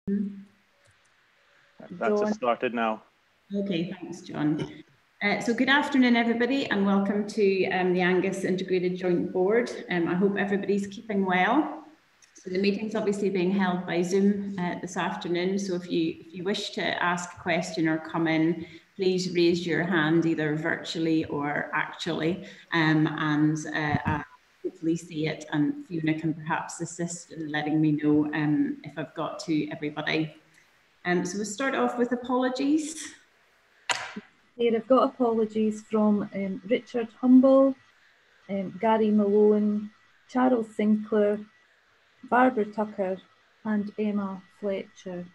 That's John. started now. Okay, thanks, John. So good afternoon, everybody, and welcome to the Angus Integrated Joint Board. I hope everybody's keeping well. So the meeting's obviously being held by Zoom this afternoon. So if you wish to ask a question or come in, please raise your hand either virtually or actually, and hopefully see it, and Fiona can perhaps assist in letting me know if I've got to everybody. So we'll start off with apologies. Here I've got apologies from Richard Humble, Gary Malone, Charles Sinclair, Barbara Tucker and Emma Fletcher.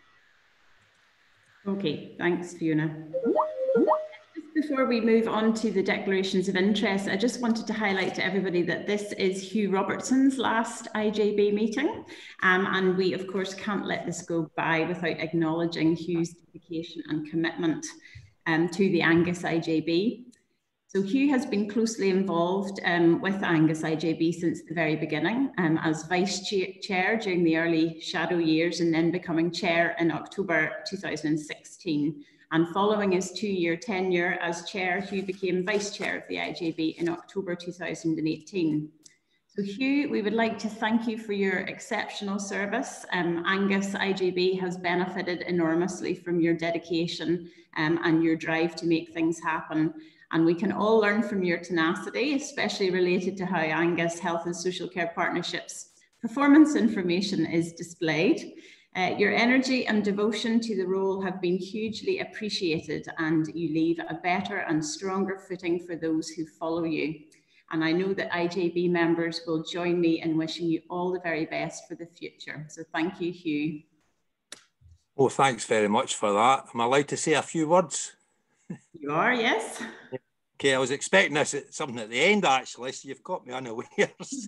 Okay, thanks, Fiona. Just before we move on to the declarations of interest, I just wanted to highlight to everybody that this is Hugh Robertson's last IJB meeting, and we of course can't let this go by without acknowledging Hugh's dedication and commitment to the Angus IJB. So Hugh has been closely involved with Angus IJB since the very beginning, as Vice Chair during the early shadow years, and then becoming Chair in October 2016. And following his 2-year tenure as Chair, Hugh became Vice Chair of the IJB in October 2018. So Hugh, we would like to thank you for your exceptional service. Angus IJB has benefited enormously from your dedication and your drive to make things happen. And we can all learn from your tenacity, especially related to how Angus Health and Social Care Partnerships performance information is displayed. Your energy and devotion to the role have been hugely appreciated, and you leave a better and stronger footing for those who follow you. And I know that IJB members will join me in wishing you all the very best for the future. So thank you, Hugh. Well, thanks very much for that. Am I allowed to say a few words? You are, yes. Okay, I was expecting this at something at the end, actually, so you've got me unawares.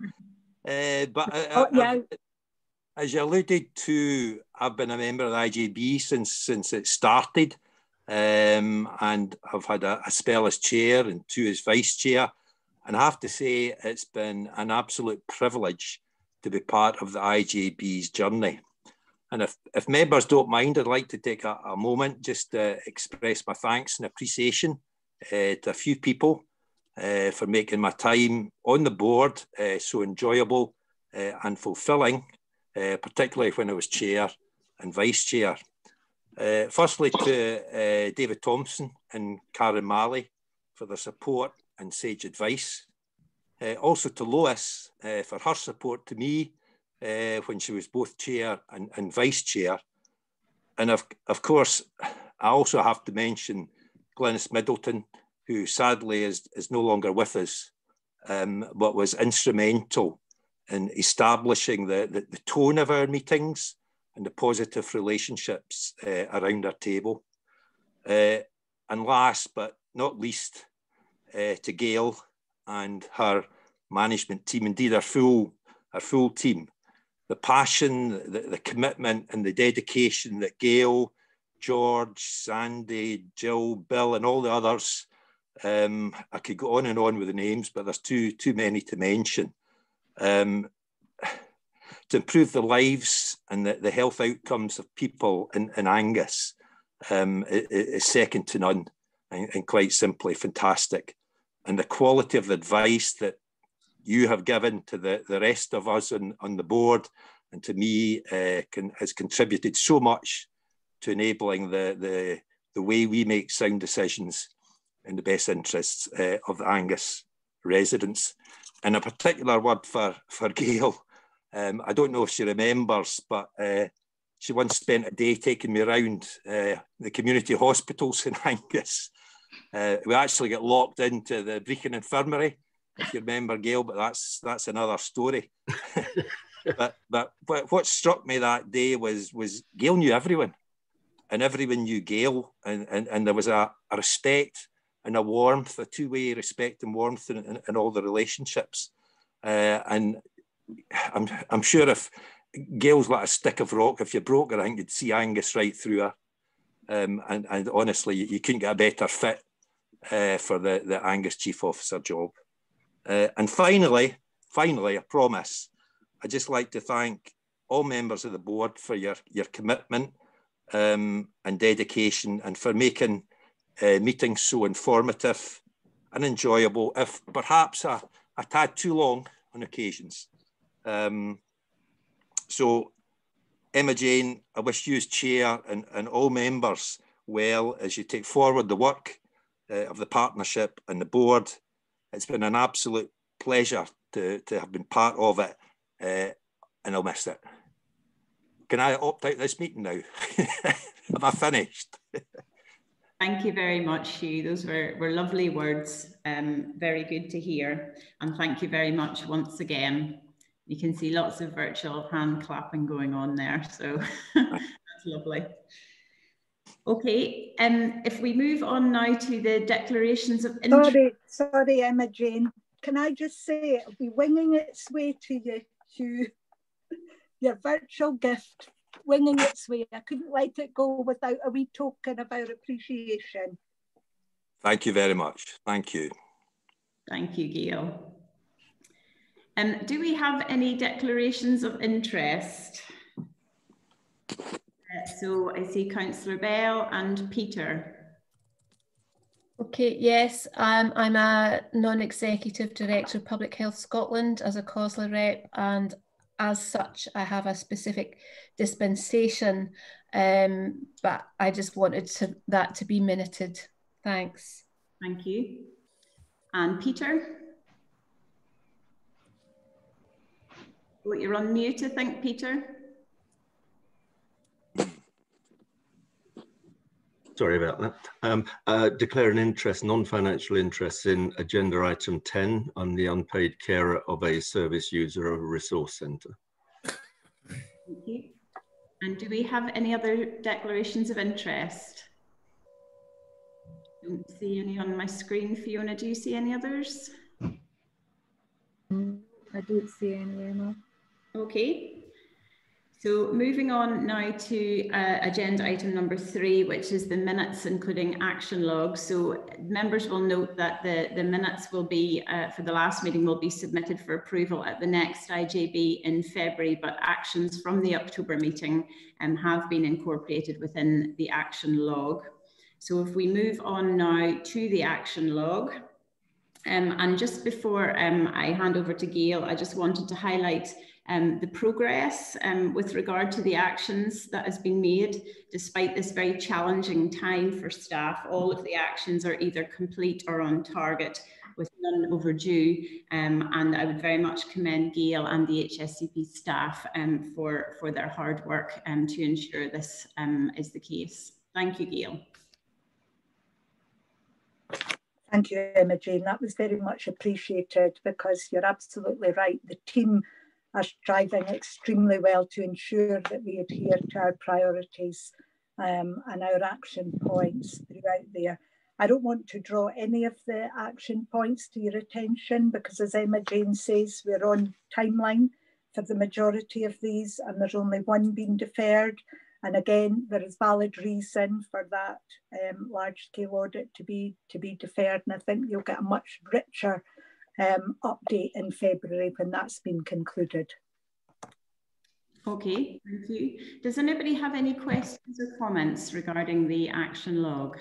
As you alluded to, I've been a member of the IJB since it started, and I've had a spell as chair and 2 as vice chair. And I have to say, it's been an absolute privilege to be part of the IJB's journey. And if members don't mind, I'd like to take a moment just to express my thanks and appreciation to a few people for making my time on the board so enjoyable and fulfilling, particularly when I was chair and vice chair. Firstly, to David Thompson and Karen Malley for their support and sage advice. Also to Lois for her support to me when she was both chair and vice chair. And of course, I also have to mention Glynis Middleton, who sadly is no longer with us, but was instrumental in establishing the tone of our meetings and the positive relationships around our table. And last but not least, to Gail and her management team, indeed our full team. The passion, the commitment and the dedication that Gail, George, Sandy, Jill, Bill and all the others, I could go on and on with the names, but there's too many to mention, to improve the lives and the health outcomes of people in Angus is second to none and quite simply fantastic. And the quality of the advice that you have given to the rest of us on the board and to me has contributed so much to enabling the way we make sound decisions in the best interests of the Angus residents. And a particular word for Gail. I don't know if she remembers, but she once spent a day taking me around the community hospitals in Angus. We actually got locked into the Brechin Infirmary, if you remember, Gail, but that's another story. but what struck me that day was Gail knew everyone, and everyone knew Gail, and there was a respect and a warmth, a two-way respect and warmth in all the relationships. And I'm sure if Gail's like a stick of rock, if you broke her, I think you'd see Angus right through her. And honestly, you couldn't get a better fit for the Angus Chief Officer job. And finally, I promise, I'd just like to thank all members of the board for your commitment and dedication, and for making meetings so informative and enjoyable, if perhaps a tad too long on occasions. So Emma-Jane, I wish you as chair and all members well as you take forward the work of the partnership and the board. It's been an absolute pleasure to have been part of it, and I'll miss it. Can I opt out this meeting now? Have I finished? Thank you very much, Hugh. Those were lovely words. Very good to hear. And thank you very much once again. You can see lots of virtual hand clapping going on there. So that's lovely. Okay, if we move on now to the declarations of interest. Sorry, Emma-Jane. Can I just say it'll be winging its way to you, Hugh. Your virtual gift, winging its way. I couldn't let it go without a wee token of our appreciation. Thank you very much. Thank you. Thank you, Gail. Do we have any declarations of interest? So I see Councillor Bell and Peter. Okay, yes, I'm a non-executive director of Public Health Scotland as a COSLA rep, and as such I have a specific dispensation, but I just wanted that to be minuted. Thanks. Thank you. And Peter? Oh, you're on mute, I think, Peter. Sorry about that. Declare an interest, non-financial interest in agenda item 10. I'm the unpaid carer of a service user of a resource centre. Thank you. And do we have any other declarations of interest? Don't see any on my screen. Fiona, do you see any others? I don't see any, Emma. Okay. So moving on now to agenda item number 3, which is the minutes, including action logs. So members will note that the minutes will be, for the last meeting, will be submitted for approval at the next IJB in February, but actions from the October meeting have been incorporated within the action log. So if we move on now to the action log, and just before I hand over to Gail, I just wanted to highlight the progress with regard to the actions that has been made. Despite this very challenging time for staff, all of the actions are either complete or on target, with none overdue. And I would very much commend Gail and the HSCP staff for their hard work to ensure this is the case. Thank you, Gail. Thank you, Emma-Jane. That was very much appreciated, because you're absolutely right. The team are striving extremely well to ensure that we adhere to our priorities and our action points throughout there. I don't want to draw any of the action points to your attention, because as Emma-Jane says, we're on timeline for the majority of these, and there's only one being deferred. And again, there is valid reason for that large-scale audit to be deferred, and I think you'll get a much richer update in February when that's been concluded. Okay, thank you. Does anybody have any questions or comments regarding the action log?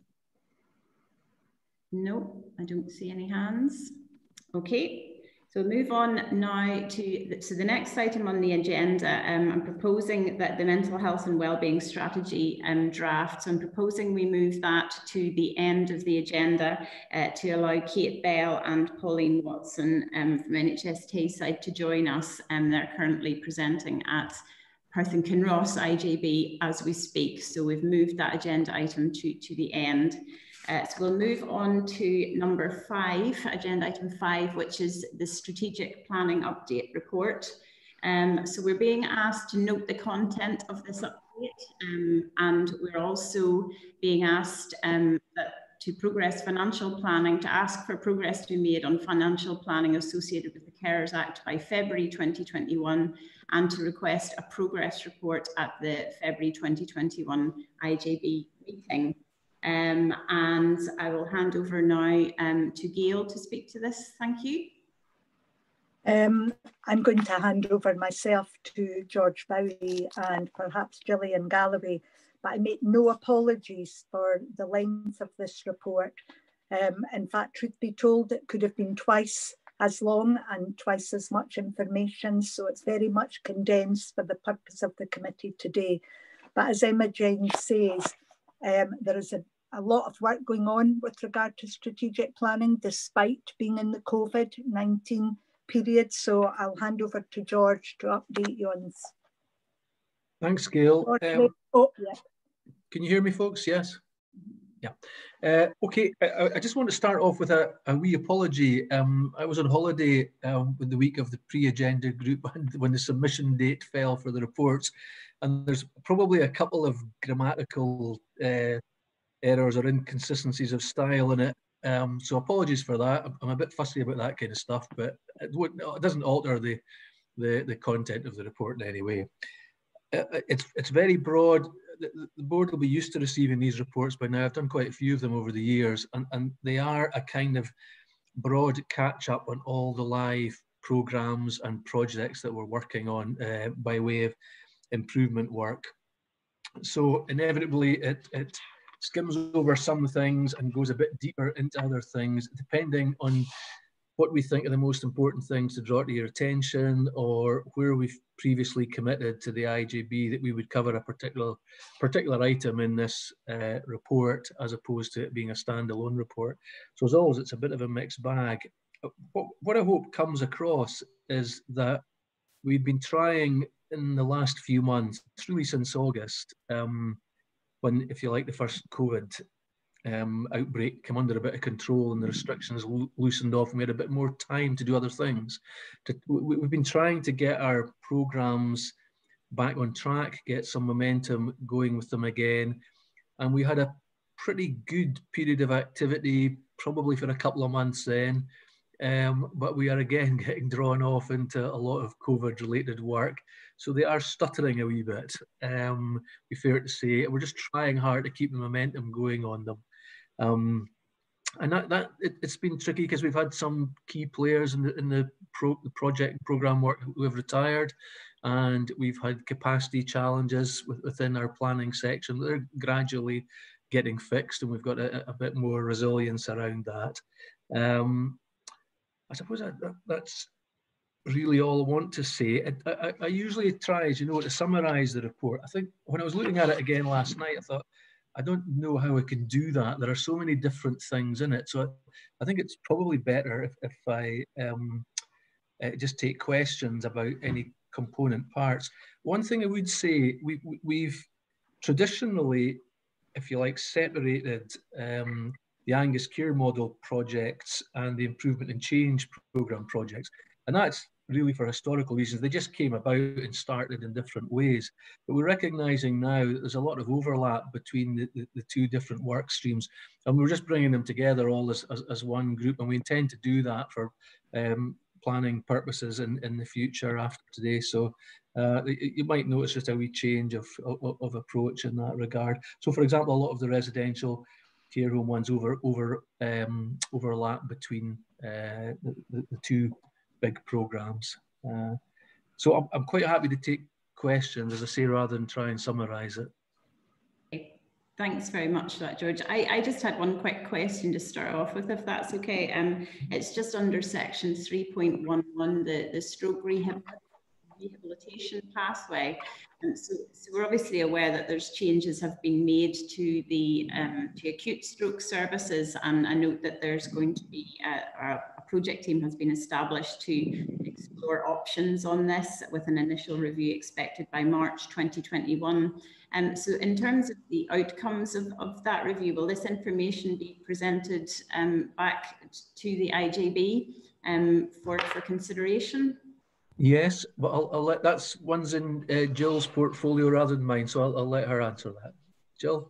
No, I don't see any hands. Okay. So move on now to, so the next item on the agenda, I'm proposing that the mental health and wellbeing strategy draft, so I'm proposing we move that to the end of the agenda to allow Kate Bell and Pauline Watson from NHS Tayside to join us. They're currently presenting at Perth and Kinross IJB as we speak. So we've moved that agenda item to the end. So we'll move on to number 5, agenda item 5, which is the strategic planning update report. So we're being asked to note the content of this update, and we're also being asked to progress financial planning, to ask for progress to be made on financial planning associated with the Carers Act by February 2021, and to request a progress report at the February 2021 IJB meeting. And I will hand over now to Gail to speak to this. Thank you. I'm going to hand over myself to George Bowley and perhaps Gillian Galloway, but I make no apologies for the length of this report. In fact, truth be told, it could have been twice as long and twice as much information, so it's very much condensed for the purpose of the committee today. But as Imogen says, there is a lot of work going on with regard to strategic planning, despite being in the COVID-19 period. So I'll hand over to George to update you on this. Thanks, Gail. Yeah. Can you hear me, folks? Yes? Yeah. Okay, I just want to start off with a wee apology. I was on holiday with the week of the pre-agenda group when the submission date fell for the reports, and there's probably a couple of grammatical errors or inconsistencies of style in it. So apologies for that. I'm a bit fussy about that kind of stuff, but it doesn't alter the content of the report in any way. It's very broad. The board will be used to receiving these reports by now. I've done quite a few of them over the years, and they are a kind of broad catch up on all the live programs and projects that we're working on by way of improvement work. So inevitably it skims over some things and goes a bit deeper into other things, depending on what we think are the most important things to draw to your attention, or where we've previously committed to the IJB that we would cover a particular item in this report, as opposed to it being a standalone report. So as always, it's a bit of a mixed bag. What I hope comes across is that we've been trying in the last few months, really since August, when, if you like, the first COVID outbreak came under a bit of control and the restrictions loosened off and we had a bit more time to do other things. We've been trying to get our programs back on track, get some momentum going with them again. And we had a pretty good period of activity, probably for a couple of months then. But we are again getting drawn off into a lot of COVID related work. So they are stuttering a wee bit, be fair to say. We're just trying hard to keep the momentum going on them. And it's been tricky because we've had some key players in the project and program work who have retired, and we've had capacity challenges within our planning section. They're gradually getting fixed, and we've got a bit more resilience around that. I suppose that's really all I want to say. I usually try, as you know, to summarise the report. I think when I was looking at it again last night, I thought, I don't know how I can do that. There are so many different things in it. So I think it's probably better if I just take questions about any component parts. One thing I would say, we've traditionally, if you like, separated the Angus Care model projects and the improvement and change programme projects. And that's really for historical reasons. They just came about and started in different ways. But we're recognising now that there's a lot of overlap between the two different work streams. And we're just bringing them together all as one group. And we intend to do that for planning purposes in the future after today. So you might notice just a wee change of approach in that regard. So for example, a lot of the residential care home ones overlap between the two big programs. So I'm quite happy to take questions, as I say, rather than try and summarise it. Okay. Thanks very much for that, George. I just had one quick question to start off with, if that's okay. It's just under section 3.11, the stroke rehabilitation pathway. So we're obviously aware that there's changes have been made to the to acute stroke services, and I note that there's going to be a project team has been established to explore options on this, with an initial review expected by March 2021. So in terms of the outcomes of that review, will this information be presented back to the IJB for consideration? Yes, but I'll let, that's one's in Jill's portfolio rather than mine, so I'll let her answer that. Jill?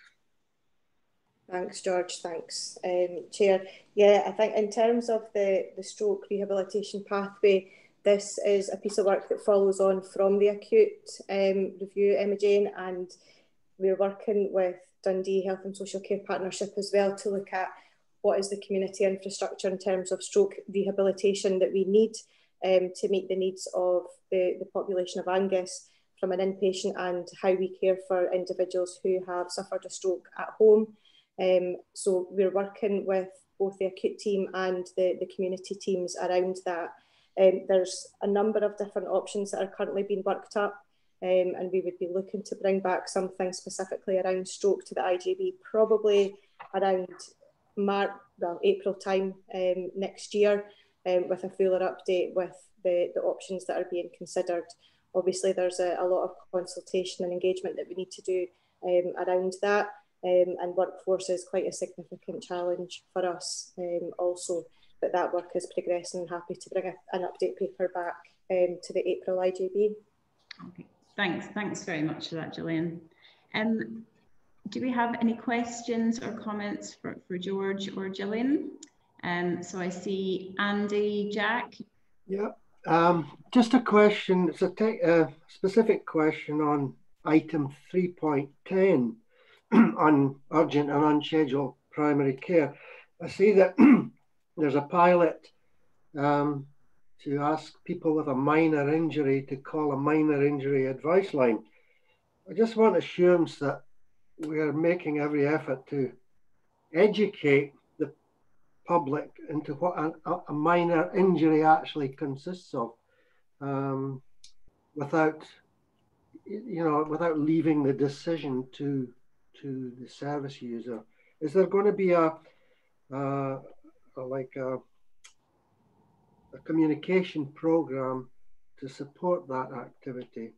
Thanks, George. Thanks, Chair. Yeah, I think in terms of the stroke rehabilitation pathway, this is a piece of work that follows on from the acute review, Imogen, and we're working with Dundee Health and Social Care Partnership as well to look at what is the community infrastructure in terms of stroke rehabilitation that we need. to meet the needs of the population of Angus from an inpatient and how we care for individuals who have suffered a stroke at home. So we're working with both the acute team and the community teams around that. There's a number of different options that are currently being worked up, and we would be looking to bring back something specifically around stroke to the IJB probably around April time next year, with a fuller update with the options that are being considered. Obviously, there's a lot of consultation and engagement that we need to do around that, and workforce is quite a significant challenge for us also. But that work is progressing, and happy to bring an update paper back to the April IJB. Okay, thanks very much for that, Gillian. Do we have any questions or comments for George or Gillian? So I see Andy, Jack. Yeah, just a question. It's a specific question on item 3.10 on urgent and unscheduled primary care. I see that there's a pilot to ask people with a minor injury to call a minor injury advice line. I just want assurance that we are making every effort to educate the public into what a minor injury actually consists of, without leaving the decision to the service user. Is there going to be a communication program to support that activity?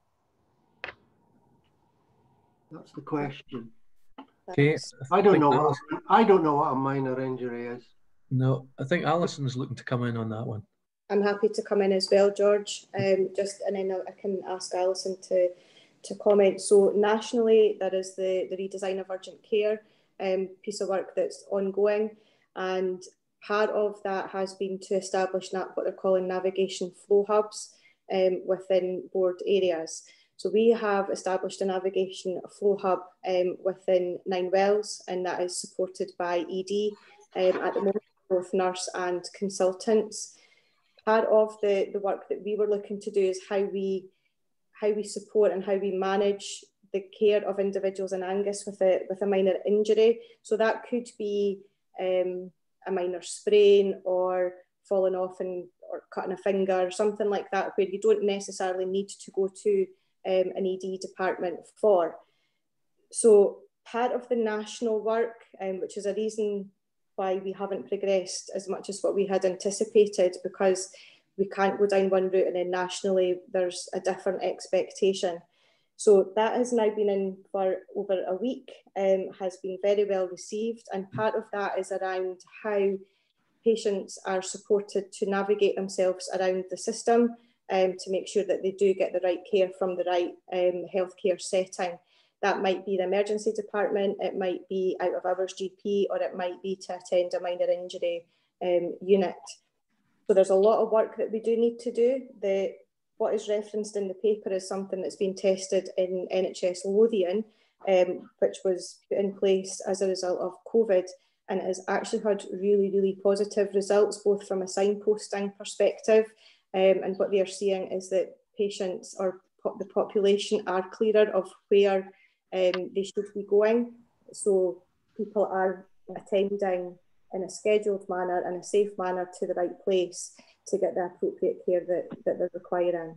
That's the question. Okay. I don't know what a minor injury is. No, I think Alison's looking to come in on that one. I'm happy to come in as well, George. And then I can ask Alison to comment. So nationally, there is the redesign of urgent care piece of work that's ongoing, and part of that has been to establish what they're calling navigation flow hubs within board areas. So we have established a navigation flow hub within Ninewells, and that is supported by ED at the moment, both nurse and consultants. Part of the work that we were looking to do is how we support and how we manage the care of individuals in Angus with a minor injury. So that could be a minor sprain or falling off or cutting a finger, something like that, where you don't necessarily need to go to an ED department for. So part of the national work, which is a reason why we haven't progressed as much as what we had anticipated, because we can't go down one route and then nationally there's a different expectation. So that has now been in for over a week, has been very well received, and part of that is around how patients are supported to navigate themselves around the system to make sure that they do get the right care from the right healthcare setting. That might be the emergency department, it might be out of hours GP, or it might be to attend a minor injury unit. So there's a lot of work that we do need to do. What is referenced in the paper is something that's been tested in NHS Lothian, which was put in place as a result of COVID, and it has actually had really, really positive results, both from a signposting perspective, and what they are seeing is that patients or the population are clearer of where they should be going. So people are attending in a scheduled manner and a safe manner to the right place to get the appropriate care that they're requiring.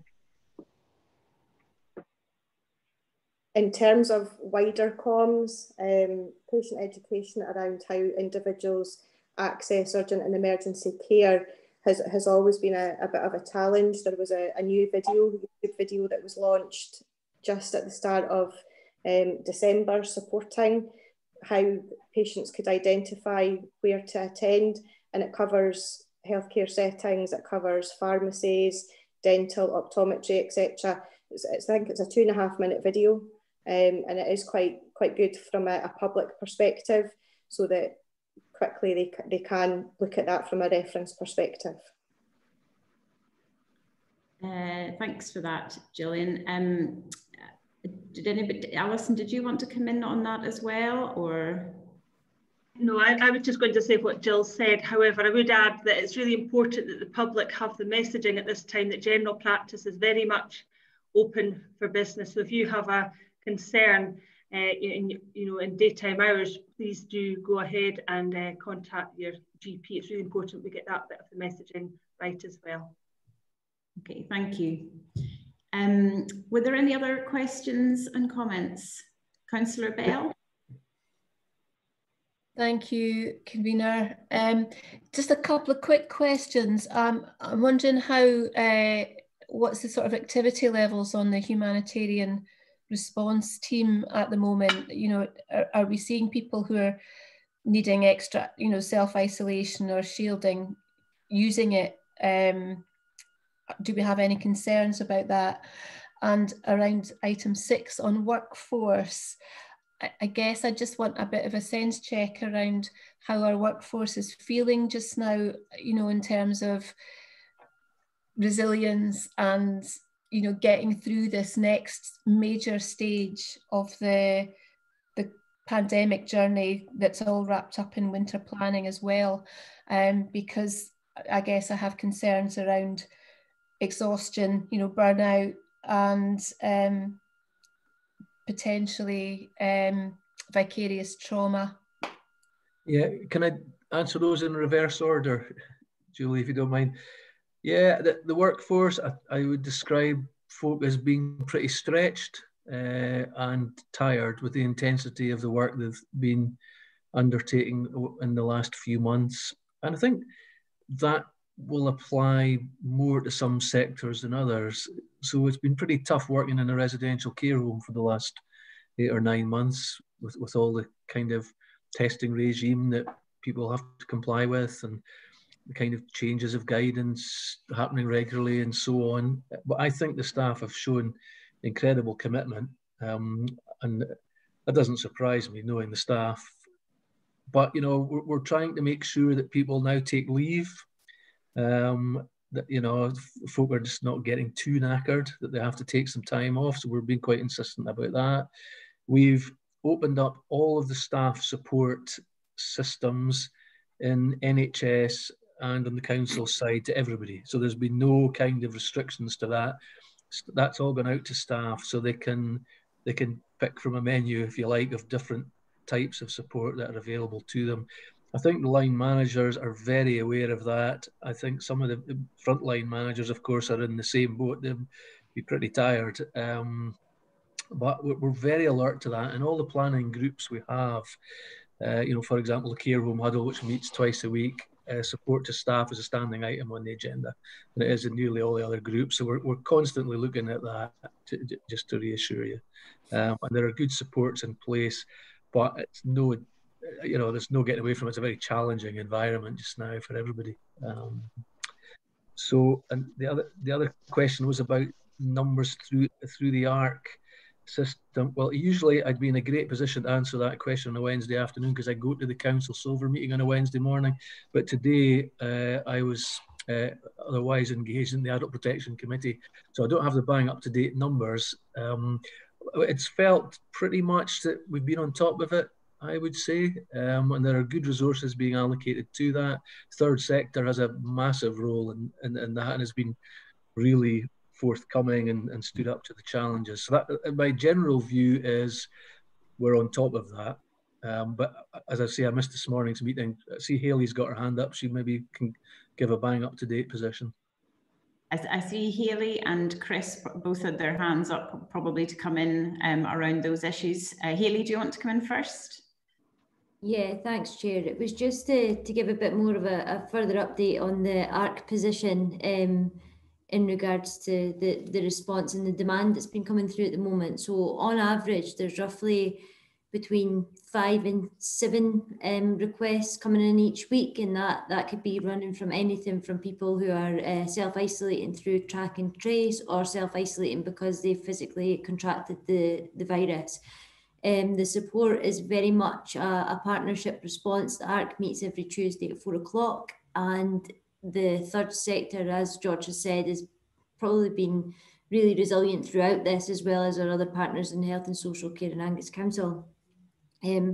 In terms of wider comms, patient education around how individuals access urgent and emergency care has always been a bit of a challenge. There was a new YouTube video that was launched just at the start of December, supporting how patients could identify where to attend, and it covers healthcare settings, it covers pharmacies, dental, optometry, etc. I think it's a 2.5 minute video, and it is quite good from a public perspective, so that quickly they can look at that from a reference perspective. Thanks for that, Gillian. Did anybody, Alison, did you want to come in on that as well, or? No, I was just going to say what Jill said. However, I would add that it's really important that the public have the messaging at this time that general practice is very much open for business. So if you have a concern in daytime hours, please do go ahead and contact your GP. It's really important we get that bit of the messaging right as well. Okay, thank you. Were there any other questions and comments? Councillor Bell? Thank you, convener. Just a couple of quick questions. I'm wondering what's the sort of activity levels on the humanitarian response team at the moment? You know, are we seeing people who are needing extra, self-isolation or shielding using it? Do we have any concerns about that? And around item 6 on workforce, I guess I just want a bit of a sense check around how our workforce is feeling just now, in terms of resilience and, getting through this next major stage of the pandemic journey that's all wrapped up in winter planning as well. Because I guess I have concerns around exhaustion, burnout, and potentially vicarious trauma. Yeah, can I answer those in reverse order, Julie, if you don't mind? Yeah, the workforce, I would describe folk as being pretty stretched and tired with the intensity of the work they've been undertaking in the last few months. And I think that will apply more to some sectors than others. So it's been pretty tough working in a residential care home for the last 8 or 9 months with all the kind of testing regime that people have to comply with and the kind of changes of guidance happening regularly and so on. But I think the staff have shown incredible commitment, and that doesn't surprise me knowing the staff. But, we're trying to make sure that people now take leave, that, folk are just not getting too knackered, that they have to take some time off. So we're being quite insistent about that. We've opened up all of the staff support systems in NHS and on the council side to everybody. So there's been no kind of restrictions to that. That's all gone out to staff so they can pick from a menu, if you like, of different types of support that are available to them. I think the line managers are very aware of that. I think some of the frontline managers, of course, are in the same boat. They'll be pretty tired. But we're very alert to that. And all the planning groups we have, for example, the care home huddle, which meets twice a week, support to staff is a standing item on the agenda. And it is in nearly all the other groups. So we're constantly looking at that, just to reassure you. And there are good supports in place, but it's there's no getting away from it. It's a very challenging environment just now for everybody. And the other question was about numbers through the ARC system. Well, usually I'd be in a great position to answer that question on a Wednesday afternoon because I go to the council silver meeting on a Wednesday morning. But today I was otherwise engaged in the Adult Protection Committee, so I don't have the bang up-to-date numbers. It's felt pretty much that we've been on top of it, I would say, and there are good resources being allocated to that. Third sector has a massive role in that and has been really forthcoming and stood up to the challenges. So that, my general view is we're on top of that. But as I say, I missed this morning's meeting. I see Hayley's got her hand up. She maybe can give a bang up to date position. I see Hayley and Chris both had their hands up probably to come in around those issues. Hayley, do you want to come in first? Yeah, thanks, Chair. It was just to give a bit more of a further update on the ARC position in regards to the response and the demand that's been coming through at the moment. So on average, there's roughly between 5 and 7 requests coming in each week, and that could be running from anything from people who are self-isolating through track and trace or self-isolating because they physically contracted the virus. The support is very much a partnership response. The ARC meets every Tuesday at 4 o'clock, and the third sector, as George has said, has probably been really resilient throughout this, as well as our other partners in Health and Social Care and Angus Council.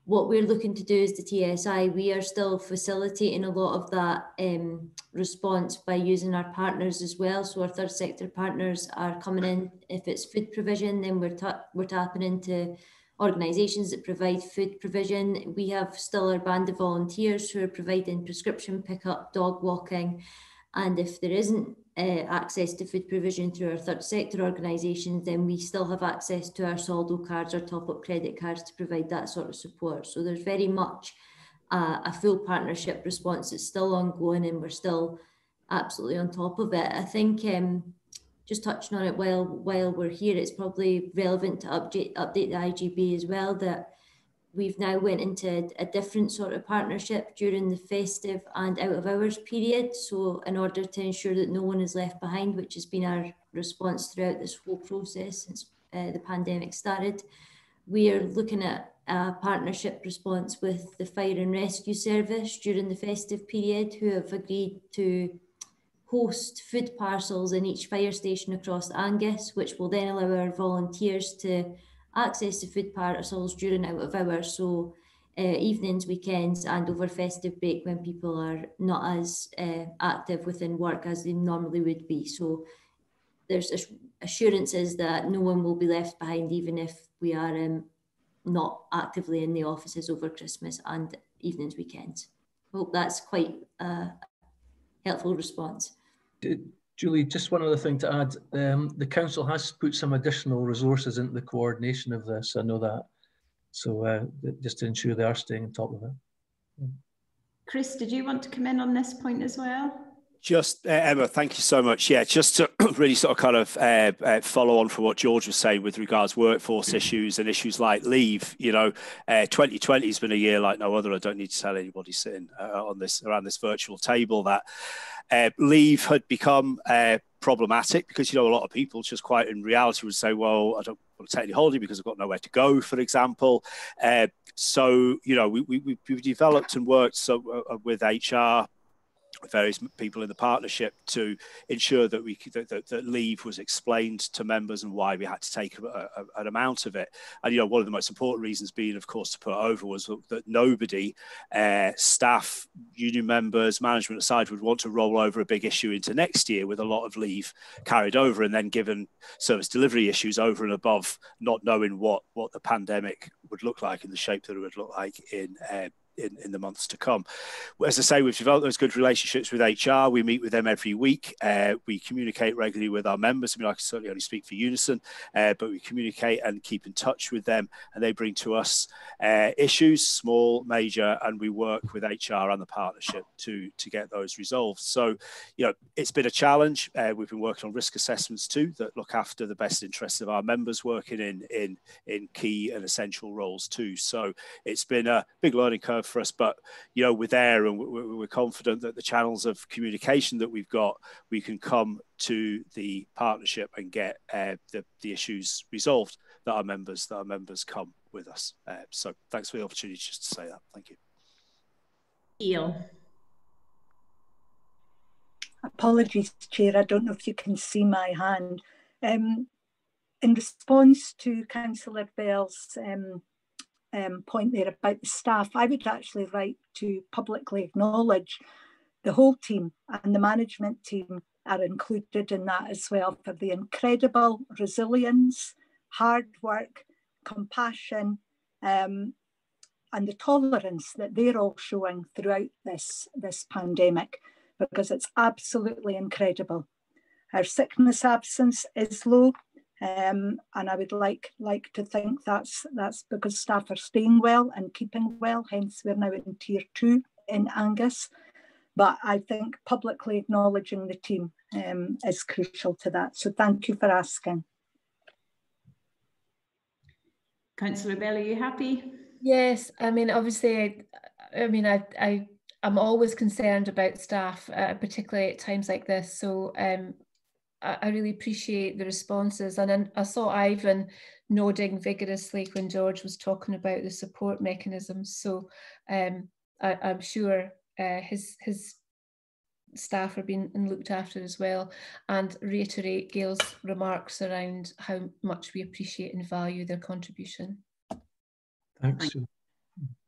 what we're looking to do as the TSI, we are still facilitating a lot of that response by using our partners as well. So our third sector partners are coming in. If it's food provision, then we're tapping into organisations that provide food provision. We have still our band of volunteers who are providing prescription pickup, dog walking. And if there isn't access to food provision through our third sector organisations, then we still have access to our Soldo cards or top-up credit cards to provide that sort of support. So there's very much a full partnership response that's still ongoing, and we're still absolutely on top of it. I think just touching on it while we're here, it's probably relevant to update the IGB as well, that we've now went into a different sort of partnership during the festive and out of hours period. So in order to ensure that no one is left behind, which has been our response throughout this whole process since the pandemic started, we are looking at a partnership response with the Fire and Rescue Service during the festive period, who have agreed to host food parcels in each fire station across Angus, which will then allow our volunteers to access to food parcels during out of hours, so evenings, weekends and over festive break when people are not as active within work as they normally would be. So there's assurances that no one will be left behind, even if we are not actively in the offices over Christmas and evenings, weekends. I hope that's quite a helpful response. Julie, just one other thing to add. The council has put some additional resources into the coordination of this. I know that. So just to ensure they are staying on top of it. Chris, did you want to come in on this point as well? Just, Emma, thank you so much. Yeah, just to really sort of kind of follow on from what George was saying with regards to workforce issues and issues like leave. You know, 2020 has been a year like no other. I don't need to tell anybody sitting on this around this virtual table that leave had become problematic, because, you know, a lot of people just quite in reality would say, well, I don't want to take any holiday because I've got nowhere to go, for example. So, you know, we've developed and worked with HR, various people in the partnership, to ensure that that leave was explained to members and why we had to take an amount of it. And, you know, one of the most important reasons being, of course, to put over was that nobody, staff, union members, management aside, would want to roll over a big issue into next year with a lot of leave carried over, and then given service delivery issues over and above, not knowing what the pandemic would look like in the shape that it would look like in the months to come. As I say, we've developed those good relationships with HR. We meet with them every week. We communicate regularly with our members. I mean, I can certainly only speak for Unison, but we communicate and keep in touch with them, and they bring to us issues, small, major, and we work with HR and the partnership to get those resolved. So, you know, it's been a challenge. We've been working on risk assessments too that look after the best interests of our members, working in key and essential roles too. So it's been a big learning curve for us, but, you know, we're there, and we're confident that the channels of communication that we've got, we can come to the partnership and get the issues resolved that our members come with us. So thanks for the opportunity just to say that. Thank you. Eel. Apologies, Chair, I don't know if you can see my hand. In response to Councillor Bell's point there about the staff, I would actually like to publicly acknowledge the whole team, and the management team are included in that as well, for the incredible resilience, hard work, compassion, and the tolerance that they're all showing throughout this pandemic, because it's absolutely incredible. Our sickness absence is low. And I would like to think that's because staff are staying well and keeping well, hence we're now in Tier 2 in Angus. But I think publicly acknowledging the team is crucial to that. So thank you for asking. Councillor Bell, are you happy? Yes, I mean, obviously, I'm always concerned about staff, particularly at times like this. So I really appreciate the responses. And then I saw Ivan nodding vigorously when George was talking about the support mechanisms. So I'm sure his staff are being looked after as well, and reiterate Gail's remarks around how much we appreciate and value their contribution. Thanks.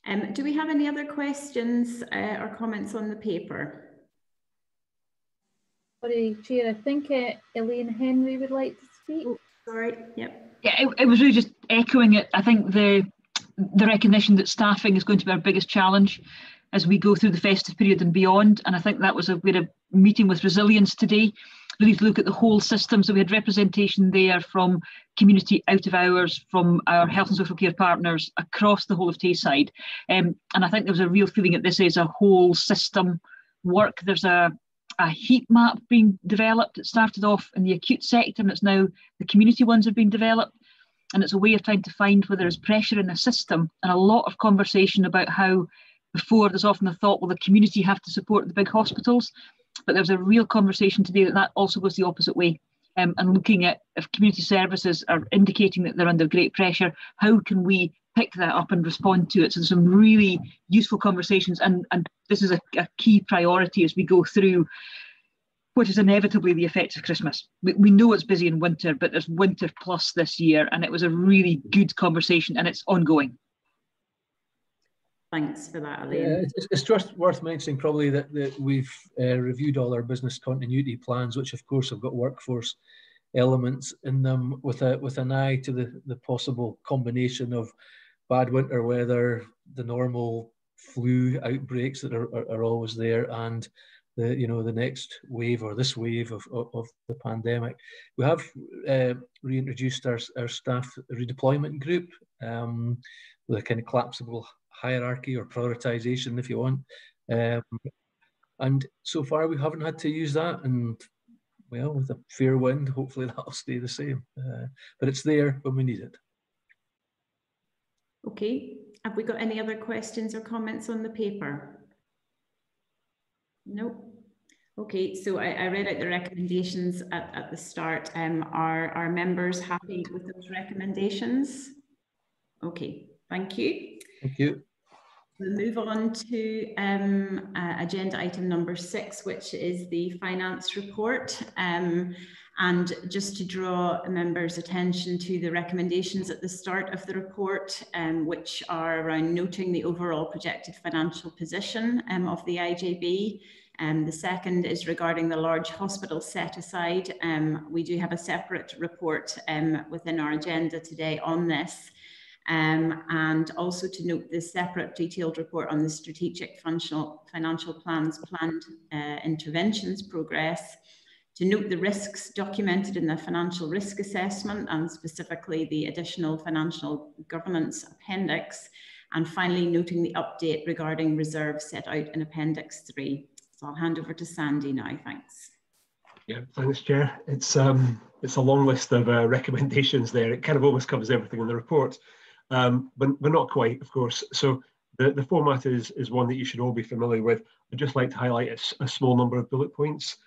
Do we have any other questions or comments on the paper? Sorry, Chair, I think Elaine Henry would like to speak. Oh, sorry, yep. Yeah, it was really just echoing it. I think the recognition that staffing is going to be our biggest challenge as we go through the festive period and beyond. And I think that was we had a meeting with Resilience today, really to look at the whole system. So we had representation there from community out of hours, from our health and social care partners across the whole of Tayside. And I think there was a real feeling that this is a whole system work. There's a heat map being developed. It started off in the acute sector and it's now the community ones are being developed. And it's a way of trying to find where there is pressure in the system, and a lot of conversation about how before there's often the thought, well, the community have to support the big hospitals. But there's a real conversation today that also goes the opposite way. And looking at if community services are indicating that they're under great pressure, how can we pick that up and respond to it? So there's some really useful conversations, and this is a key priority as we go through what is inevitably the effects of Christmas. We know it's busy in winter, but there's winter plus this year, and it was a really good conversation, and it's ongoing. Thanks for that, Elaine. Yeah, it's just worth mentioning probably that we've reviewed all our business continuity plans, which of course have got workforce elements in them with an eye to the possible combination of bad winter weather, the normal flu outbreaks that are always there, and the next wave or this wave of the pandemic. We have reintroduced our staff redeployment group with a kind of collapsible hierarchy or prioritization, if you want. And so far we haven't had to use that, and well, with a fair wind, hopefully that'll stay the same. But it's there when we need it. Okay, have we got any other questions or comments on the paper? No. Okay, so I read out the recommendations at the start. Are members happy with those recommendations? Okay, thank you. Thank you. We'll move on to agenda item number 6, which is the finance report. And just to draw members' attention to the recommendations at the start of the report, which are around noting the overall projected financial position of the IJB. The second is regarding the large hospital set aside. We do have a separate report within our agenda today on this. And also to note the separate detailed report on the strategic financial plans, planned interventions progress, to note the risks documented in the financial risk assessment and specifically the additional financial governance appendix, and finally noting the update regarding reserves set out in Appendix 3. So I'll hand over to Sandy now, thanks. Yeah, thanks, Chair. It's a long list of recommendations there. It kind of almost covers everything in the report. But not quite, of course. So the format is one that you should all be familiar with. I'd just like to highlight a small number of bullet points.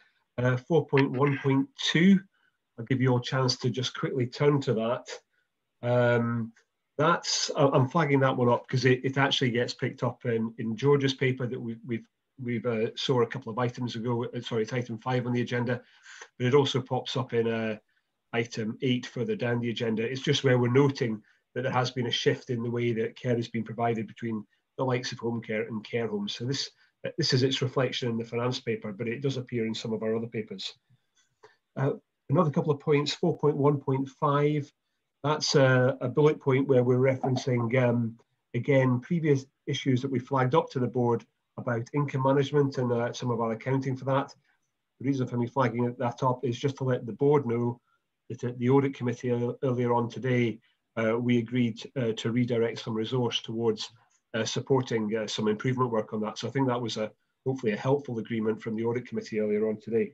4.1.2, I'll give you all a chance to just quickly turn to that. I'm flagging that one up because it actually gets picked up in George's paper that we've saw a couple of items ago. Sorry, it's item 5 on the agenda, but it also pops up in item 8 further down the agenda. It's just where we're noting that there has been a shift in the way that care has been provided between the likes of home care and care homes. So this is its reflection in the finance paper, but it does appear in some of our other papers. Another couple of points, 4.1.5, that's a bullet point where we're referencing, again, previous issues that we flagged up to the board about income management and some of our accounting for that. The reason for me flagging that up is just to let the board know that at the audit committee earlier on today, we agreed to redirect some resource towards supporting some improvement work on that. So I think that was hopefully a helpful agreement from the audit committee earlier on today.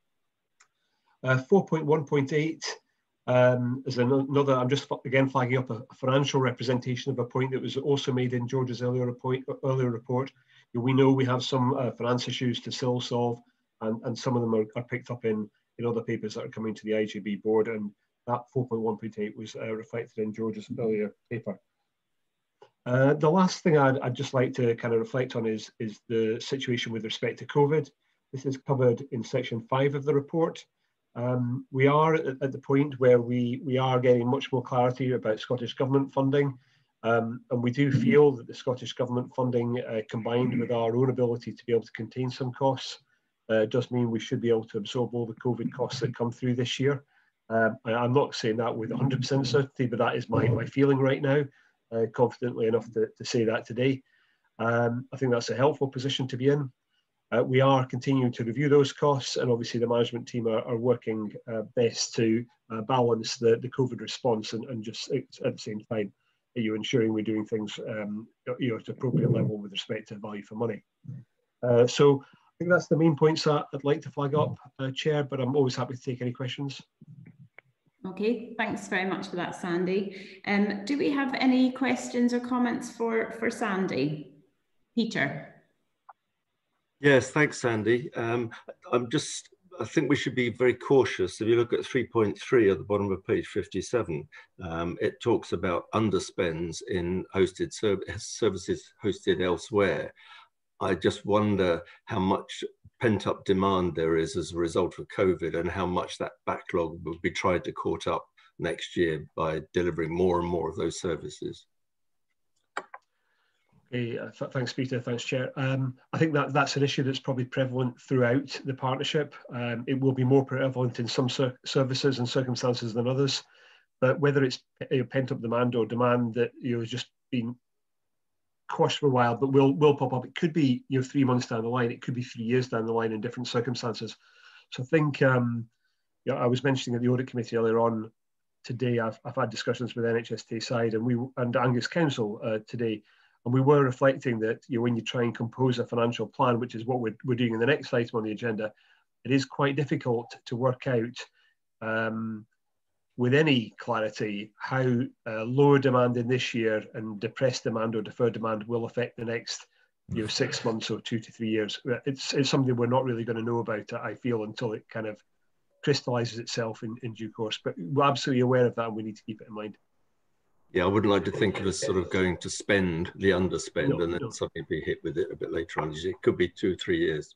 4.1.8 is another, I'm just again flagging up a financial representation of a point that was also made in George's earlier report. We know we have some finance issues to still solve, and some of them are picked up in other papers that are coming to the IJB board, and that 4.1.8 was reflected in George's earlier paper. The last thing I'd just like to kind of reflect on is the situation with respect to COVID. This is covered in section 5 of the report. We are at the point where we are getting much more clarity about Scottish Government funding. And we do feel that the Scottish Government funding, combined with our own ability to be able to contain some costs, does mean we should be able to absorb all the COVID costs that come through this year. I'm not saying that with 100% certainty, but that is my feeling right now, confidently enough to say that today. I think that's a helpful position to be in. We are continuing to review those costs, and obviously the management team are working best to balance the COVID response and just at the same time, ensuring we're doing things at an appropriate level with respect to value for money. So I think that's the main points that I'd like to flag up, Chair, but I'm always happy to take any questions. Okay, thanks very much for that, Sandy. Do we have any questions or comments for Sandy? Peter. Yes, thanks, Sandy. I think we should be very cautious. If you look at 3.3 at the bottom of page 57, it talks about underspends in hosted services hosted elsewhere. I just wonder how much pent-up demand there is as a result of COVID and how much that backlog will be tried to caught up next year by delivering more and more of those services. Okay, thanks, Peter. Thanks, Chair. I think that's an issue that's probably prevalent throughout the partnership. It will be more prevalent in some services and circumstances than others, but whether it's pent-up demand or demand that has just been quashed for a while, but will pop up. It could be 3 months down the line. It could be 3 years down the line in different circumstances. So I think I was mentioning at the audit committee earlier on today. I've had discussions with NHS side and Angus Council today, and we were reflecting that when you try and compose a financial plan, which is what we're doing in the next item on the agenda, it is quite difficult to work out with any clarity how lower demand in this year and depressed demand or deferred demand will affect the next 6 months or 2 to 3 years. It's something we're not really going to know about, I feel, until it kind of crystallizes itself in due course. But we're absolutely aware of that, and we need to keep it in mind. Yeah, I wouldn't like to think of us sort of going to spend the underspend and then suddenly be hit with it a bit later on. It could be 2 or 3 years.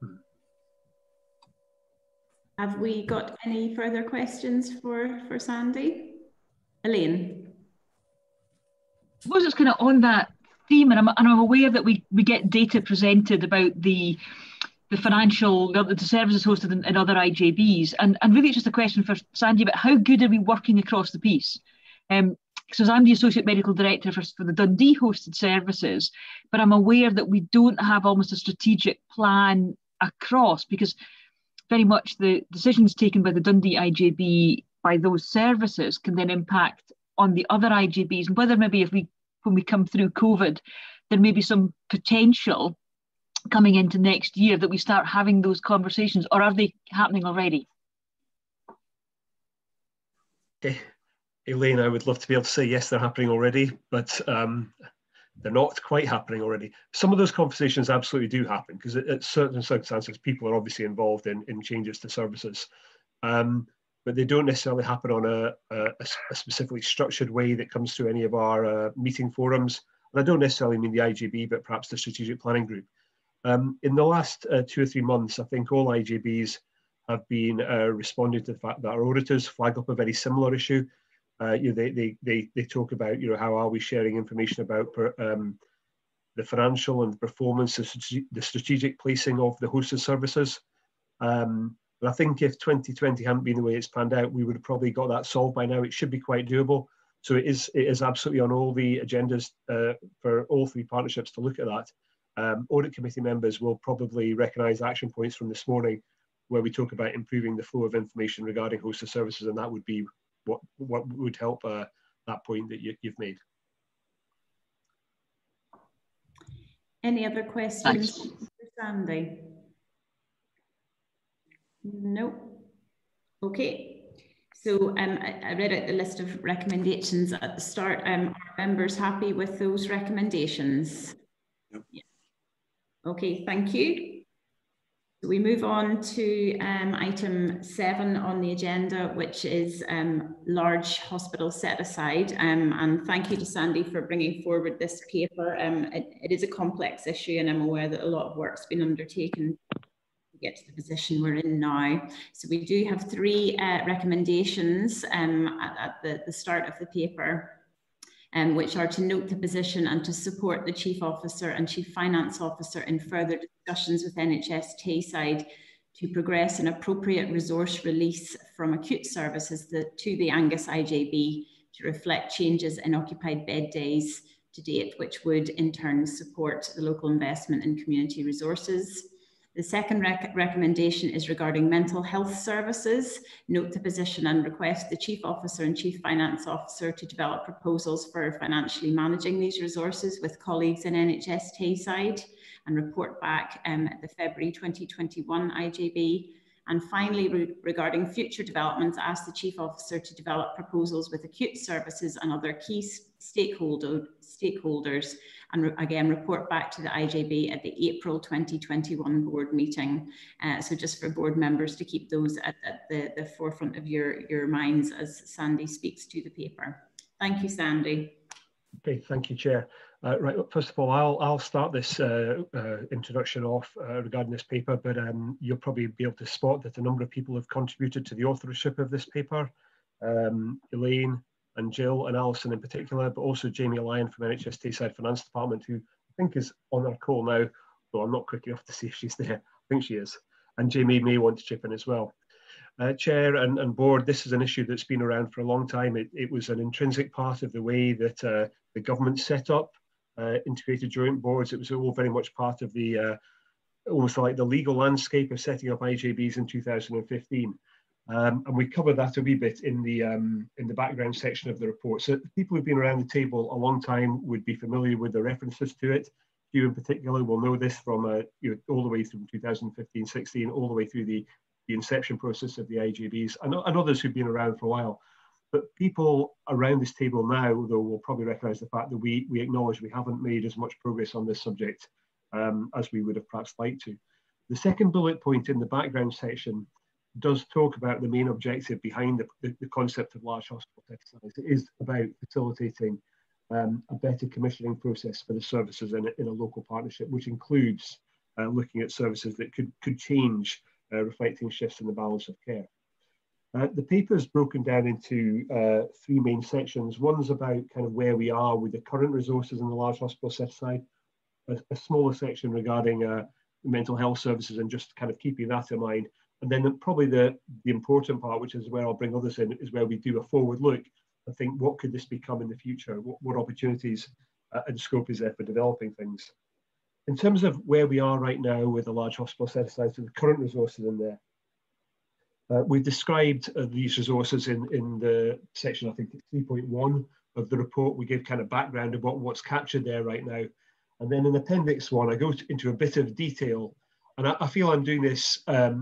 Have we got any further questions for Sandy? Elaine? I suppose it's kind of on that theme, and I'm aware that we get data presented about the financial, the services hosted in other IJBs, and really it's just a question for Sandy about how good are we working across the piece? So I'm the Associate Medical Director for the Dundee hosted services, but I'm aware that we don't have almost a strategic plan across, because very much the decisions taken by the Dundee IJB by those services can then impact on the other IJBs, and whether maybe when we come through COVID, there may be some potential coming into next year that we start having those conversations, or are they happening already? Okay. Elaine, I would love to be able to say yes, they're happening already, but they're not quite happening already. Some of those conversations absolutely do happen, because at certain circumstances, people are obviously involved in changes to services, but they don't necessarily happen on a specifically structured way that comes through any of our meeting forums. And I don't necessarily mean the IJB, but perhaps the strategic planning group. In the last 2 or 3 months, I think all IJBs have been responding to the fact that our auditors flag up a very similar issue. They talk about how are we sharing information about the financial and performance, the strategic placing of the hosted services. But I think if 2020 hadn't been the way it's panned out, we would have probably got that solved by now. It should be quite doable. So it is absolutely on all the agendas for all 3 partnerships to look at that. Audit committee members will probably recognise action points from this morning where we talk about improving the flow of information regarding hosted services, and that would be what would help that point that you've made. Any other questions for Sandy? No. Okay. So I read out the list of recommendations at the start. Are members happy with those recommendations? Yep. Yeah. Okay, thank you. So we move on to item 7 on the agenda, which is large hospital set aside. And thank you to Sandy for bringing forward this paper. It is a complex issue, and I'm aware that a lot of work's been undertaken to get to the position we're in now. So we do have 3 recommendations at the start of the paper. which are to note the position and to support the Chief Officer and Chief Finance Officer in further discussions with NHS Tayside to progress an appropriate resource release from acute services to the Angus IJB to reflect changes in occupied bed days to date, which would in turn support the local investment in community resources. The second recommendation is regarding mental health services. Note the position and request the Chief Officer and Chief Finance Officer to develop proposals for financially managing these resources with colleagues in NHS Tayside and report back at the February 2021 IJB. And finally, regarding future developments, ask the Chief Officer to develop proposals with acute services and other key stakeholders, and again, report back to the IJB at the April 2021 board meeting. So just for board members to keep those at the forefront of your minds as Sandy speaks to the paper. Thank you, Sandy. Okay, thank you, Chair. Right, first of all, I'll start this introduction off regarding this paper, but you'll probably be able to spot that a number of people have contributed to the authorship of this paper. Elaine and Jill and Alison in particular, but also Jamie Lyon from NHS Tayside Finance Department, who I think is on our call now, though I'm not quick enough to see if she's there. I think she is. And Jamie may want to chip in as well. Chair and board, this is an issue that's been around for a long time. It was an intrinsic part of the way that the government set up integrated joint boards. It was all very much part of the almost like the legal landscape of setting up IJBs in 2015. And we cover that a wee bit in the background section of the report. So people who've been around the table a long time would be familiar with the references to it. You in particular will know this from all the way from 2015-16, all the way through the inception process of the IJBs, and others who've been around for a while. But people around this table now, though, will probably recognise the fact that we acknowledge we haven't made as much progress on this subject as we would have perhaps liked to. The second bullet point in the background section does talk about the main objective behind the concept of large hospital set size. It is about facilitating a better commissioning process for the services in a local partnership, which includes looking at services that could change, reflecting shifts in the balance of care. The paper is broken down into three main sections. One's about kind of where we are with the current resources in the large hospital set aside, a smaller section regarding mental health services and just kind of keeping that in mind. And then probably the important part, which is where I'll bring others in, is where we do a forward look and think, what could this become in the future? What opportunities and scope is there for developing things? In terms of where we are right now with the large hospital set aside, so the current resources in there, we've described these resources in the section, I think it's 3.1 of the report. We give kind of background about what's captured there right now. And then in Appendix 1, I go into a bit of detail. And I feel I'm doing this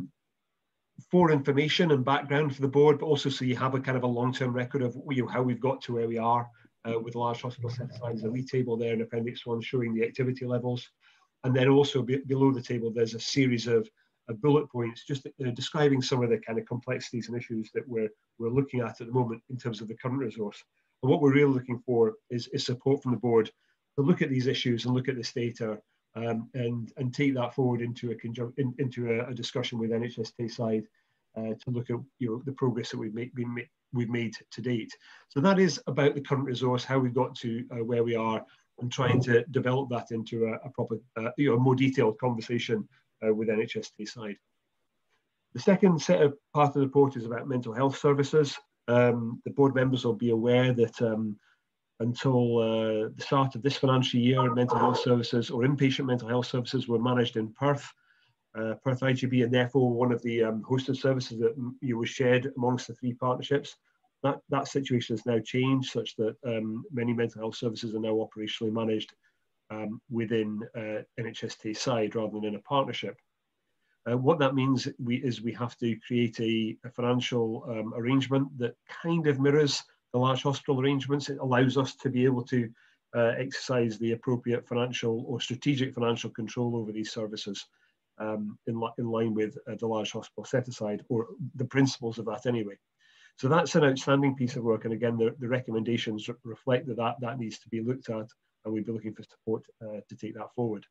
for information and background for the board, but also so you have a kind of a long-term record of how we've got to where we are with large hospital set aside. There's a wee table there in Appendix 1 showing the activity levels. And then also below the table, there's a series of bullet points just describing some of the kind of complexities and issues that we're looking at the moment in terms of the current resource. And what we're really looking for is support from the board to look at these issues and look at this data and take that forward into a discussion with NHS Tayside to look at the progress that we've made to date. So that is about the current resource, how we've got to where we are, and trying to develop that into a proper, a more detailed conversation with NHS Tayside. The second set of part of the report is about mental health services. The board members will be aware that until the start of this financial year, mental health services or inpatient mental health services were managed in Perth. Perth IJB, and therefore one of the hosted services that was shared amongst the three partnerships. That situation has now changed such that many mental health services are now operationally managed within NHS Tayside rather than in a partnership. What that means is we have to create a financial arrangement that kind of mirrors the large hospital arrangements. It allows us to be able to exercise the appropriate financial or strategic financial control over these services in line with the large hospital set aside, or the principles of that anyway. So that's an outstanding piece of work, and again the recommendations reflect that needs to be looked at, and we'll be looking for support to take that forward.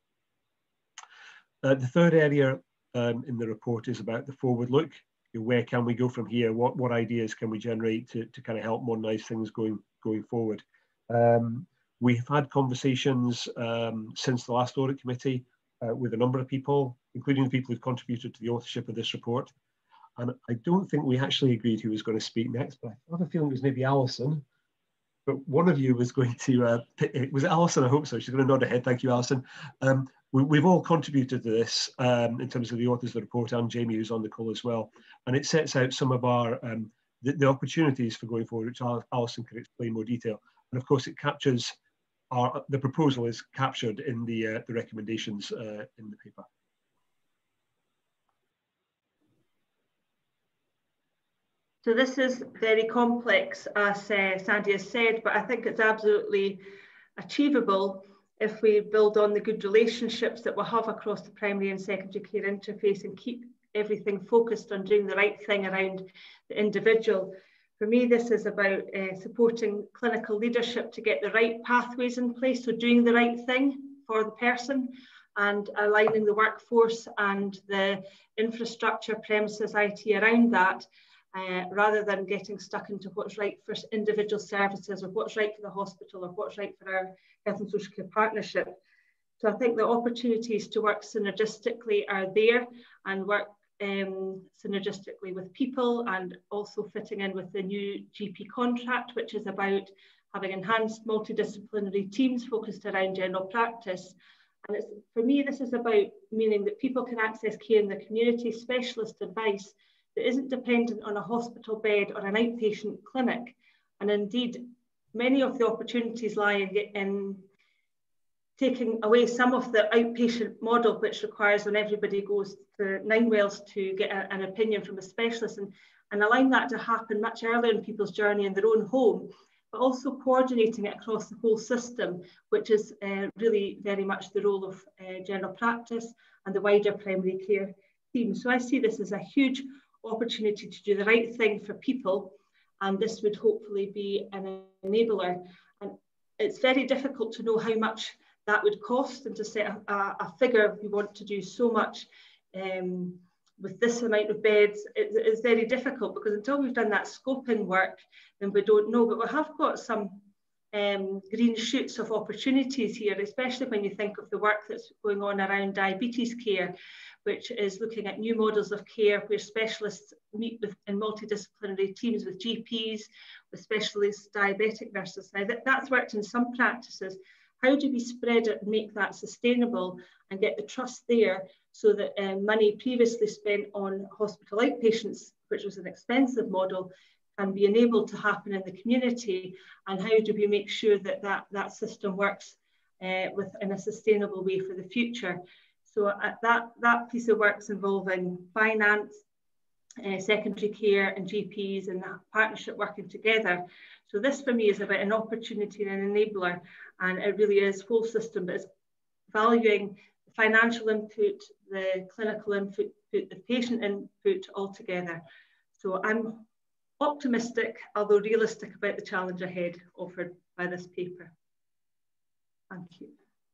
The third area in the report is about the forward look. Where can we go from here? What ideas can we generate to kind of help modernise things going forward? We've had conversations since the last audit committee with a number of people, including the people who've contributed to the authorship of this report. And I don't think we actually agreed who was going to speak next, but I have a feeling it was maybe Alison. But one of you was going to, was it Alison? I hope so. She's going to nod her head. Thank you, Alison. We've all contributed to this in terms of the authors of the report, and Jamie, who's on the call as well. And it sets out some of our the opportunities for going forward, which Alison can explain in more detail. And of course, it captures the proposal is captured in the recommendations in the paper. So this is very complex, as Sandy has said, but I think it's absolutely achievable if we build on the good relationships that we have across the primary and secondary care interface and keep everything focused on doing the right thing around the individual. For me, this is about supporting clinical leadership to get the right pathways in place, so doing the right thing for the person and aligning the workforce and the infrastructure, premises, IT around that, rather than getting stuck into what's right for individual services or what's right for the hospital or what's right for our health and social care partnership. So I think the opportunities to work synergistically are there and work synergistically with people, and also fitting in with the new GP contract, which is about having enhanced multidisciplinary teams focused around general practice. And for me, this is about meaning that people can access care in the community, specialist advice that isn't dependent on a hospital bed or an outpatient clinic. And indeed, many of the opportunities lie in taking away some of the outpatient model, which requires when everybody goes to Ninewells to get an opinion from a specialist, and allowing that to happen much earlier in people's journey in their own home, but also coordinating it across the whole system, which is really very much the role of general practice and the wider primary care team. So I see this as a huge opportunity to do the right thing for people, and this would hopefully be an enabler. And it's very difficult to know how much that would cost, and to set a figure. We want to do so much with this amount of beds. It's very difficult, because until we've done that scoping work, then we don't know. But we have got some green shoots of opportunities here, especially when you think of the work that's going on around diabetes care, which is looking at new models of care where specialists meet in multidisciplinary teams with GPs, with specialist diabetic nurses. Now that's worked in some practices. How do we spread it and make that sustainable and get the trust there, so that money previously spent on hospital outpatients, which was an expensive model, can be enabled to happen in the community? And how do we make sure that that system works in a sustainable way for the future? So that piece of work's involving finance, secondary care and GPs, and that partnership working together. So this for me is about an opportunity and an enabler, and it really is full system, but it's valuing the financial input, the clinical input, the patient input all together. So I'm optimistic, although realistic, about the challenge ahead offered by this paper. Thank you.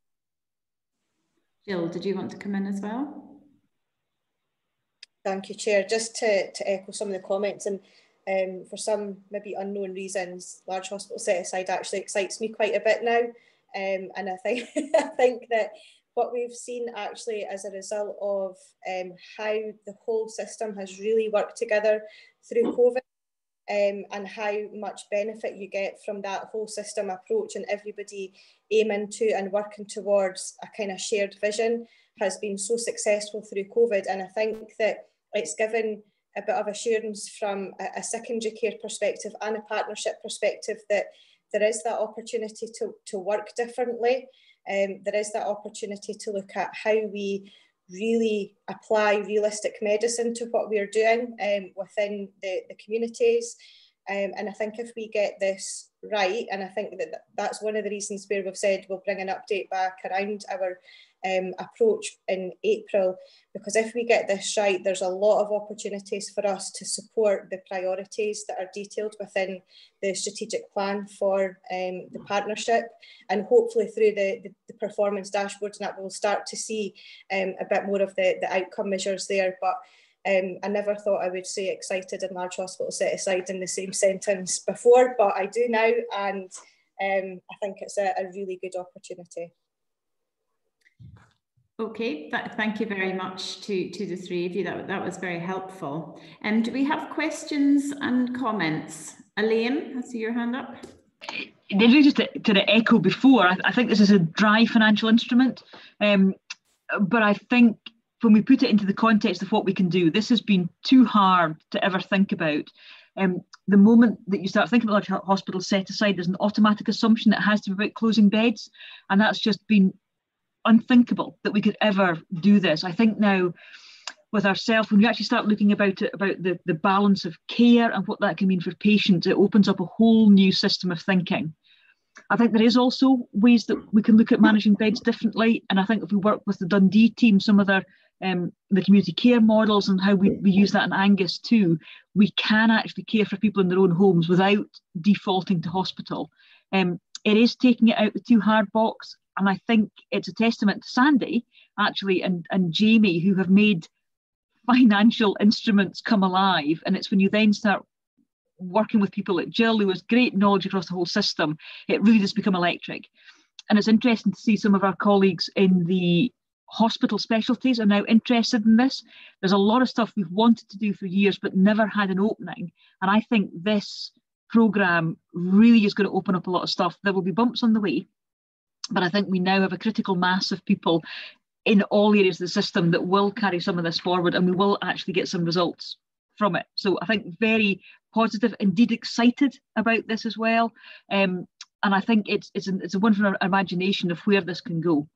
Jill, did you want to come in as well? Thank you, Chair. Just to echo some of the comments, and for some maybe unknown reasons, large hospital set aside actually excites me quite a bit now. And I think I think that what we've seen actually as a result of how the whole system has really worked together through COVID, and how much benefit you get from that whole system approach, and everybody aiming to and working towards a kind of shared vision, has been so successful through COVID. And I think that it's given a bit of assurance from a secondary care perspective and a partnership perspective that there is that opportunity to work differently. There is that opportunity to look at how we really apply realistic medicine to what we're doing within the communities. And I think if we get this right, and I think that that's one of the reasons where we've said we'll bring an update back around our approach in April, because if we get this right, there's a lot of opportunities for us to support the priorities that are detailed within the strategic plan for the partnership, and hopefully through the performance dashboards and that we'll start to see a bit more of the outcome measures there. But I never thought I would say excited and large hospital set aside in the same sentence before, but I do now, and I think it's a really good opportunity. Okay, thank you very much to the three of you. That was very helpful. Do we have questions and comments? Elaine, I see your hand up. Just to echo before, I think this is a dry financial instrument, but I think when we put it into the context of what we can do, this has been too hard to ever think about. The moment that you start thinking about large hospitals set aside, there's an automatic assumption that it has to be about closing beds, and that's just been unthinkable that we could ever do this. I think now with ourselves, when we actually start looking about the balance of care and what that can mean for patients, it opens up a whole new system of thinking. I think there is also ways that we can look at managing beds differently, and I think if we work with the Dundee team, some of their the community care models and how we use that in Angus too, we can actually care for people in their own homes without defaulting to hospital. It is taking it out the too hard box, and I think it's a testament to Sandy actually and Jamie, who have made financial instruments come alive. And it's when you then start working with people like Jill, who has great knowledge across the whole system, it really does become electric. And it's interesting to see some of our colleagues in the hospital specialties are now interested in this. There's a lot of stuff we've wanted to do for years but never had an opening, and I think this programme really is going to open up a lot of stuff. There will be bumps on the way, but I think we now have a critical mass of people in all areas of the system that will carry some of this forward, and we will actually get some results from it. So I think very positive, indeed excited about this as well, and I think it's a wonderful imagination of where this can go.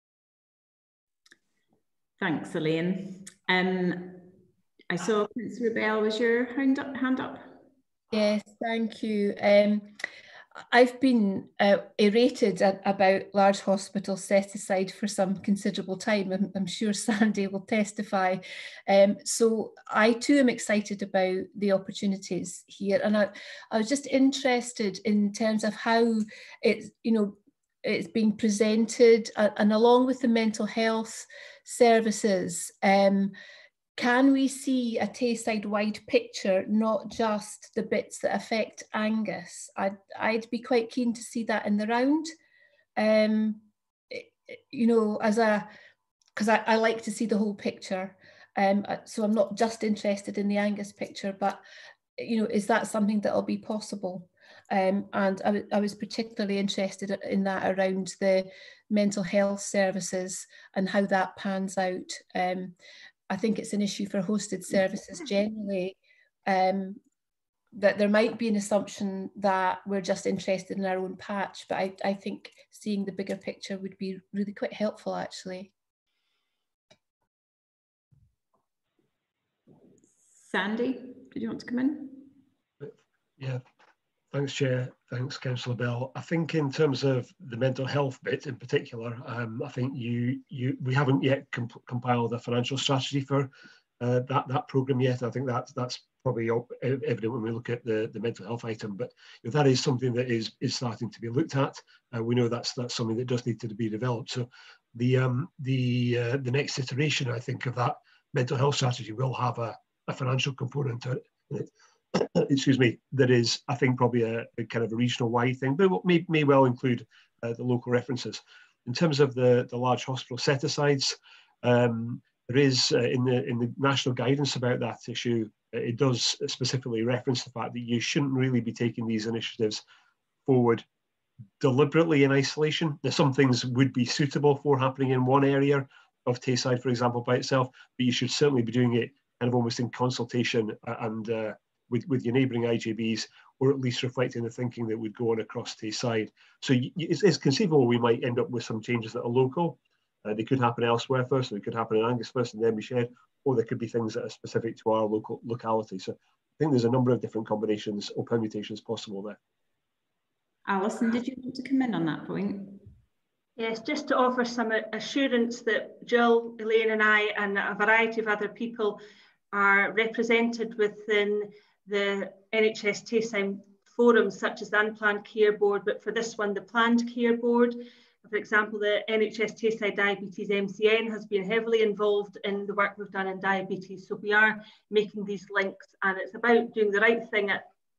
Thanks, Elaine. I saw Prince Rubel, was your hand up? Yes, thank you. I've been irated about large hospitals set aside for some considerable time. I'm sure Sandy will testify. So I too am excited about the opportunities here. And I was just interested in terms of how it's being presented, and along with the mental health services, can we see a Tayside-wide picture, not just the bits that affect Angus? I'd be quite keen to see that in the round, because I like to see the whole picture. So I'm not just interested in the Angus picture, but is that something that will be possible? And I was particularly interested in that around the mental health services and how that pans out. I think it's an issue for hosted services generally, that there might be an assumption that we're just interested in our own patch, but I think seeing the bigger picture would be really quite helpful, actually. Sandy, did you want to come in? Yeah. Thanks, Chair. Thanks, Councillor Bell. I think in terms of the mental health bit in particular, I think we haven't yet compiled a financial strategy for that programme yet. I think that's probably evident when we look at the mental health item. But if that is something that is starting to be looked at, we know that's something that does need to be developed. So the next iteration, I think, of that mental health strategy will have a financial component to it. Excuse me, that is, I think, probably a kind of a regional wide thing, but may well include the local references. In terms of the large hospital set-asides, there is in the national guidance about that issue, it does specifically reference the fact that you shouldn't really be taking these initiatives forward deliberately in isolation. Now, some things would be suitable for happening in one area of Tayside, for example, by itself, but you should certainly be doing it kind of almost in consultation and with your neighbouring IJBs, or at least reflecting the thinking that would go on across Tayside. So it's conceivable we might end up with some changes that are local. They could happen elsewhere first, or they could happen in Angus first and then be shared, or there could be things that are specific to our locality. So I think there's a number of different combinations or permutations possible there. Alison, did you want to come in on that point? Yes, just to offer some assurance that Jill, Elaine and I and a variety of other people are represented within the NHS Tayside forums, such as the Unplanned Care Board, but for this one, the Planned Care Board. For example, the NHS Tayside Diabetes MCN has been heavily involved in the work we've done in diabetes. So we are making these links, and it's about doing the right thing at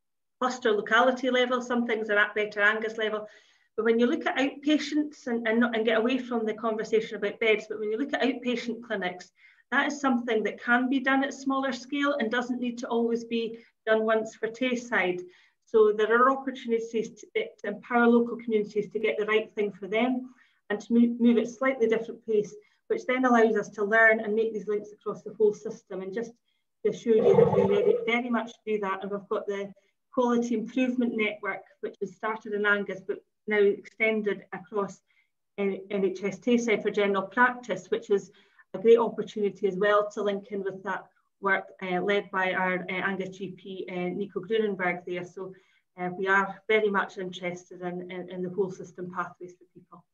cluster locality level, some things are at better Angus level. But when you look at outpatients and get away from the conversation about beds, but when you look at outpatient clinics, that is something that can be done at smaller scale and doesn't need to always be done once for Tayside. So there are opportunities to empower local communities to get the right thing for them and to move at slightly different pace, which then allows us to learn and make these links across the whole system. And just to assure you that we very much do that. And we've got the Quality Improvement Network, which was started in Angus, but now extended across NHS Tayside for general practice, which is a great opportunity as well to link in with that work led by our Angus GP, Nico Grunenberg there. So we are very much interested in the whole system pathways for people.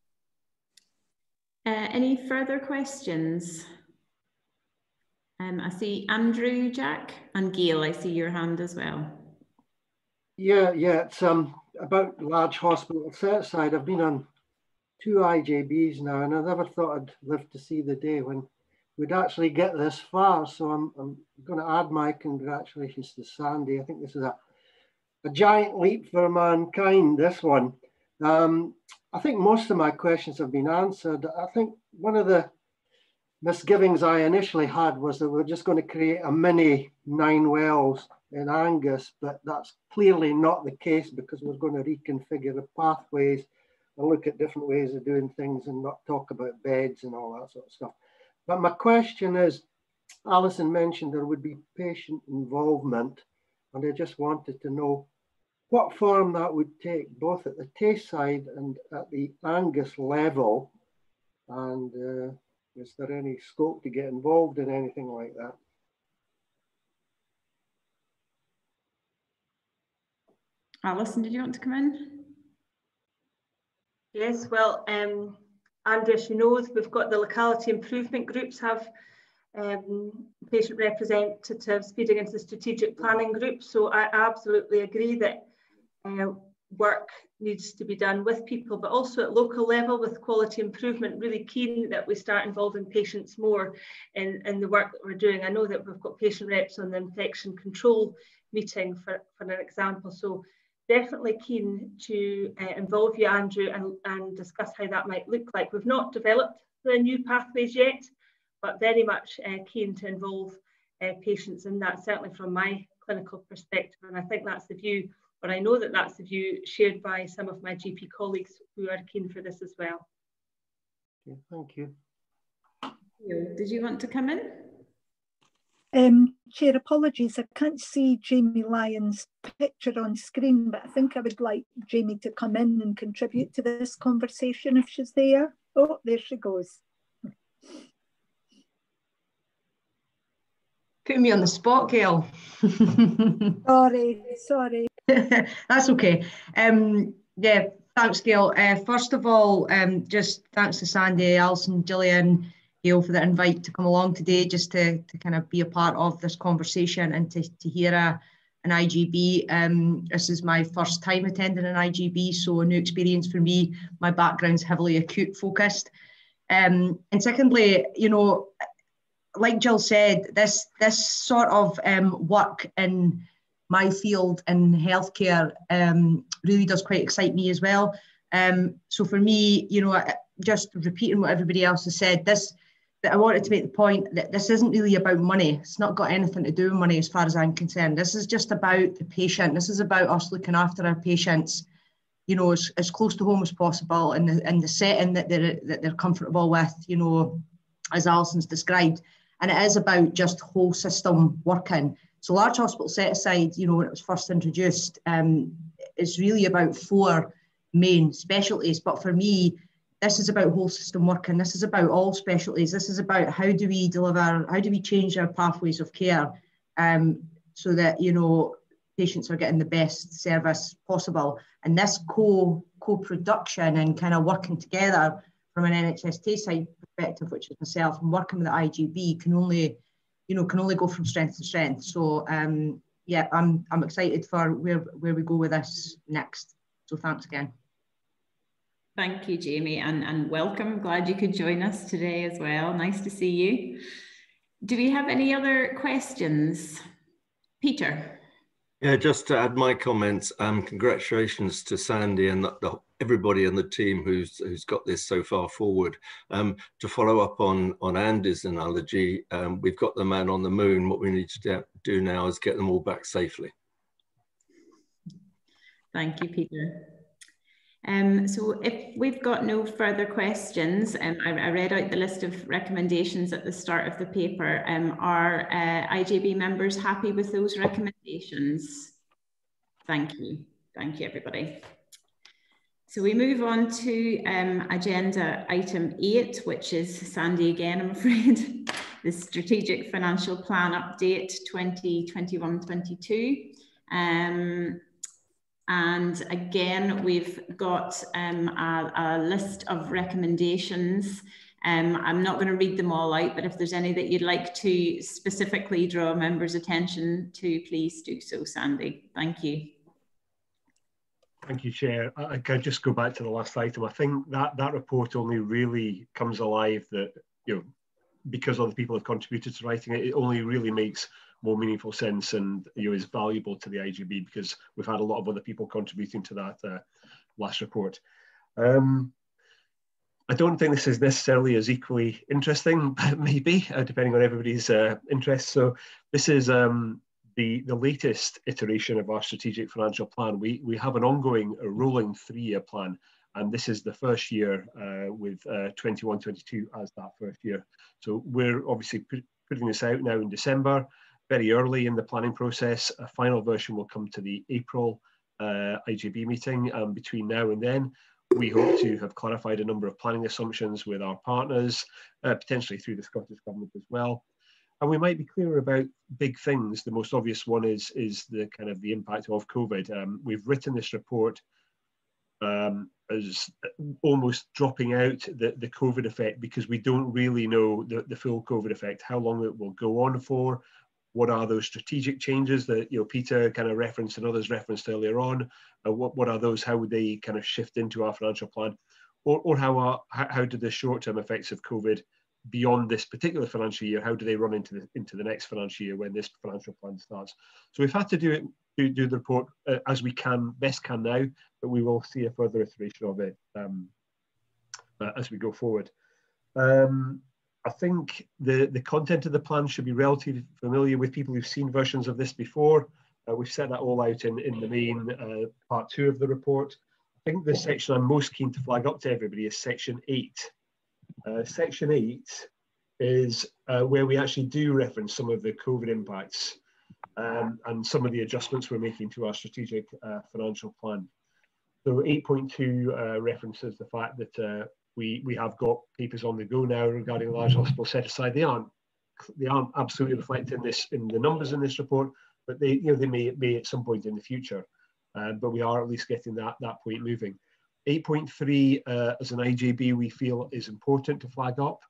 Any further questions? I see Andrew, Jack, and Gail, I see your hand as well. Yeah, it's about large hospital set aside. I've been on 2 IJBs now, and I never thought I'd live to see the day when we'd actually get this far. So I'm going to add my congratulations to Sandy. I think this is a giant leap for mankind, this one. I think most of my questions have been answered. I think one of the misgivings I initially had was that we're just going to create a mini 9 wells in Angus, but that's clearly not the case because we're going to reconfigure the pathways and look at different ways of doing things and not talk about beds and all that sort of stuff. But my question is, Alison mentioned there would be patient involvement, and I just wanted to know what form that would take, both at the Tayside and at the Angus level, and is there any scope to get involved in anything like that? Alison, did you want to come in? Yes, well, Andrew, as you know, we've got the locality improvement groups have patient representatives feeding into the strategic planning group. So I absolutely agree that work needs to be done with people, but also at local level with quality improvement. Really keen that we start involving patients more in the work that we're doing. I know that we've got patient reps on the infection control meeting for an example. So definitely keen to involve you, Andrew, and discuss how that might look like. We've not developed the new pathways yet, but very much keen to involve patients in that, certainly from my clinical perspective. And I think that's the view, or I know that that's the view shared by some of my GP colleagues who are keen for this as well. Okay, thank you. Did you want to come in? Chair, apologies, I can't see Jamie Lyon's picture on screen, but I think I would like Jamie to come in and contribute to this conversation if she's there. Oh, there she goes. Putting me on the spot, Gail. Sorry. That's okay. Yeah, thanks, Gail. First of all, just thanks to Sandy, Alison, Gillian, Gail for the invite to come along today, just to kind of be a part of this conversation and to hear an IGB. This is my first time attending an IGB, so a new experience for me. My background's heavily acute focused. And secondly, you know, like Jill said, this sort of work in my field in healthcare really does quite excite me as well. So for me, you know, just repeating what everybody else has said, that I wanted to make the point that this isn't really about money. It's not got anything to do with money as far as I'm concerned. This is just about the patient. This is about us looking after our patients, you know, as close to home as possible in the setting that they're comfortable with, you know, as Alison's described. And it is about just whole system working. So large hospital set aside, you know, when it was first introduced, is really about 4 main specialties. But for me, this is about whole system working. This is about all specialties. This is about how do we change our pathways of care so that, you know, patients are getting the best service possible. And this co-production and kind of working together from an NHS Tayside perspective, which is myself, and working with the IGB can only go from strength to strength. So yeah, I'm excited for where we go with this next. So thanks again. Thank you, Jamie, and welcome. Glad you could join us today as well. Nice to see you. Do we have any other questions? Peter. Yeah, just to add my comments, congratulations to Sandy and everybody in the team who's got this so far forward. To follow up on Andy's analogy, we've got the man on the moon. What we need to do now is get them all back safely. Thank you, Peter. So if we've got no further questions, I read out the list of recommendations at the start of the paper. Are IJB members happy with those recommendations? Thank you. Thank you, everybody. So we move on to agenda item 8, which is Sandy again, I'm afraid, the Strategic Financial Plan Update 2021-22. And again, we've got a list of recommendations. I'm not going to read them all out, but if there's any that you'd like to specifically draw members' attention to, please do so, Sandy. Thank you. Thank you, Chair. I can just go back to the last item. I think that report only really comes alive that, because other people have contributed to writing it, it only really makes more meaningful sense and is valuable to the IJB because we've had a lot of other people contributing to that last report. I don't think this is necessarily as equally interesting, maybe, depending on everybody's interests. So this is the latest iteration of our strategic financial plan. We have an ongoing rolling 3-year plan, and this is the first year with 21-22 as that first year. So we're obviously putting this out now in December, very early in the planning process. A final version will come to the April IJB meeting. Between now and then, we hope to have clarified a number of planning assumptions with our partners, potentially through the Scottish Government as well. And we might be clearer about big things. The most obvious one is the kind of the impact of COVID. We've written this report as almost dropping out the COVID effect because we don't really know the full COVID effect, how long it will go on for, what are those strategic changes that Peter kind of referenced and others referenced earlier on, what are those, how would they kind of shift into our financial plan, or how do the short-term effects of COVID beyond this particular financial year, how do they run into the next financial year when this financial plan starts? So we've had to do the report as we best can now, but we will see a further iteration of it as we go forward. I think the content of the plan should be relatively familiar with people who've seen versions of this before. We've set that all out in the main part 2 of the report. I think the section I'm most keen to flag up to everybody is section 8. Section 8 is where we actually do reference some of the COVID impacts and some of the adjustments we're making to our strategic financial plan. So 8.2 references the fact that we have got papers on the go now regarding large hospital set aside. They aren't absolutely reflected in the numbers in this report, but they may at some point in the future. But we are at least getting that point moving. 8.3 as an IJB we feel is important to flag up.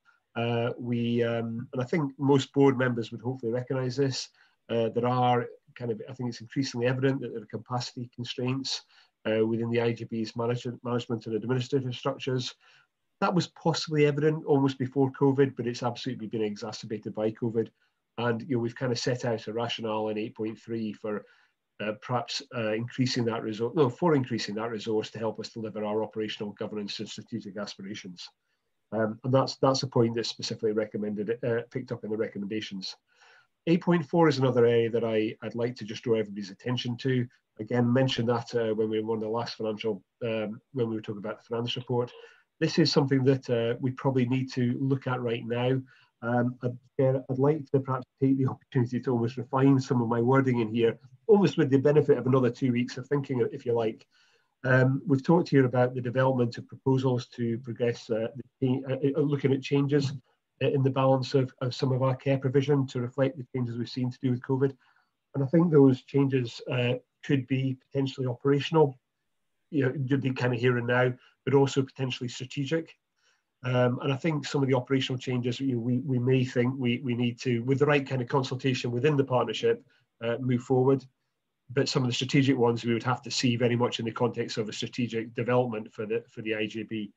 And I think most board members would hopefully recognise this. There are I think it's increasingly evident that there are capacity constraints within the IJB's management and administrative structures. That was possibly evident almost before COVID, but it's absolutely been exacerbated by COVID. And we've kind of set out a rationale in 8.3 for perhaps increasing that resource to help us deliver our operational governance and strategic aspirations. And that's a point that's specifically picked up in the recommendations. 8.4 is another area that I'd like to just draw everybody's attention to. Again, mentioned that when we were on the last financial, when we were talking about the finance report. This is something that we probably need to look at right now. I'd like to perhaps take the opportunity to almost refine some of my wording in here, almost with the benefit of another 2 weeks of thinking, if you like. We've talked here about the development of proposals to progress looking at changes in the balance of some of our care provision to reflect the changes we've seen to do with COVID. And I think those changes could be potentially operational, kind of here and now, but also potentially strategic. And I think some of the operational changes we may think we need to, with the right kind of consultation within the partnership, move forward. But some of the strategic ones we would have to see very much in the context of a strategic development for the IJB.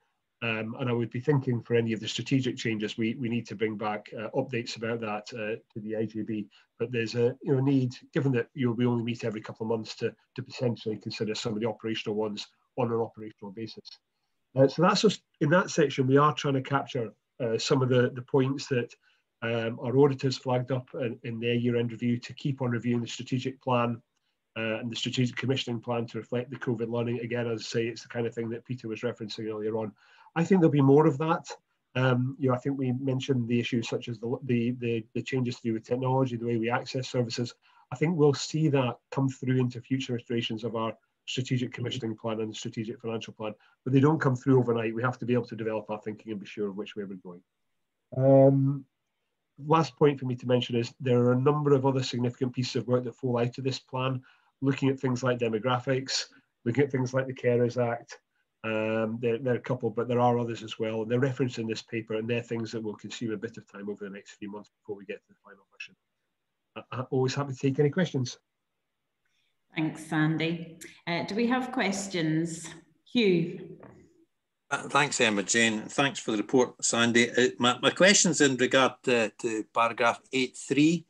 And I would be thinking for any of the strategic changes, we need to bring back updates about that to the IJB. But there's a need, given that we only meet every couple of months, to potentially consider some of the operational ones on an operational basis. So that's just in that section. We are trying to capture some of the points that our auditors flagged up in their year-end review, to keep on reviewing the strategic plan and the strategic commissioning plan to reflect the COVID learning. Again, as I say, it's the kind of thing that Peter was referencing earlier on. I think there'll be more of that. I think we mentioned the issues such as the changes to do with technology, the way we access services. I think we'll see that come through into future iterations of our strategic commissioning plan and the strategic financial plan, but they don't come through overnight. We have to be able to develop our thinking and be sure of which way we're going. Last point for me to mention is there are a number of other significant pieces of work that fall out of this plan, looking at things like demographics, looking at things like the Carers Act. There are a couple, but there are others as well. And they're referenced in this paper, and they're things that will consume a bit of time over the next few months before we get to the final version. I'm always happy to take any questions. Thanks, Sandy. Do we have questions? Hugh. Thanks, Emma-Jane. Thanks for the report, Sandy. My question's in regard to paragraph 8.3,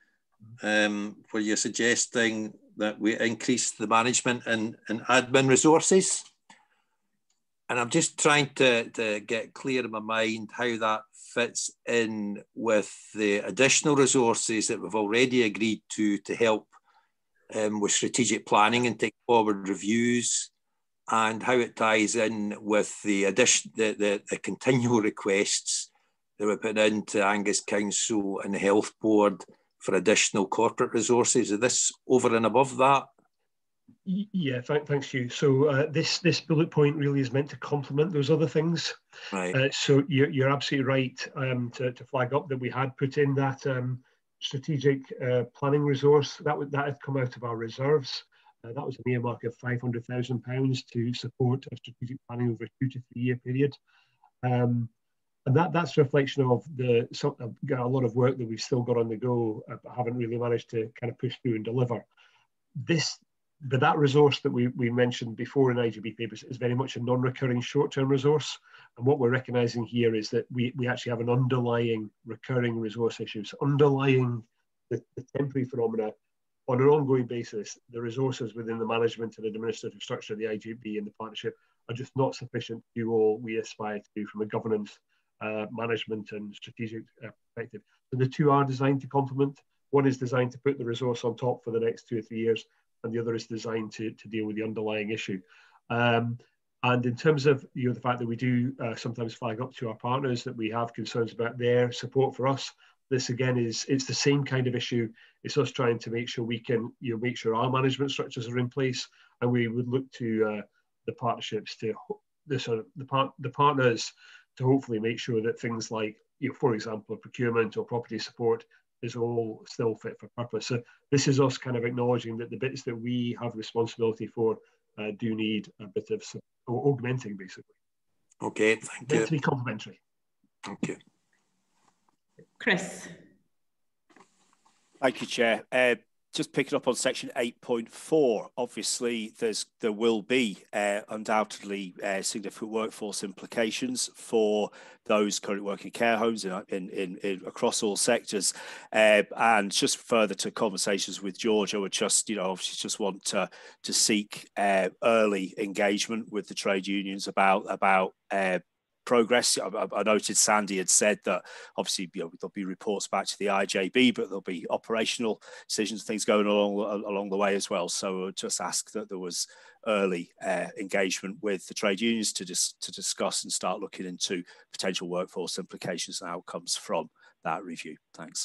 where you're suggesting that we increase the management and admin resources. And I'm just trying to get clear in my mind how that fits in with the additional resources that we've already agreed to help with strategic planning and take forward reviews, and how it ties in with the continual requests that we're putting into Angus Council and the Health Board for additional corporate resources. Is this over and above that? Yeah, thanks, Hugh. So this bullet point really is meant to complement those other things. Right. So you're absolutely right to flag up that we had put in that strategic planning resource that had come out of our reserves. That was an earmark of £500,000 to support a strategic planning over a 2 to 3 year period. And that's a reflection of a lot of work that we've still got on the go, but haven't really managed to kind of push through and deliver. But that resource that we mentioned before in IJB papers is very much a non-recurring short-term resource. And what we're recognising here is that we actually have an underlying recurring resource issue. So underlying the temporary phenomena, on an ongoing basis, the resources within the management and administrative structure of the IJB and the partnership are just not sufficient to do all we aspire to do from a governance, management and strategic perspective. So the two are designed to complement. One is designed to put the resource on top for the next 2 or 3 years, and the other is designed to deal with the underlying issue. And in terms of the fact that we do sometimes flag up to our partners that we have concerns about their support for us, this again it's the same kind of issue. It's us trying to make sure we can make sure our management structures are in place, and we would look to the partnerships to the partners to hopefully make sure that things like for example procurement or property support is all still fit for purpose. So this is us kind of acknowledging that the bits that we have responsibility for do need a bit of augmenting, basically. Okay, thank you. Meant to be complementary. Thank you. Chris. Thank you, Chair. Just picking up on section 8.4, obviously there will be undoubtedly significant workforce implications for those currently working in care homes in across all sectors. And just further to conversations with George, I would just obviously just want to seek early engagement with the trade unions about progress. I noted Sandy had said that obviously there'll be reports back to the IJB, but there'll be operational decisions, things going along the way as well. So I'll just ask that there was early engagement with the trade unions to discuss and start looking into potential workforce implications and outcomes from that review. Thanks.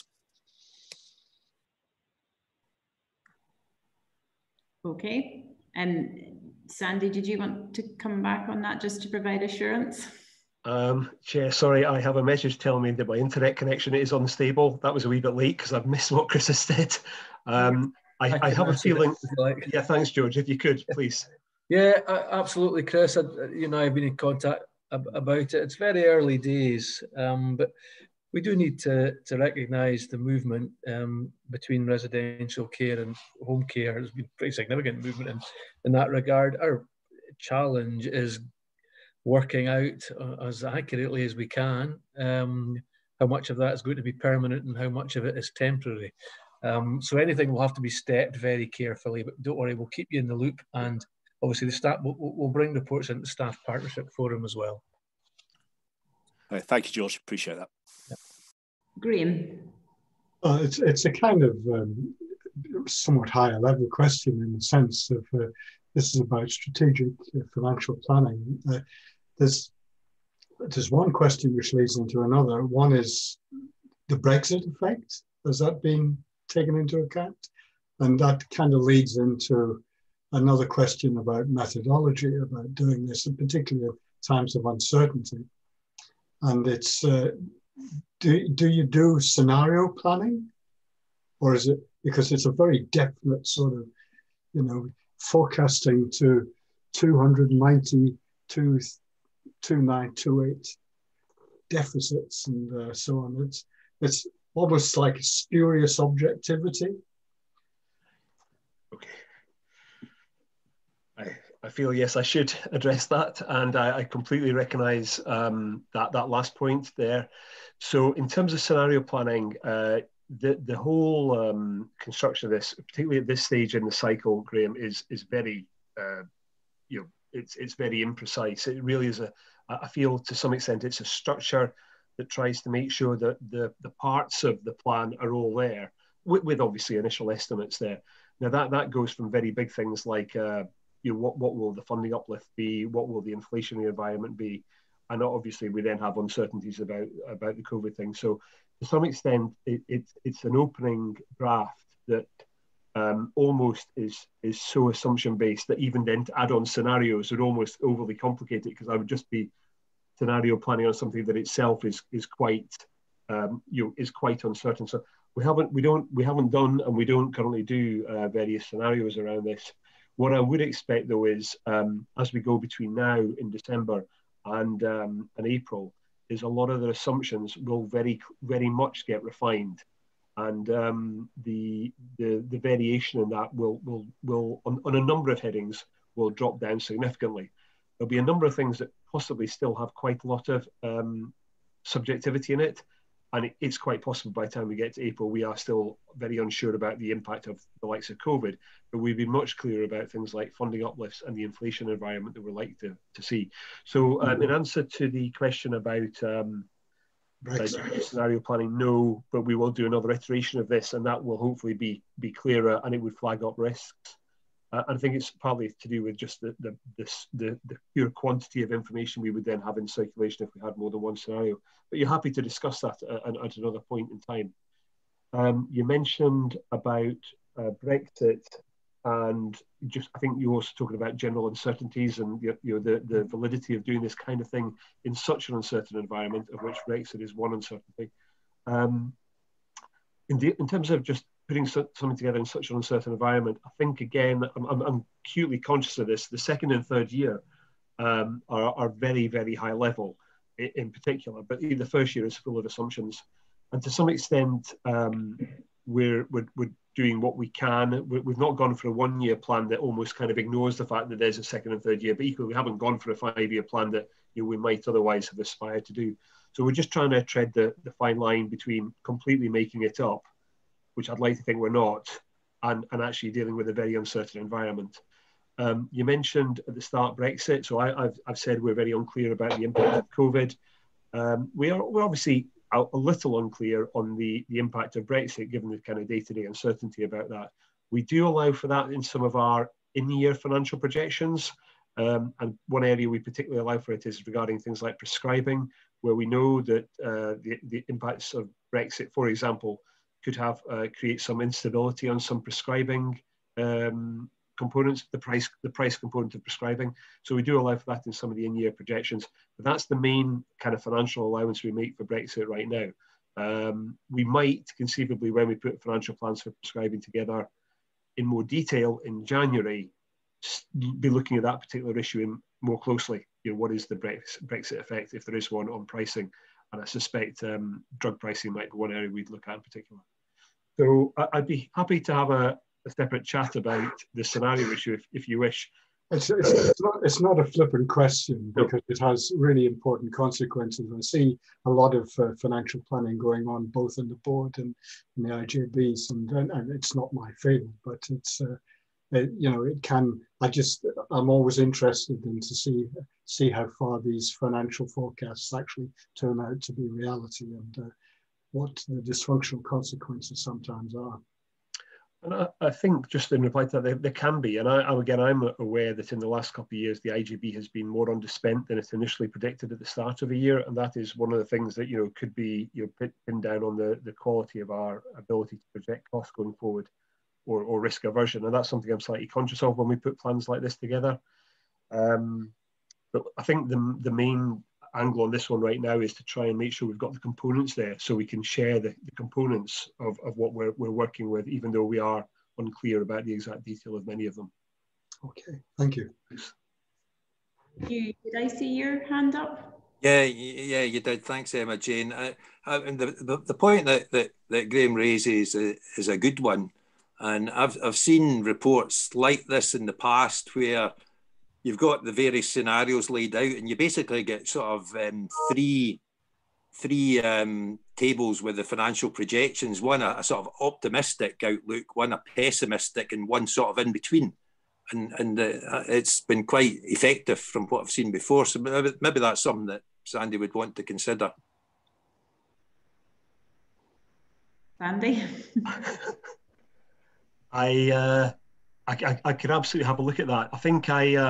Okay. Sandy, did you want to come back on that just to provide assurance? Chair, sorry, I have a message telling me that my internet connection is unstable. That was a wee bit late because I've missed what Chris has said. I have a feeling. Yeah, thanks, George. If you could, please. Yeah, absolutely, Chris. I've been in contact about it. It's very early days, but we do need to recognise the movement between residential care and home care. There's been pretty significant movement in that regard. Our challenge is working out as accurately as we can how much of that is going to be permanent and how much of it is temporary. So anything will have to be stepped very carefully, but don't worry, we'll keep you in the loop, and obviously the staff we'll bring reports into the Staff Partnership Forum as well. Thank you, George. Appreciate that. Yeah. Graham. It's a kind of somewhat higher level question in the sense of this is about strategic financial planning. There's one question which leads into another. One is the Brexit effect. Has that been taken into account? And that kind of leads into another question about methodology, about doing this, in particular times of uncertainty. And it's, do you do scenario planning? Or is it, because it's a very definite sort of, you know, forecasting to 292,2928 deficits and so on. It's almost like a spurious objectivity. Okay. I feel, yes, I should address that, and I completely recognise that last point there. So in terms of scenario planning, the whole construction of this, particularly at this stage in the cycle, Graham, is very, you know, it's very imprecise. It really is I feel to some extent it's a structure that tries to make sure that the parts of the plan are all there, with obviously initial estimates there. Now that goes from very big things like you know, what will the funding uplift be, what will the inflationary environment be, and obviously we then have uncertainties about the COVID thing. So to some extent, it's an opening draft that almost is so assumption based that even then to add on scenarios would almost overly complicate it, because I would just be scenario planning on something that itself is quite you know, is quite uncertain. So we haven't done and we don't currently do various scenarios around this. What I would expect though is as we go between now in December and April, is a lot of the assumptions will very much get refined, and the variation in that will on a number of headings will drop down significantly. There'll be a number of things that possibly still have quite a lot of subjectivity in it, and it's quite possible by the time we get to April we are still very unsure about the impact of the likes of COVID, but we'll be much clearer about things like funding uplifts and the inflation environment that we're likely to see. So in answer to the question about scenario planning, no, but we will do another iteration of this, and that will hopefully be clearer, and it would flag up risks. I think it's partly to do with just the pure quantity of information we would then have in circulation if we had more than one scenario. But you're happy to discuss that at another point in time. You mentioned about Brexit, and just I think you were also talking about general uncertainties and you know the validity of doing this kind of thing in such an uncertain environment, of which Brexit is one uncertainty. In terms of just putting something together in such an uncertain environment, I think again, I'm acutely conscious of this. The second and third year are very, very high level in particular, but the first year is full of assumptions. And to some extent, we're doing what we can. We've not gone for a 1 year plan that almost kind of ignores the fact that there's a second and third year, but equally we haven't gone for a 5 year plan that we might otherwise have aspired to do. So we're just trying to tread the fine line between completely making it up, which I'd like to think we're not, and actually dealing with a very uncertain environment. You mentioned at the start Brexit, so I've said we're very unclear about the impact of COVID. We're obviously a little unclear on the impact of Brexit, given the kind of day-to-day uncertainty about that. We do allow for that in some of our in-year financial projections, and one area we particularly allow for it is regarding things like prescribing, where we know that the impacts of Brexit, for example, could have create some instability on some prescribing components, the price component of prescribing. So we do allow for that in some of the in-year projections, but that's the main kind of financial allowance we make for Brexit right now. We might conceivably, when we put financial plans for prescribing together in more detail in January, be looking at that particular issue in more closely. You know, what is the Brexit effect, if there is one, on pricing? And I suspect drug pricing might be one area we'd look at in particular. So I'd be happy to have a separate chat about the scenario issue if you wish. It's not a flippant question, because it has really important consequences. I see a lot of financial planning going on both in the board and in the IJBs, and it's not my field, but it's you know, it can. I'm always interested in to see how far these financial forecasts actually turn out to be reality, and what the dysfunctional consequences sometimes are. And I think, just in reply to that, there can be, and I'm aware that in the last couple of years, the IJB has been more underspent than it initially predicted at the start of a year, and that is one of the things that, you know, could be, you know, pinned down on the quality of our ability to project costs going forward, or risk aversion, and that's something I'm slightly conscious of when we put plans like this together. But I think the main angle on this one right now is to try and make sure we've got the components there, so we can share the components of what we're working with, even though we are unclear about the exact detail of many of them. Okay, thank you. Did I see your hand up? Yeah, you did. Thanks, Emma Jane. And the point that Graham raises is a good one, and I've seen reports like this in the past where you've got the various scenarios laid out, and you basically get sort of three tables with the financial projections, one a sort of optimistic outlook, one a pessimistic, and one sort of in between. And it's been quite effective from what I've seen before. So maybe that's something that Sandy would want to consider. Sandy? I could absolutely have a look at that. I think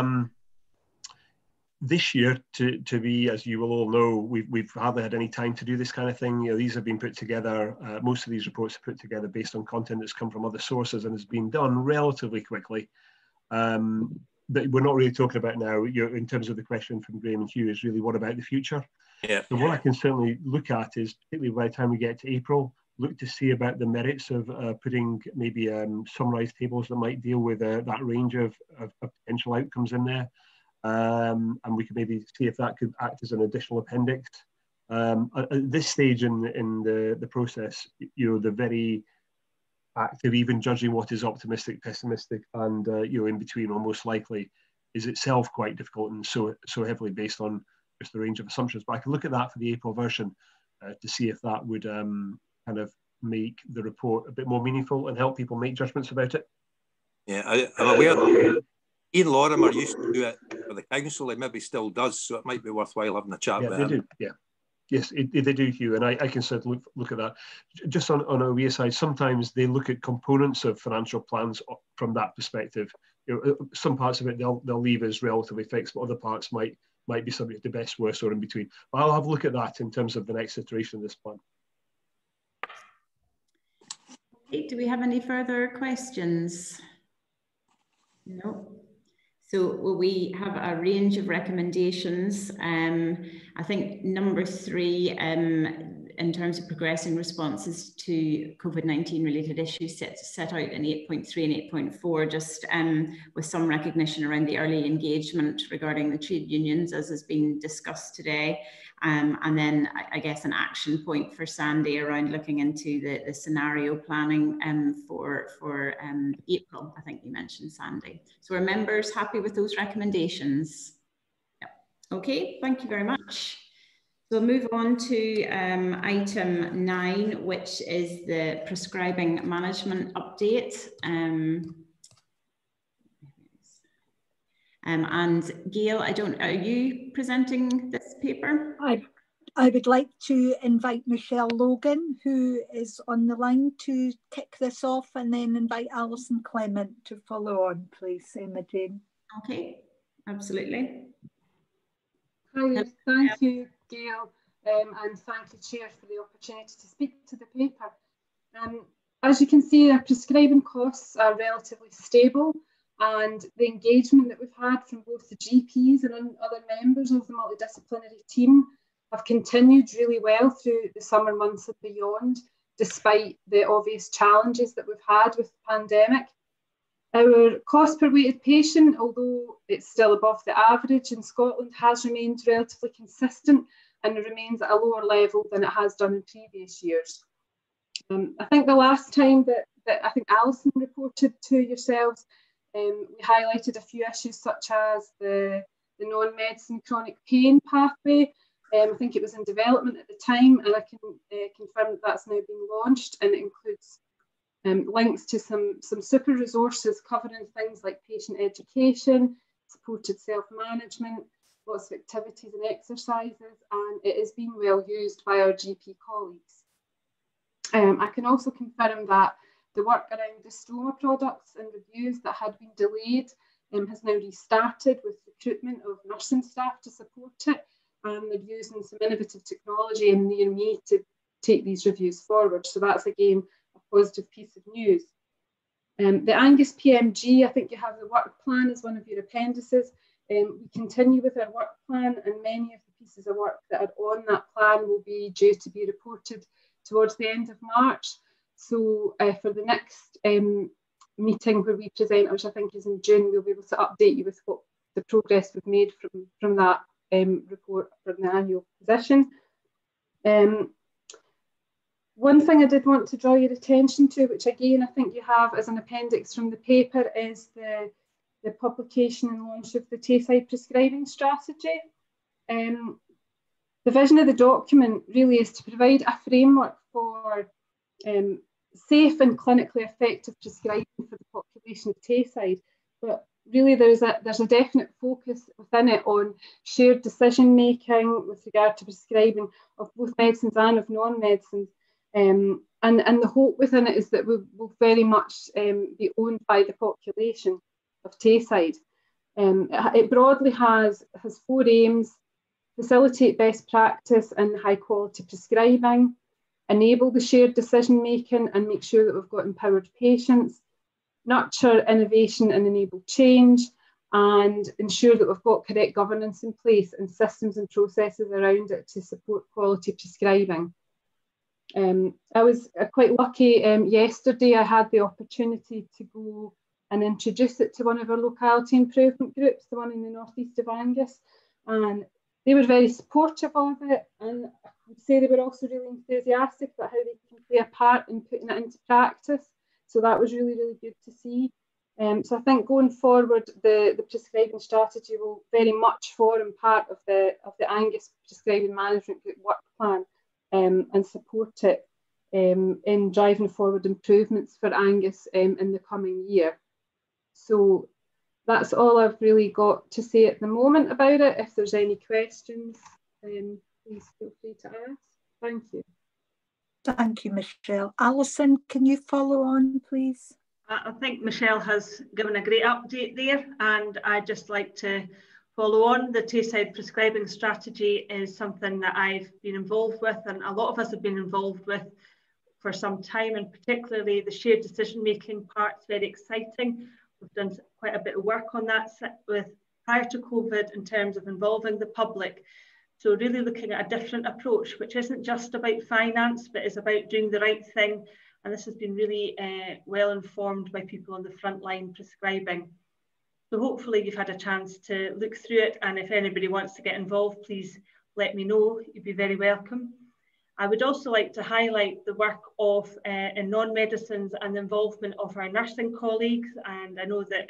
this year, to be, as you will all know, we've hardly had any time to do this kind of thing. You know, these have been put together. Most of these reports are put together based on content that's come from other sources and has been done relatively quickly. But we're not really talking about now. You know, in terms of the question from Graham and Hugh, is really what about the future? Yeah. So what I can certainly look at is, particularly by the time we get to April, look to see about the merits of putting maybe summarised tables that might deal with that range of potential outcomes in there. And we could maybe see if that could act as an additional appendix. At this stage in the process, you know, the very active, even judging what is optimistic, pessimistic, and you know, in between, or most likely, is itself quite difficult and so heavily based on just the range of assumptions. But I can look at that for the April version to see if that would kind of make the report a bit more meaningful and help people make judgments about it. Yeah, I'm aware that Ian Lorimer used to do it for the council. He maybe still does, so it might be worthwhile having a chat with him. They do, yeah. Yes, they do, Hugh, and I can certainly look at that. Just on a wee side, sometimes they look at components of financial plans from that perspective. You know, some parts of it they'll leave as relatively fixed, but other parts might be subject to best, worst, or in between. But I'll have a look at that in terms of the next iteration of this plan. Okay, do we have any further questions? No. So we have a range of recommendations. I think number 3, in terms of progressing responses to COVID-19 related issues set out in 8.3 and 8.4, just with some recognition around the early engagement regarding the trade unions, as has been discussed today. And then I guess an action point for Sandy around looking into the scenario planning for April, I think you mentioned, Sandy. So are members happy with those recommendations? Yeah. Okay, thank you very much. So we'll move on to item 9, which is the prescribing management update. And Gail, are you presenting this paper? I would like to invite Michelle Logan, who is on the line, to kick this off, and then invite Alison Clement to follow on, please, Emma Jane. Okay, absolutely. Hi, thank you, Gail, and thank you, Chair, for the opportunity to speak to the paper. As you can see, our prescribing costs are relatively stable, and the engagement that we've had from both the GPs and other members of the multidisciplinary team have continued really well through the summer months and beyond, despite the obvious challenges that we've had with the pandemic. Our cost per weighted patient, although it's still above the average in Scotland, has remained relatively consistent and remains at a lower level than it has done in previous years. I think the last time that I think Alison reported to yourselves, We highlighted a few issues such as the non-medicine chronic pain pathway. I think it was in development at the time, and I can confirm that that's now been launched, and it includes links to some super resources covering things like patient education, supported self-management, lots of activities and exercises, and it is being well used by our GP colleagues. I can also confirm that the work around the stoma products and reviews that had been delayed has now restarted with recruitment of nursing staff to support it, and they're using some innovative technology in Near Me to take these reviews forward. So that's again a positive piece of news. The Angus PMG, I think you have the work plan as one of your appendices. We continue with our work plan, and many of the pieces of work that are on that plan will be due to be reported towards the end of March. So for the next meeting where we present, which I think is in June, we'll be able to update you with what the progress we've made from that report from the annual position. One thing I did want to draw your attention to, which again I think you have as an appendix from the paper, is the publication and launch of the Tayside prescribing strategy. The vision of the document really is to provide a framework for safe and clinically effective prescribing for the population of Tayside, but really there's a definite focus within it on shared decision making with regard to prescribing of both medicines and of non-medicines, and the hope within it is that we will very much be owned by the population of Tayside. It broadly has 4 aims: facilitate best practice and high quality prescribing, enable the shared decision making and make sure that we've got empowered patients, nurture innovation and enable change, and ensure that we've got correct governance in place and systems and processes around it to support quality prescribing. I was quite lucky yesterday. I had the opportunity to go and introduce it to one of our locality improvement groups, the one in the northeast of Angus, and they were very supportive of it, and I would say they were also really enthusiastic about how they can play a part in putting it into practice. So that was really, really good to see. So I think going forward, the prescribing strategy will very much form part of the Angus Prescribing Management Group work plan, and support it in driving forward improvements for Angus in the coming year. So that's all I've really got to say at the moment about it. If there's any questions, please feel free to ask. Thank you. Thank you, Michelle. Alison, can you follow on, please? I think Michelle has given a great update there, and I'd just like to follow on. The Tayside prescribing strategy is something that I've been involved with, and a lot of us have been involved with for some time, and particularly the shared decision-making part's very exciting. We've done quite a bit of work on that prior to COVID in terms of involving the public. So really looking at a different approach, which isn't just about finance, but is about doing the right thing. And this has been really well informed by people on the front line prescribing. So hopefully you've had a chance to look through it. And if anybody wants to get involved, please let me know. You'd be very welcome. I would also like to highlight the work of in non-medicines and the involvement of our nursing colleagues. And I know that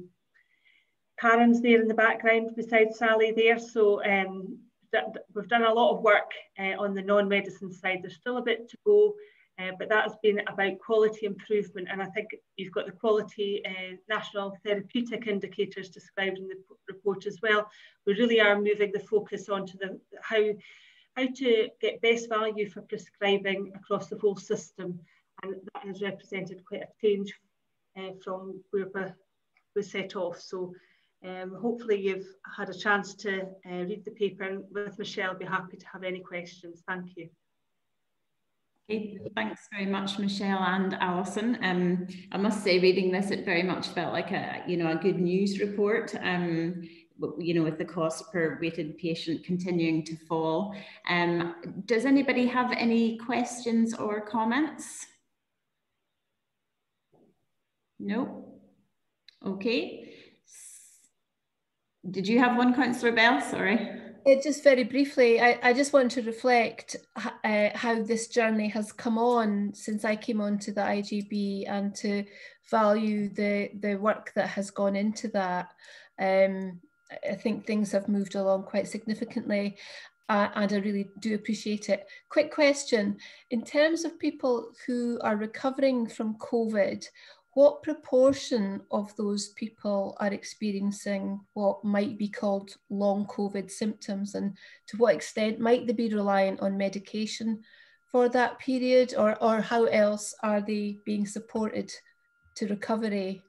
Karen's there in the background beside Sally there. So we've done a lot of work on the non-medicine side. There's still a bit to go, but that has been about quality improvement. And I think you've got the quality national therapeutic indicators described in the report as well. We really are moving the focus onto how to get best value for prescribing across the whole system. And that has represented quite a change from where we set off. So hopefully you've had a chance to read the paper, and with Michelle, I'll be happy to have any questions. Thank you. Okay, thanks very much, Michelle and Alison. I must say, reading this, it very much felt like a good news report. With the cost per weighted patient continuing to fall. Does anybody have any questions or comments? No? Okay. Did you have one, Councillor Bell? Sorry. Just very briefly, I just want to reflect how this journey has come on since I came on to the IGB, and to value the work that has gone into that. I think things have moved along quite significantly, and I really do appreciate it. Quick question, in terms of people who are recovering from COVID, what proportion of those people are experiencing what might be called long COVID symptoms, and to what extent might they be reliant on medication for that period, or how else are they being supported to recovery?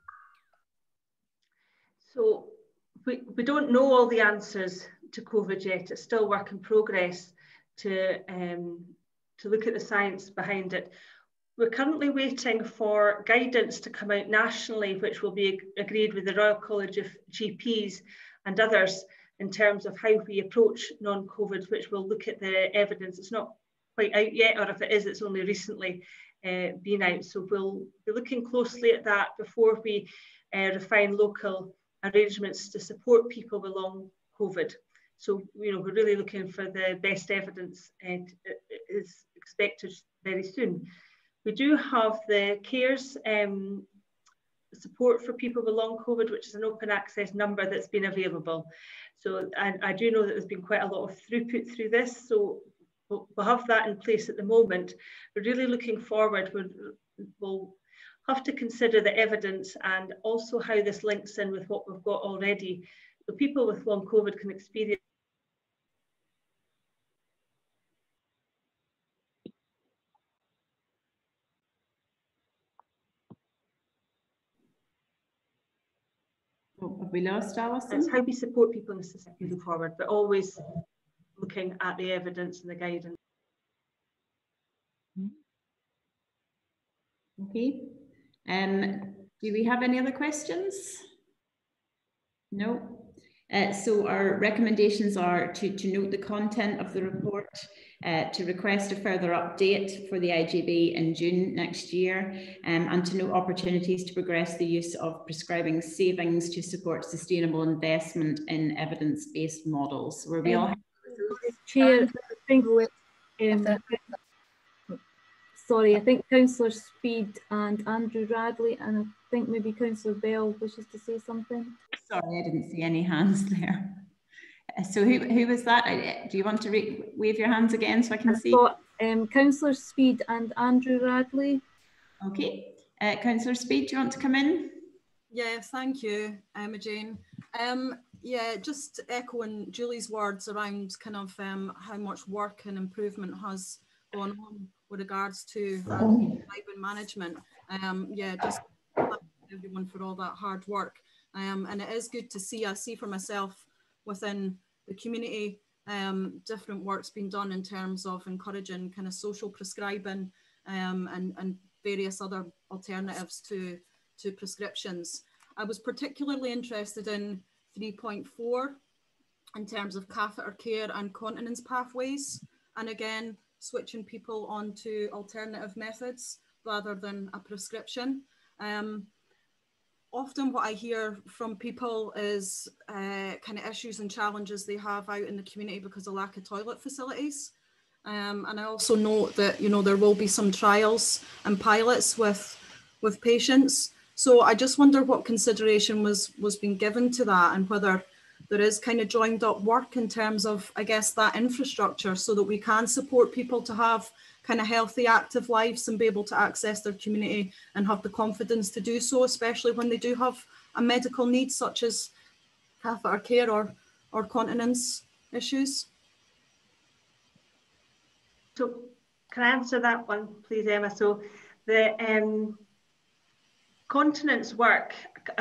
So we don't know all the answers to COVID yet. It's still work in progress to look at the science behind it. We're currently waiting for guidance to come out nationally, which will be agreed with the Royal College of GPs and others in terms of how we approach non-COVID, which will look at the evidence. It's not quite out yet, or if it is, it's only recently been out. So we'll be looking closely at that before we refine local arrangements to support people with long COVID. So, you know, we're really looking for the best evidence, and it is expected very soon. We do have the CARES support for people with long COVID, which is an open access number that's been available. So I do know that there's been quite a lot of throughput through this. So we'll have that in place at the moment. We're really looking forward. We'll have to consider the evidence and also how this links in with what we've got already. So people with long COVID can experience Have we lost Alison? It's how we support people in the system moving forward, but always looking at the evidence and the guidance. Okay. Do we have any other questions? No. So our recommendations are to note the content of the report, to request a further update for the IGB in June next year, and to note opportunities to progress the use of prescribing savings to support sustainable investment in evidence-based models. Where we all Chair, I think Councillor Speed and Andrew Radley, and I think maybe Councillor Bell wishes to say something. Sorry, I didn't see any hands there. So who was that? Do you want to wave your hands again so I can see? Councillor Speed and Andrew Radley. Okay. Councillor Speed, do you want to come in? Yeah, thank you, Emma-Jane. Yeah, just echoing Julie's words around kind of how much work and improvement has gone on with regards to management. Yeah, just thank everyone for all that hard work. And it is good to see, I see for myself within the community, different work's been done in terms of encouraging kind of social prescribing and various other alternatives to prescriptions. I was particularly interested in 3.4 in terms of catheter care and continence pathways, and again, switching people onto alternative methods rather than a prescription. Often what I hear from people is kind of issues and challenges they have out in the community because of lack of toilet facilities. And I also note that, you know, there will be some trials and pilots with patients. So I just wonder what consideration was being given to that, and whether there is kind of joined up work in terms of, I guess, that infrastructure, so that we can support people to have kind of healthy, active lives and be able to access their community and have the confidence to do so, especially when they do have a medical need such as catheter care or continence issues. So can I answer that one, please, Emma? So the continence work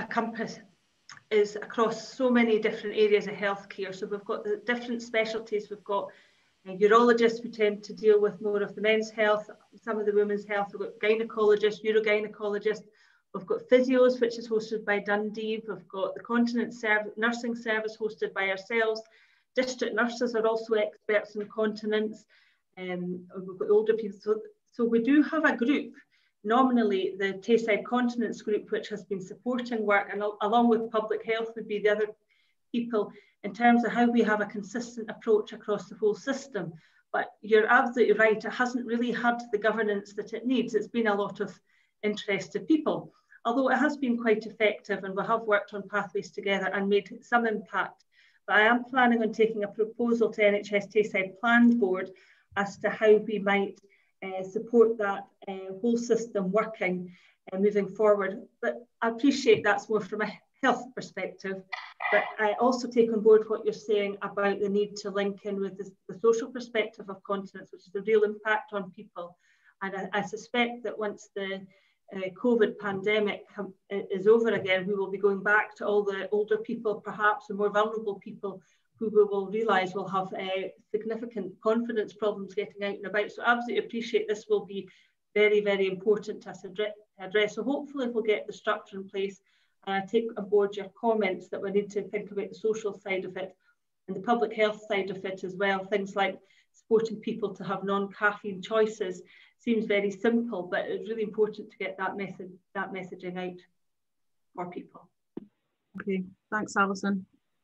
is across so many different areas of healthcare. So we've got the different specialties. We've got urologists who tend to deal with more of the men's health, some of the women's health. We've got gynecologists, urogynecologists. We've got physios, which is hosted by Dundee. We've got the continence nursing service hosted by ourselves. District nurses are also experts in continence. We've got older people. So we do have a group, nominally the Tayside Continence Group, which has been supporting work, and along with public health would be the other people in terms of how we have a consistent approach across the whole system. But you're absolutely right, it hasn't really had the governance that it needs. It's been a lot of interested people, although it has been quite effective, and we have worked on pathways together and made some impact. But I am planning on taking a proposal to NHS Tayside Planned Board as to how we might support that whole system working moving forward. But I appreciate that's more from a health perspective, but I also take on board what you're saying about the need to link in with the social perspective of continence, which is the real impact on people. And I suspect that once the COVID pandemic is over again, we will be going back to all the older people, perhaps the more vulnerable people, who we will realise will have significant confidence problems getting out and about. So I absolutely appreciate this will be very, very important to us to address. So hopefully we'll get the structure in place. And I take on board your comments that we need to think about the social side of it and the public health side of it as well. Things like supporting people to have non-caffeine choices seems very simple, but it's really important to get that messaging out for people. Okay, thanks, Alison.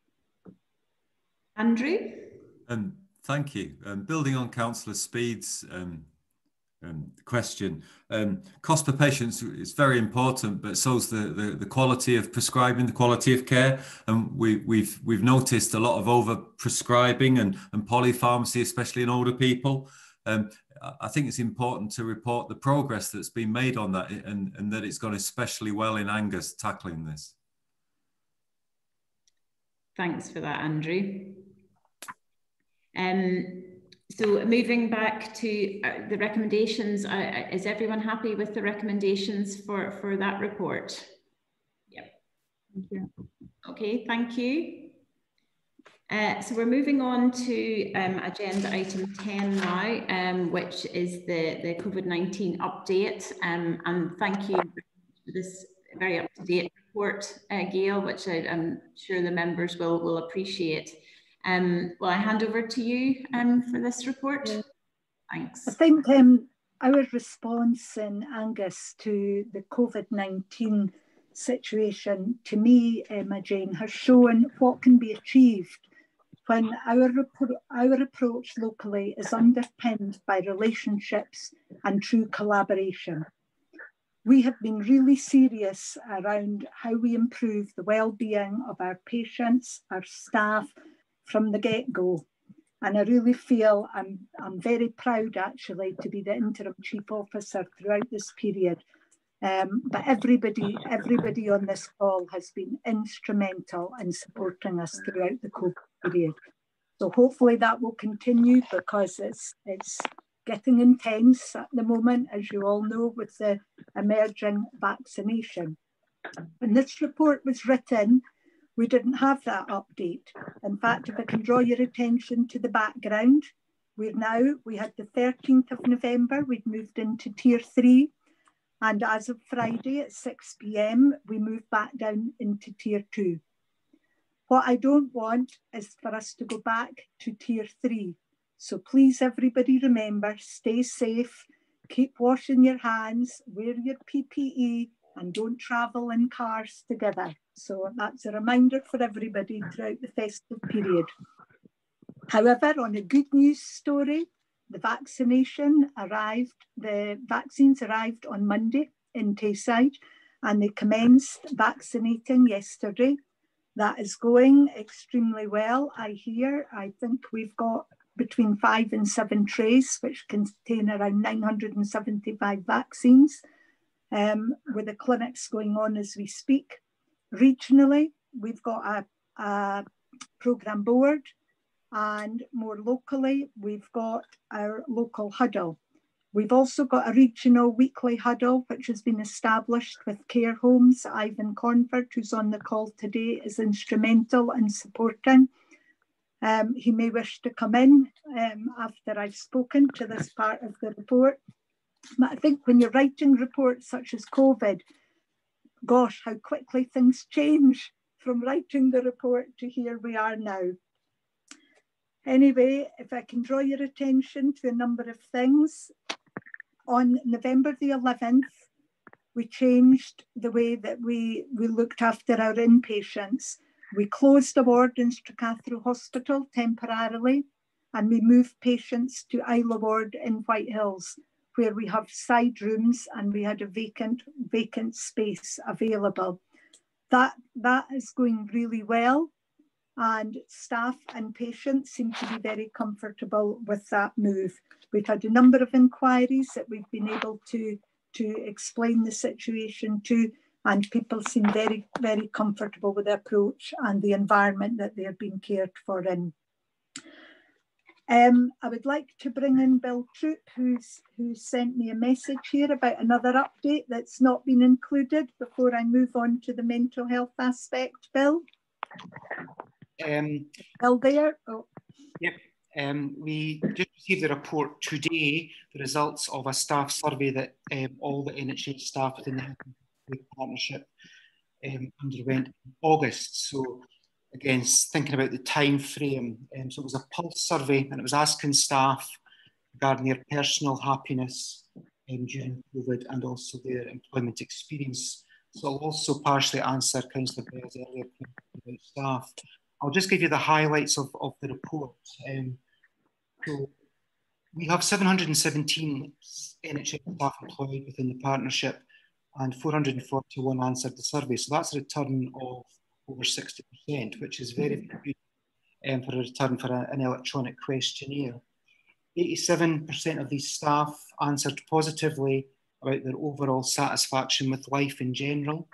Andrew? Thank you. Building on Councillor Speed's question, cost per patient is very important, but so is the quality of prescribing, the quality of care. And we've noticed a lot of over prescribing and polypharmacy, especially in older people. I think it's important to report the progress that's been made on that, and that it's gone especially well in Angus tackling this. Thanks for that, Andrew. So moving back to the recommendations, is everyone happy with the recommendations for that report? Yep. Thank you. Okay, thank you. So we're moving on to agenda item 10 now, which is the COVID-19 update. And thank you for this very up-to-date report, Gail, which I'm sure the members will appreciate. Will I hand over to you for this report? Yeah. Thanks. I think our response in Angus to the COVID-19 situation, to me, Emma-Jane, has shown what can be achieved when our approach locally is underpinned by relationships and true collaboration. We have been really serious around how we improve the well-being of our patients, our staff, from the get-go. And I really feel I'm very proud actually to be the interim chief officer throughout this period. But everybody on this call has been instrumental in supporting us throughout the COVID period. So hopefully that will continue, because it's getting intense at the moment, as you all know, with the emerging vaccination. When this report was written, we didn't have that update. In fact, if I can draw your attention to the background, we had the 13th of November, we'd moved into tier 3. And as of Friday at 6 p.m, we moved back down into tier 2. What I don't want is for us to go back to tier 3. So please, everybody, remember, stay safe, keep washing your hands, wear your PPE, and don't travel in cars together. So that's a reminder for everybody throughout the festive period. However, on a good news story, the vaccines arrived on Monday in Tayside, and they commenced vaccinating yesterday. That is going extremely well, I hear. I think we've got between 5 and 7 trays, which contain around 975 vaccines, with the clinics going on as we speak. Regionally, we've got a programme board, and more locally, we've got our local huddle. We've also got a regional weekly huddle, which has been established with care homes. Ivan Convert, who's on the call today, is instrumental in supporting. He may wish to come in after I've spoken to this part of the report. But I think when you're writing reports such as COVID, gosh, how quickly things change from writing the report to here we are now. Anyway, if I can draw your attention to a number of things. On November the 11th, we changed the way that we looked after our inpatients. We closed a ward in Stracathro Hospital temporarily, and we moved patients to Isla Ward in Whitehills, where we have side rooms and we had a vacant space available. That is going really well, and staff and patients seem to be very comfortable with that move. We've had a number of inquiries that we've been able to explain the situation to, and people seem very, very comfortable with the approach and the environment that they're being cared for in. I would like to bring in Bill Troop, who sent me a message here about another update that's not been included before I move on to the mental health aspect. Bill? Bill there? Oh. Yep. We just received the report today, the results of a staff survey that all the NHS staff within the Health and Partnership underwent in August. So again, thinking about the time frame, so it was a pulse survey, and it was asking staff regarding their personal happiness during COVID and also their employment experience. So I'll also partially answer Councillor Bell's earlier point about staff. I'll just give you the highlights of the report. So we have 717 NHS staff employed within the partnership, and 441 answered the survey. So that's a return of over 60%, which is very, very good for a return for an electronic questionnaire. 87% of these staff answered positively about their overall satisfaction with life in general.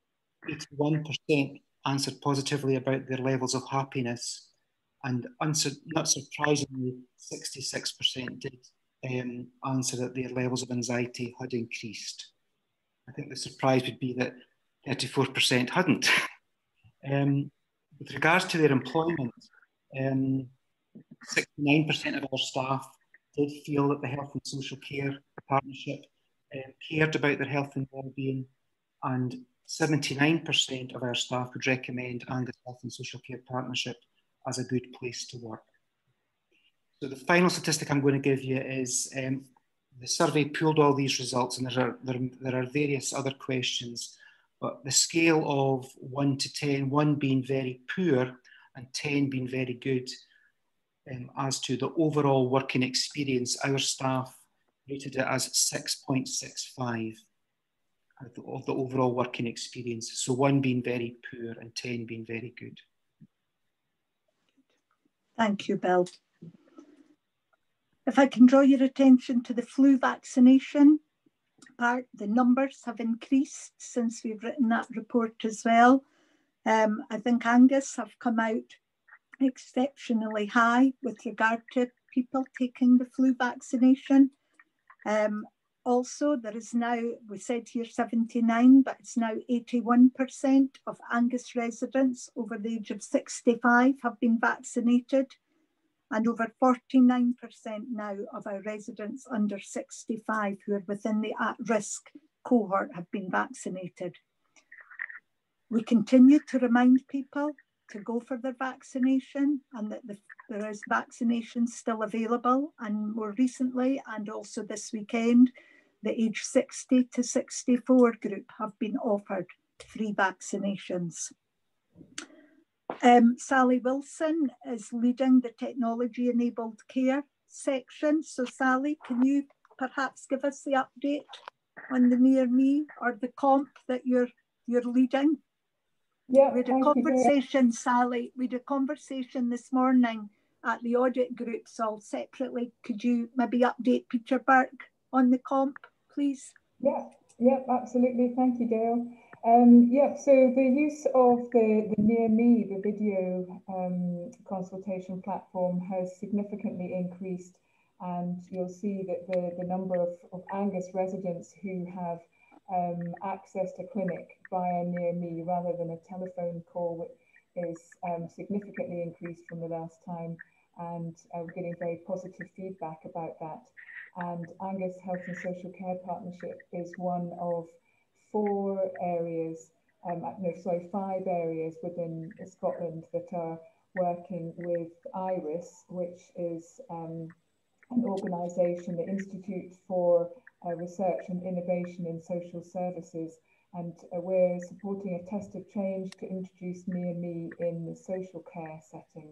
81% answered positively about their levels of happiness, and not surprisingly, 66% did answer that their levels of anxiety had increased. I think the surprise would be that 34% hadn't. With regards to their employment, 69% of our staff did feel that the Health and Social Care Partnership cared about their health and well-being, and 79% of our staff would recommend Angus Health and Social Care Partnership as a good place to work. So the final statistic I'm going to give you is the survey pulled all these results, and there are various other questions, but the scale of 1 to 10, 1 being very poor and 10 being very good, as to the overall working experience, our staff rated it as 6.65 of the overall working experience. So 1 being very poor and 10 being very good. Thank you, Bill. If I can draw your attention to the flu vaccination part, the numbers have increased since we've written that report as well. I think Angus have come out exceptionally high with regard to people taking the flu vaccination. Also, there is now, we said here 79, but it's now 81% of Angus residents over the age of 65 have been vaccinated, and over 49% now of our residents under 65 who are within the at-risk cohort have been vaccinated. We continue to remind people to go for their vaccination, and that there is vaccination still available. And more recently, and also this weekend, the age 60 to 64 group have been offered free vaccinations. Sally Wilson is leading the technology-enabled care section. So Sally, can you perhaps give us the update on the Near Me or the comp that you're leading? Yeah, we had a conversation, Sally. We had a conversation this morning at the audit group, so separately, could you maybe update Peter Burke on the comp, please? Yeah, absolutely. Thank you, Gail. So the use of the Near Me, the video consultation platform, has significantly increased, and you'll see that the number of Angus residents who have access to clinic via Near Me rather than a telephone call is significantly increased from the last time, and we're getting very positive feedback about that. And Angus Health and Social Care Partnership is one of 5 areas within Scotland that are working with IRIS, which is an organisation, the Institute for Research and Innovation in Social Services, and we're supporting a test of change to introduce Near Me in the social care setting.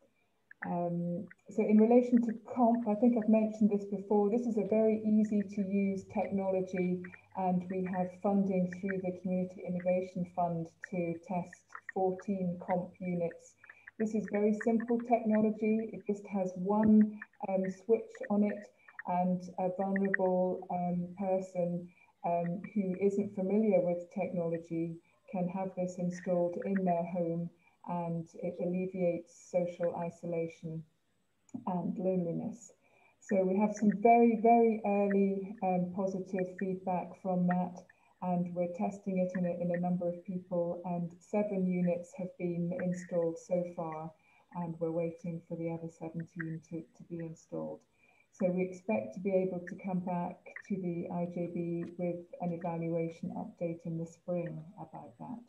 So in relation to COMP, I think I've mentioned this before, this is a very easy to use technology, and we have funding through the Community Innovation Fund to test 14 COMP units. This is very simple technology. It just has one switch on it, and a vulnerable person who isn't familiar with technology can have this installed in their home, and it alleviates social isolation and loneliness. So we have some very, very early positive feedback from that, and we're testing it in a number of people, and 7 units have been installed so far, and we're waiting for the other 17 to be installed. So we expect to be able to come back to the IJB with an evaluation update in the spring about that.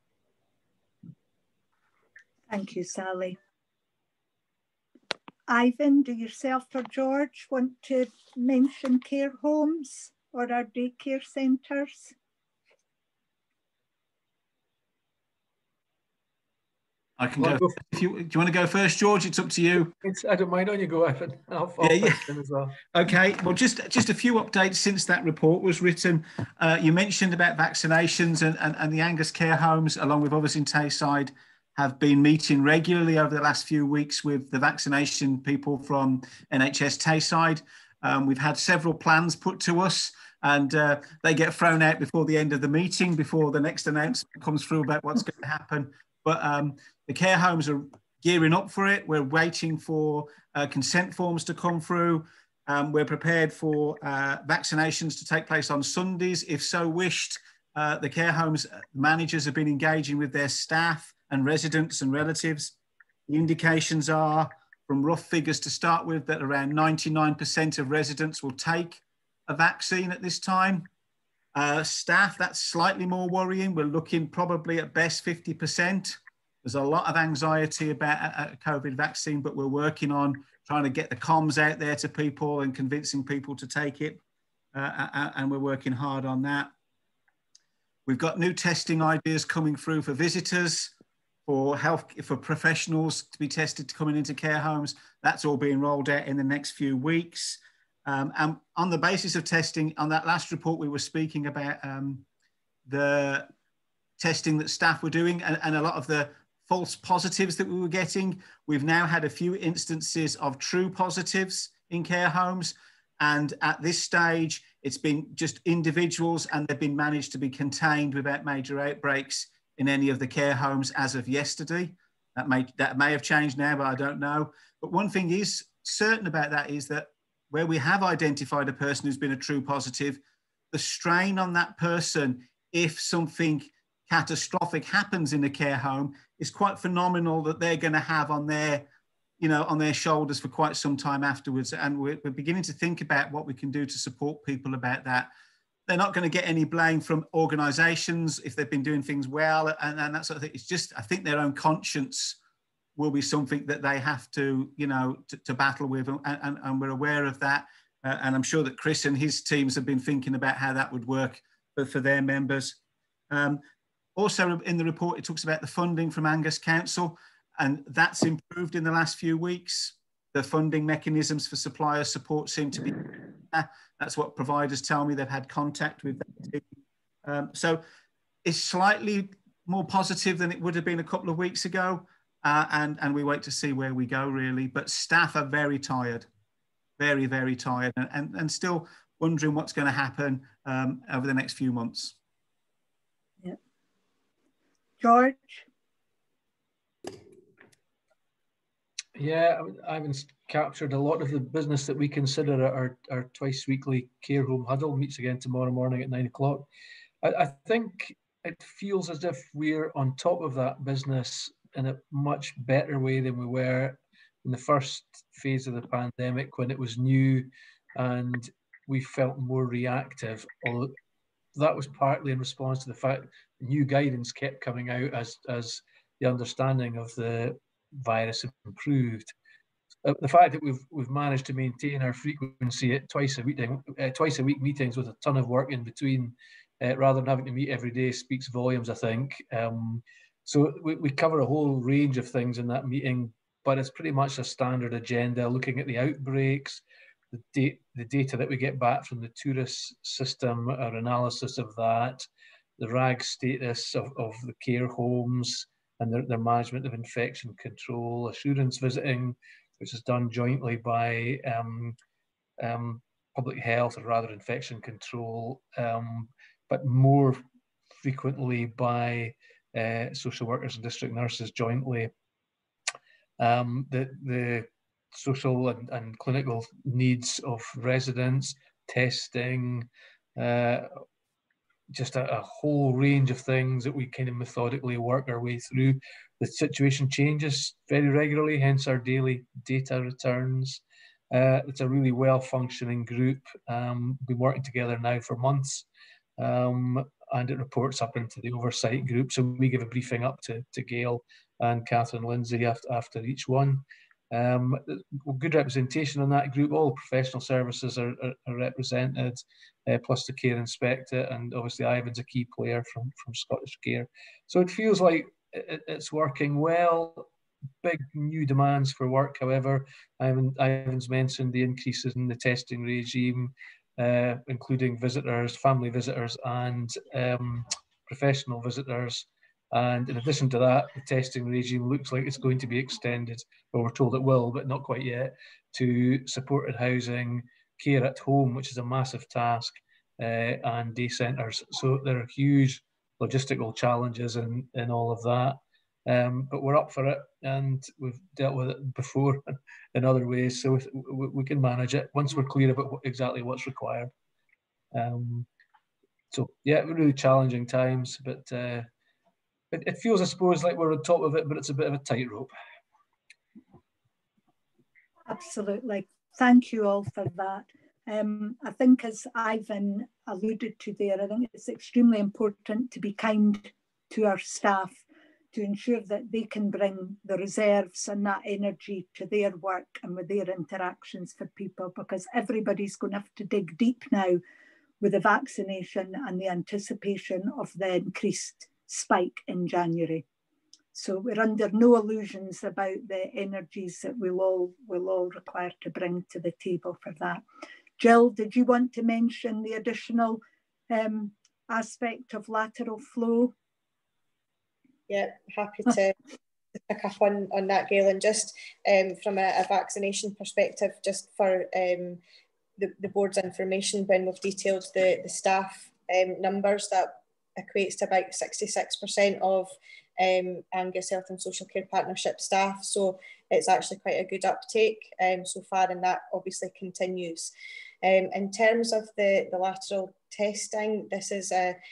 Thank you, Sally. Ivan, do yourself or George want to mention care homes or our daycare centres? I can go. Do you want to go first, George? It's up to you. I don't mind on you go, Ivan. I'll as well. Okay. Well, just a few updates since that report was written. You mentioned about vaccinations, and the Angus care homes, along with others in Tayside, have been meeting regularly over the last few weeks with the vaccination people from NHS Tayside. We've had several plans put to us, and they get thrown out before the end of the meeting, before the next announcement comes through about what's going to happen. But the care homes are gearing up for it. We're waiting for consent forms to come through. We're prepared for vaccinations to take place on Sundays, if so wished. The care homes managers have been engaging with their staff and residents and relatives. The indications are, from rough figures to start with, that around 99% of residents will take a vaccine at this time. Staff, that's slightly more worrying. We're looking probably at best 50%. There's a lot of anxiety about a COVID vaccine, but we're working on trying to get the comms out there to people and convincing people to take it. And we're working hard on that. We've got new testing ideas coming through for visitors, for professionals to be tested coming into care homes. That's all being rolled out in the next few weeks. And on the basis of testing, on that last report, we were speaking about the testing that staff were doing and a lot of the false positives that we were getting. We've now had a few instances of true positives in care homes. And at this stage, it's been just individuals, and they've been managed to be contained without major outbreaks in any of the care homes as of yesterday. That may have changed now, but I don't know. But one thing is certain about that is that where we have identified a person who's been a true positive, the strain on that person, if something catastrophic happens in a care home, is quite phenomenal, that they're going to have on their, on their shoulders for quite some time afterwards. And we're beginning to think about what we can do to support people about that. They're not going to get any blame from organisations if they've been doing things well and that sort of thing. It's just, I think their own conscience will be something that they have to, to battle with, and we're aware of that. And I'm sure that Chris and his teams have been thinking about how that would work for their members. Also in the report, it talks about the funding from Angus Council, and that's improved in the last few weeks. The funding mechanisms for supplier support seem to be, that's what providers tell me. They've had contact with that team. So it's slightly more positive than it would have been a couple of weeks ago. And we wait to see where we go, really. But staff are very tired, very, very tired, and still wondering what's going to happen over the next few months. Yeah. George? Yeah, Ivan's captured a lot of the business that we consider our twice weekly care home huddle. Meets again tomorrow morning at 9 o'clock. I think it feels as if we're on top of that business in a much better way than we were in the first phase of the pandemic, when it was new and we felt more reactive. Although that was partly in response to the fact new guidance kept coming out as the understanding of the virus improved. The fact that we've managed to maintain our frequency at twice a week meetings with a ton of work in between rather than having to meet every day speaks volumes, I think. So we cover a whole range of things in that meeting, but it's pretty much a standard agenda, looking at the outbreaks, the data that we get back from the tourist system, our analysis of that, the RAG status of the care homes and their management of infection control, assurance visiting, which is done jointly by public health, or rather infection control, but more frequently by social workers and district nurses jointly. The social and clinical needs of residents, testing, just a whole range of things that we kind of methodically work our way through. The situation changes very regularly, hence our daily data returns. It's a really well-functioning group. Been working together now for months, and it reports up into the oversight group. So we give a briefing up to Gail and Catherine Lindsay after each one. Good representation on that group. All professional services are represented, plus the care inspector, and obviously Ivan's a key player from Scottish Care. So it feels like it's working well. Big new demands for work, however. Ivan's mentioned the increases in the testing regime, including visitors, family visitors, and professional visitors. And in addition to that, the testing regime looks like it's going to be extended, well, we're told it will, but not quite yet, to supported housing, care at home, which is a massive task, and day centres. So there are huge logistical challenges in all of that. But we're up for it, and we've dealt with it before in other ways, so we can manage it once we're clear about exactly what's required. So yeah, really challenging times, but it feels, I suppose, like we're on top of it, but it's a bit of a tightrope. Absolutely. Thank you all for that. I think, as Ivan alluded to there, I think it's extremely important to be kind to our staff, to ensure that they can bring the reserves and that energy to their work and with their interactions for people, because everybody's going to have to dig deep now with the vaccination and the anticipation of the increased spike in January. So we're under no illusions about the energies that we'll all require to bring to the table for that. Jill, did you want to mention the additional aspect of lateral flow? Yeah, happy to pick up on that, Gail, and just from a vaccination perspective, just for the board's information, when we've detailed the staff numbers, that equates to about 66% of Angus Health and Social Care Partnership staff. So it's actually quite a good uptake so far, and that obviously continues. In terms of the lateral testing, this is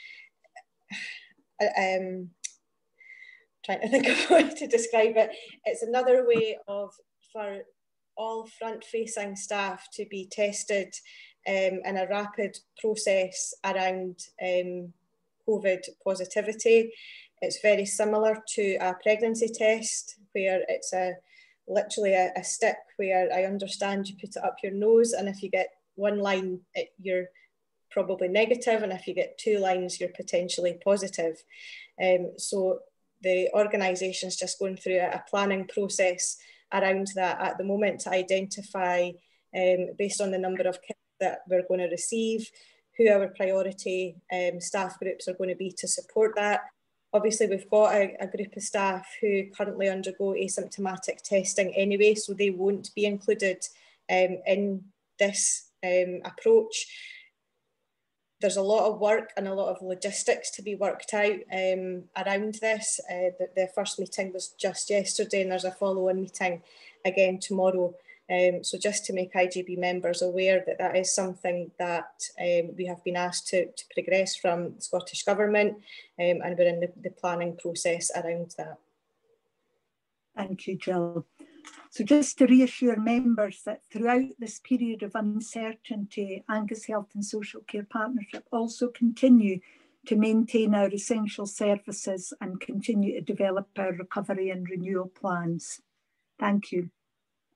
trying to think of a way to describe it. It's another way for all front-facing staff to be tested in a rapid process around COVID positivity. It's very similar to a pregnancy test, where it's literally a stick where I understand you put it up your nose, and if you get one line, you're probably negative, and if you get 2 lines, you're potentially positive. So the organisation's just going through a planning process around that at the moment to identify, based on the number of kits that we're going to receive, who our priority staff groups are going to be to support that. Obviously, we've got a group of staff who currently undergo asymptomatic testing anyway, so they won't be included in this approach. There's a lot of work and a lot of logistics to be worked out around this. The first meeting was just yesterday, and there's a follow-on meeting again tomorrow. So just to make IGB members aware that that is something that we have been asked to progress from the Scottish Government, and we're in the planning process around that. Thank you, Jill. So just to reassure members that throughout this period of uncertainty, Angus Health and Social Care Partnership also continue to maintain our essential services and continue to develop our recovery and renewal plans. Thank you.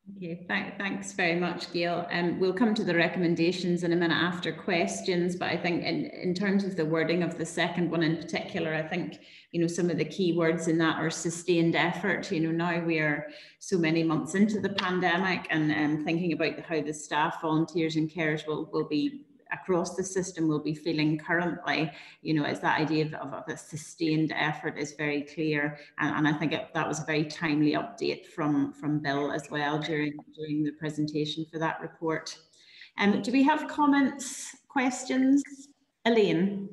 Okay, thanks very much, Gail. We'll come to the recommendations in a minute after questions, but I think in terms of the wording of the second one in particular, I think, you know, some of the key words in that are sustained effort. You know, now we are so many months into the pandemic, and thinking about how the staff, volunteers and carers will be across the system will be feeling currently, you know, as that idea of a sustained effort is very clear. And I think that was a very timely update from Bill as well during the presentation for that report. Do we have comments, questions? Elaine?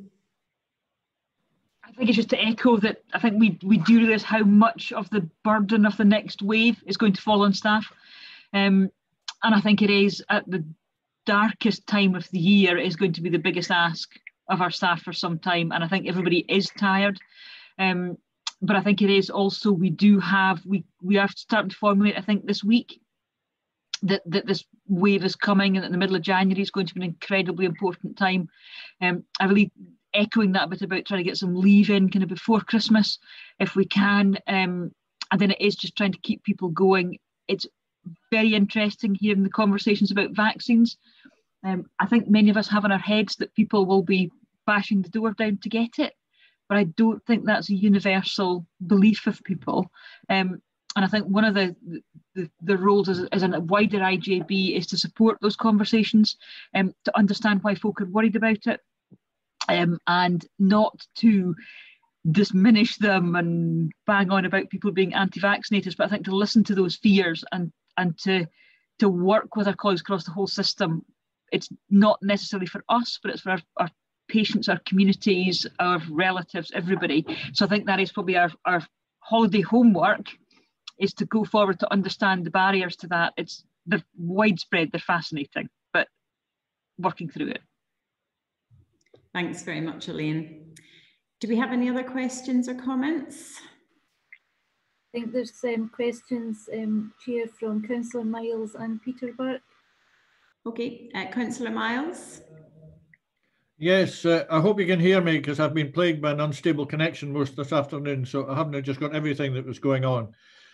I think it's just to echo that I think we do realize how much of the burden of the next wave is going to fall on staff. And I think it is at the darkest time of the year is going to be the biggest ask of our staff for some time, and I think everybody is tired, but I think it is also we are starting to formulate, I think this week, that this wave is coming, and that the middle of January is going to be an incredibly important time. I really echoing that bit about trying to get some leave in kind of before Christmas if we can, and then it is just trying to keep people going. It's very interesting hearing the conversations about vaccines. I think many of us have in our heads that people will be bashing the door down to get it, but I don't think that's a universal belief of people. And I think one of the roles as a wider IJB is to support those conversations, to understand why folk are worried about it, and not to diminish them and bang on about people being anti-vaccinators, but I think to listen to those fears and to work with our colleagues across the whole system. It's not necessarily for us, but it's for our patients, our communities, our relatives, everybody. So I think that is probably our holiday homework, is to go forward to understand the barriers to that. They're widespread, they're fascinating, but working through it. Thanks very much, Elaine. Do we have any other questions or comments? I think there's some questions, Chair, from Councillor Miles and Peter Burke. Okay, Councillor Miles. Yes, I hope you can hear me, because I've been plagued by an unstable connection most this afternoon, so I haven't just got everything that was going on.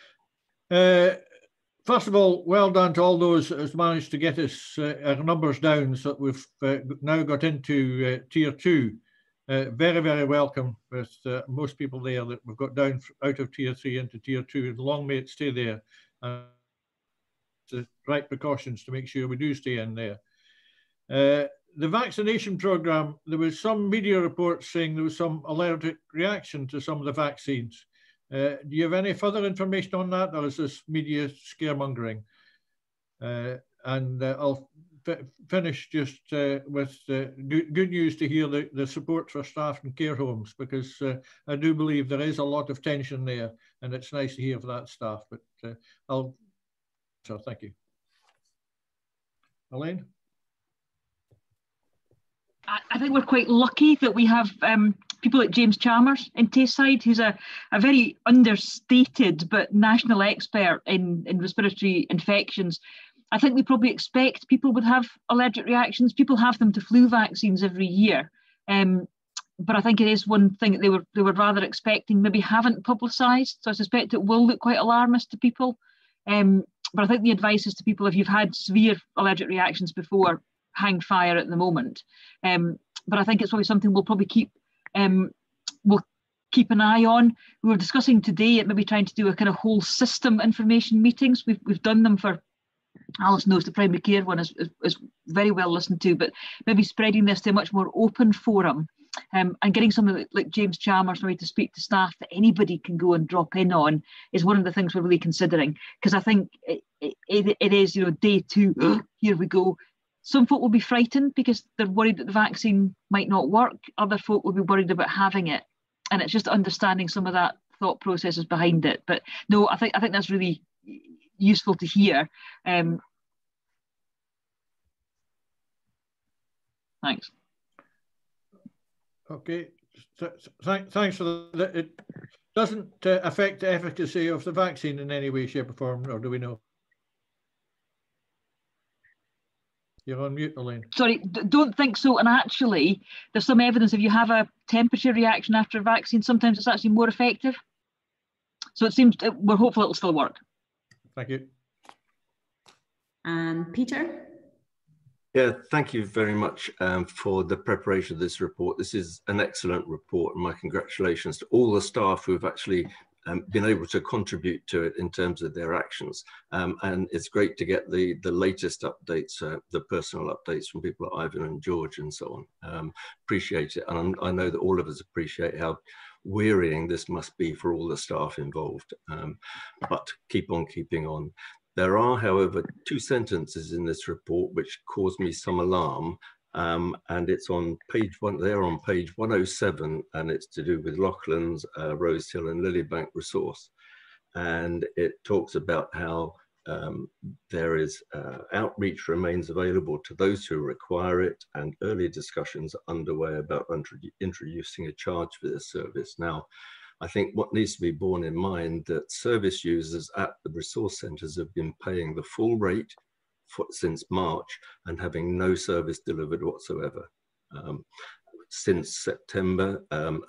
First of all, well done to all those who have managed to get us our numbers down, so that we've now got into Tier 2. Very, very welcome with most people there that we've got down out of Tier 3 into Tier 2, and long may it stay there. The right precautions to make sure we do stay in there. The vaccination programme, there was some media reports saying there was some allergic reaction to some of the vaccines. Do you have any further information on that, or is this media scaremongering? I'll finish just with good news to hear the support for staff and care homes, because I do believe there is a lot of tension there, and it's nice to hear for that staff. But so thank you. Elaine? I think we're quite lucky that we have people like James Chalmers in Tayside, who's a very understated but national expert in respiratory infections. I think we probably expect people would have allergic reactions. People have them to flu vaccines every year. But I think it is one thing that they were rather expecting, maybe haven't publicised. So I suspect it will look quite alarmist to people. But I think the advice is to people, if you've had severe allergic reactions before, hang fire at the moment. But I think it's probably something we'll probably keep an eye on. We were discussing today at maybe trying to do a kind of whole system information meetings. We've done them for, Alice knows the primary care one is very well listened to, but maybe spreading this to a much more open forum, and getting something like James Chalmers maybe to speak to staff that anybody can go and drop in on is one of the things we're really considering, because I think it is, you know, day 2, here we go. Some folk will be frightened because they're worried that the vaccine might not work. Other folk will be worried about having it, and it's just understanding some of that thought processes behind it. But no, I think that's really useful to hear. Thanks. Okay, thanks for that. It doesn't affect the efficacy of the vaccine in any way, shape or form, or do we know? You're on mute, Elaine. Sorry, don't think so. And actually, there's some evidence if you have a temperature reaction after a vaccine, sometimes it's actually more effective. So it seems, we're hopeful it'll still work. Thank you. And Peter? Yeah, thank you very much for the preparation of this report. This is an excellent report, and my congratulations to all the staff who have actually been able to contribute to it in terms of their actions. And it's great to get the latest updates, the personal updates from people like Ivan and George and so on. Appreciate it. And I know that all of us appreciate how wearying this must be for all the staff involved, but keep on keeping on. There are, however, 2 sentences in this report which cause me some alarm, and it's on page 107, and it's to do with Loughlan's, Rosehill and Lilybank resource. And it talks about how there is outreach remains available to those who require it, and early discussions are underway about introducing a charge for this service. Now, I think what needs to be borne in mind that service users at the resource centres have been paying the full rate since March and having no service delivered whatsoever. Since September,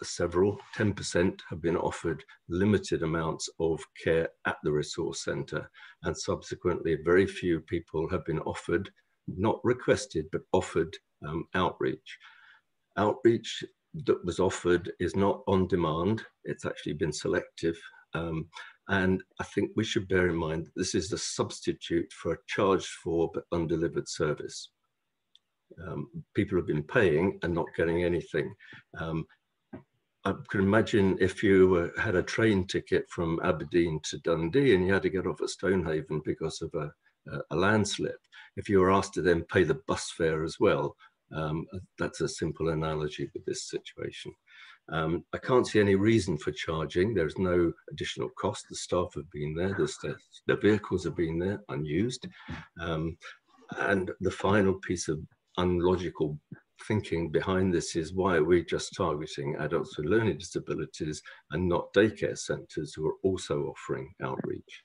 10% have been offered limited amounts of care at the resource centre, and subsequently very few people have been offered, not requested, but offered outreach. Outreach that was offered is not on demand, it's actually been selective. And I think we should bear in mind that this is a substitute for a charged for but undelivered service. People have been paying and not getting anything. I can imagine if you had a train ticket from Aberdeen to Dundee and you had to get off at Stonehaven because of a landslip, if you were asked to then pay the bus fare as well, that's a simple analogy with this situation. I can't see any reason for charging. There's no additional cost. The staff have been there. The vehicles have been there, unused. And the final piece of unlogical thinking behind this is, why are we just targeting adults with learning disabilities and not daycare centres who are also offering outreach?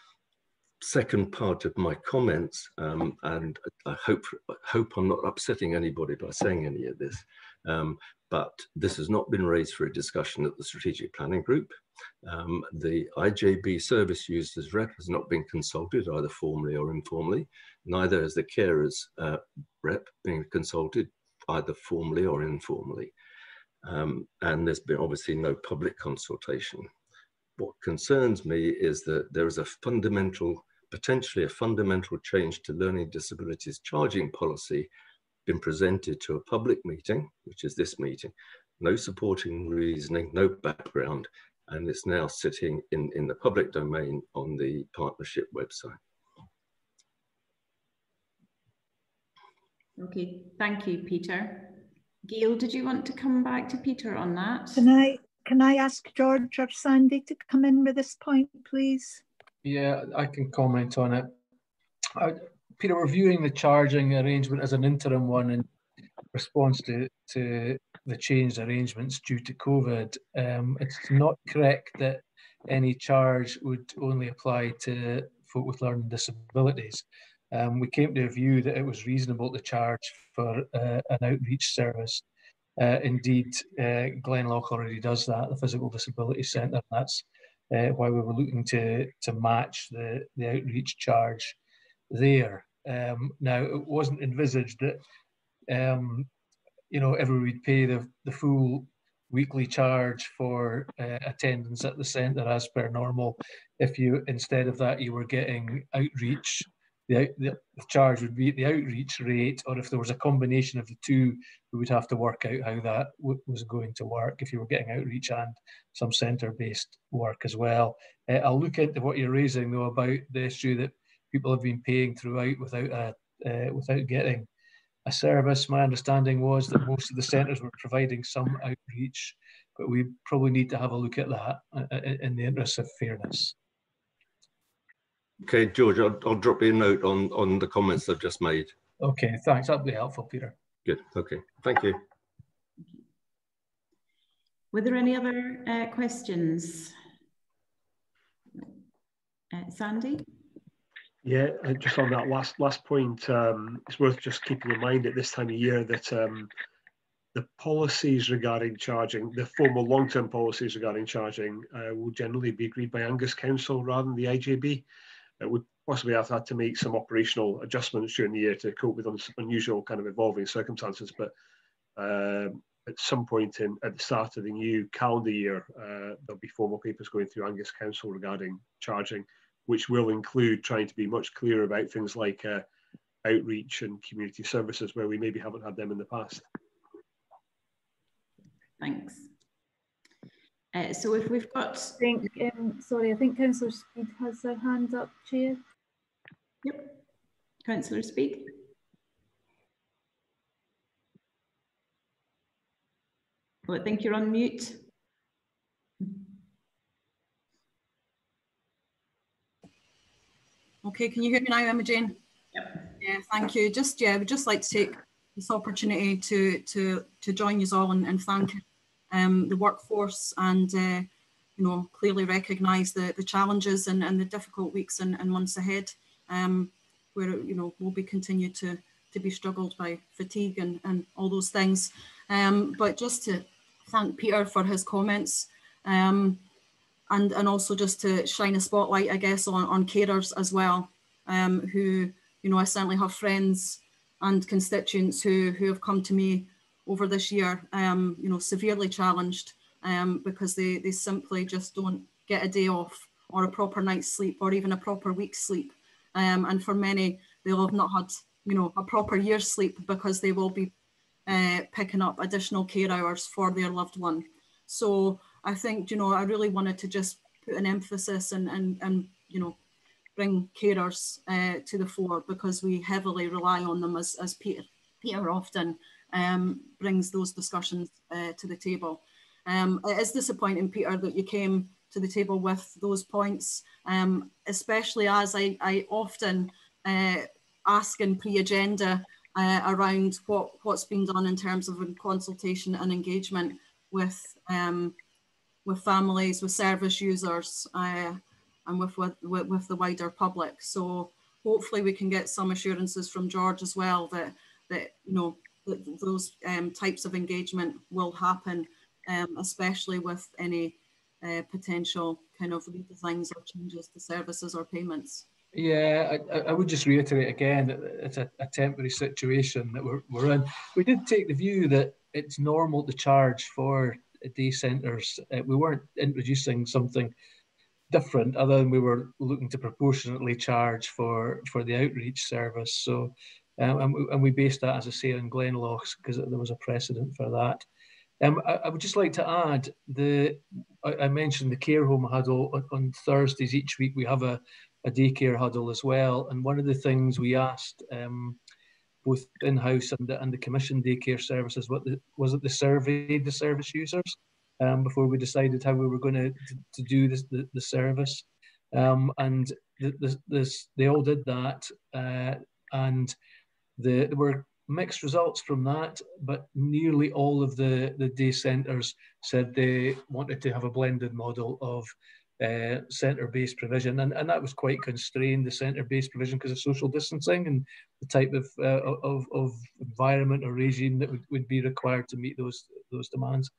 Second part of my comments, and I hope I'm not upsetting anybody by saying any of this, but this has not been raised for a discussion at the strategic planning group. The IJB service users rep has not been consulted, either formally or informally. Neither has the carers rep been consulted, either formally or informally. And there's been obviously no public consultation. What concerns me is that there is a potentially a fundamental change to learning disabilities charging policy been presented to a public meeting, which is this meeting, no supporting reasoning, no background, and it's now sitting in the public domain on the partnership website. Okay, thank you, Peter. Gail, did you want to come back to Peter on that? Can I ask George or Sandy to come in with this point, please? Yeah, I can comment on it. Peter, we're viewing the charging arrangement as an interim one in response to the changed arrangements due to COVID. It's not correct that any charge would only apply to folk with learning disabilities. We came to a view that it was reasonable to charge for an outreach service. Indeed, Glenloch already does that, the Physical Disability Centre. That's why we were looking to match the outreach charge there. Now, it wasn't envisaged that everyone would pay the full weekly charge for attendance at the centre as per normal. If you, instead of that, you were getting outreach, the charge would be at the outreach rate, or if there was a combination of the two, we would have to work out how that was going to work if you were getting outreach and some centre-based work as well. I'll look into what you're raising, though, about the issue that people have been paying throughout without getting a service. My understanding was that most of the centres were providing some outreach, but we probably need to have a look at that in the interest of fairness. Okay, George, I'll drop you a note on the comments I've just made. Okay, thanks. That'll be helpful, Peter. Good. Okay, thank you. Were there any other questions? Sandy? Yeah, just on that last point, it's worth just keeping in mind at this time of year that the policies regarding charging, the formal long-term policies regarding charging, will generally be agreed by Angus Council rather than the IJB. We possibly I've had to make some operational adjustments during the year to cope with unusual kind of evolving circumstances. But at some point at the start of the new calendar year, there'll be formal papers going through Angus Council regarding charging, which will include trying to be much clearer about things like outreach and community services where we maybe haven't had them in the past. Thanks. So if we've got... sorry, I think Councillor Speed has her hand up, Chair. Yep, Councillor Speed. Well, I think you're on mute. Okay, can you hear me now, Emma-Jane? Yep. Yeah, thank you. I would just like to take this opportunity to join you all and thank the workforce and you know, clearly recognise the challenges and the difficult weeks and months ahead, where you know will be continued to be struggled by fatigue and all those things. But just to thank Peter for his comments, and also just to shine a spotlight, I guess, on carers as well, who, you know, I certainly have friends and constituents who have come to me over this year, you know, severely challenged because they simply just don't get a day off or a proper night's sleep or even a proper week's sleep. And for many, they'll have not had, you know, a proper year's sleep because they will be picking up additional care hours for their loved one. So I think, you know, I really wanted to just put an emphasis and you know, bring carers to the fore because we heavily rely on them as Peter often brings those discussions to the table. It is disappointing, Peter, that you came to the table with those points, especially as I often ask in pre-agenda around what's been done in terms of consultation and engagement with families, with service users, and with the wider public. So hopefully we can get some assurances from George as well that you know that those types of engagement will happen, especially with any potential kind of redesigns or changes to services or payments. Yeah, I would just reiterate again that it's a temporary situation that we're in. We did take the view that it's normal to charge for day centres. We weren't introducing something different other than we were looking to proportionately charge for the outreach service. So, and we based that, as I say, on Glenloch because there was a precedent for that. I would just like to add, I mentioned the care home huddle on Thursdays each week. We have a daycare huddle as well. And one of the things we asked both in-house and the commission daycare services, was it they surveyed the service users before we decided how we were going to do the service. And they all did that. And there were mixed results from that, but nearly all of the day centres said they wanted to have a blended model of centre-based provision, and that was quite constrained, the centre-based provision, because of social distancing and the type of environment or regime that would be required to meet those demands,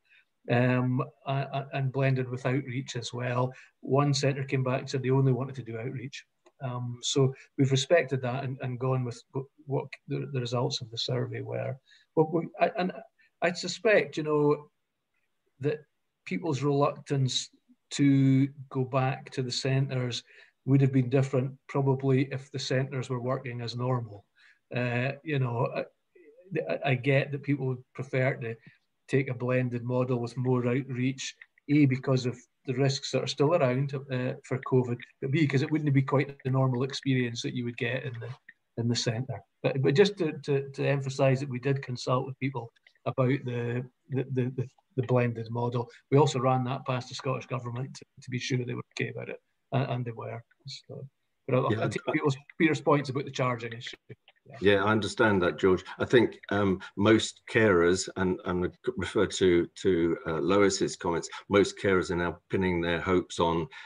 and blended with outreach as well. One centre came back and said they only wanted to do outreach. So we've respected that and gone with what the results of the survey were. But I suspect, you know, that people's reluctance to go back to the centres would have been different probably if the centres were working as normal. You know, I get that people would prefer to take a blended model with more outreach, A, because of the risks that are still around for COVID, but B, because it wouldn't be quite the normal experience that you would get in the centre. But just to emphasise that we did consult with people about the blended model. We also ran that past the Scottish Government to be sure they were okay about it, and they were. So, but I'll take Peter's points about the charging issue. Yeah, I understand that, George. I think most carers, and I refer to Lois's comments, most carers are now pinning their hopes on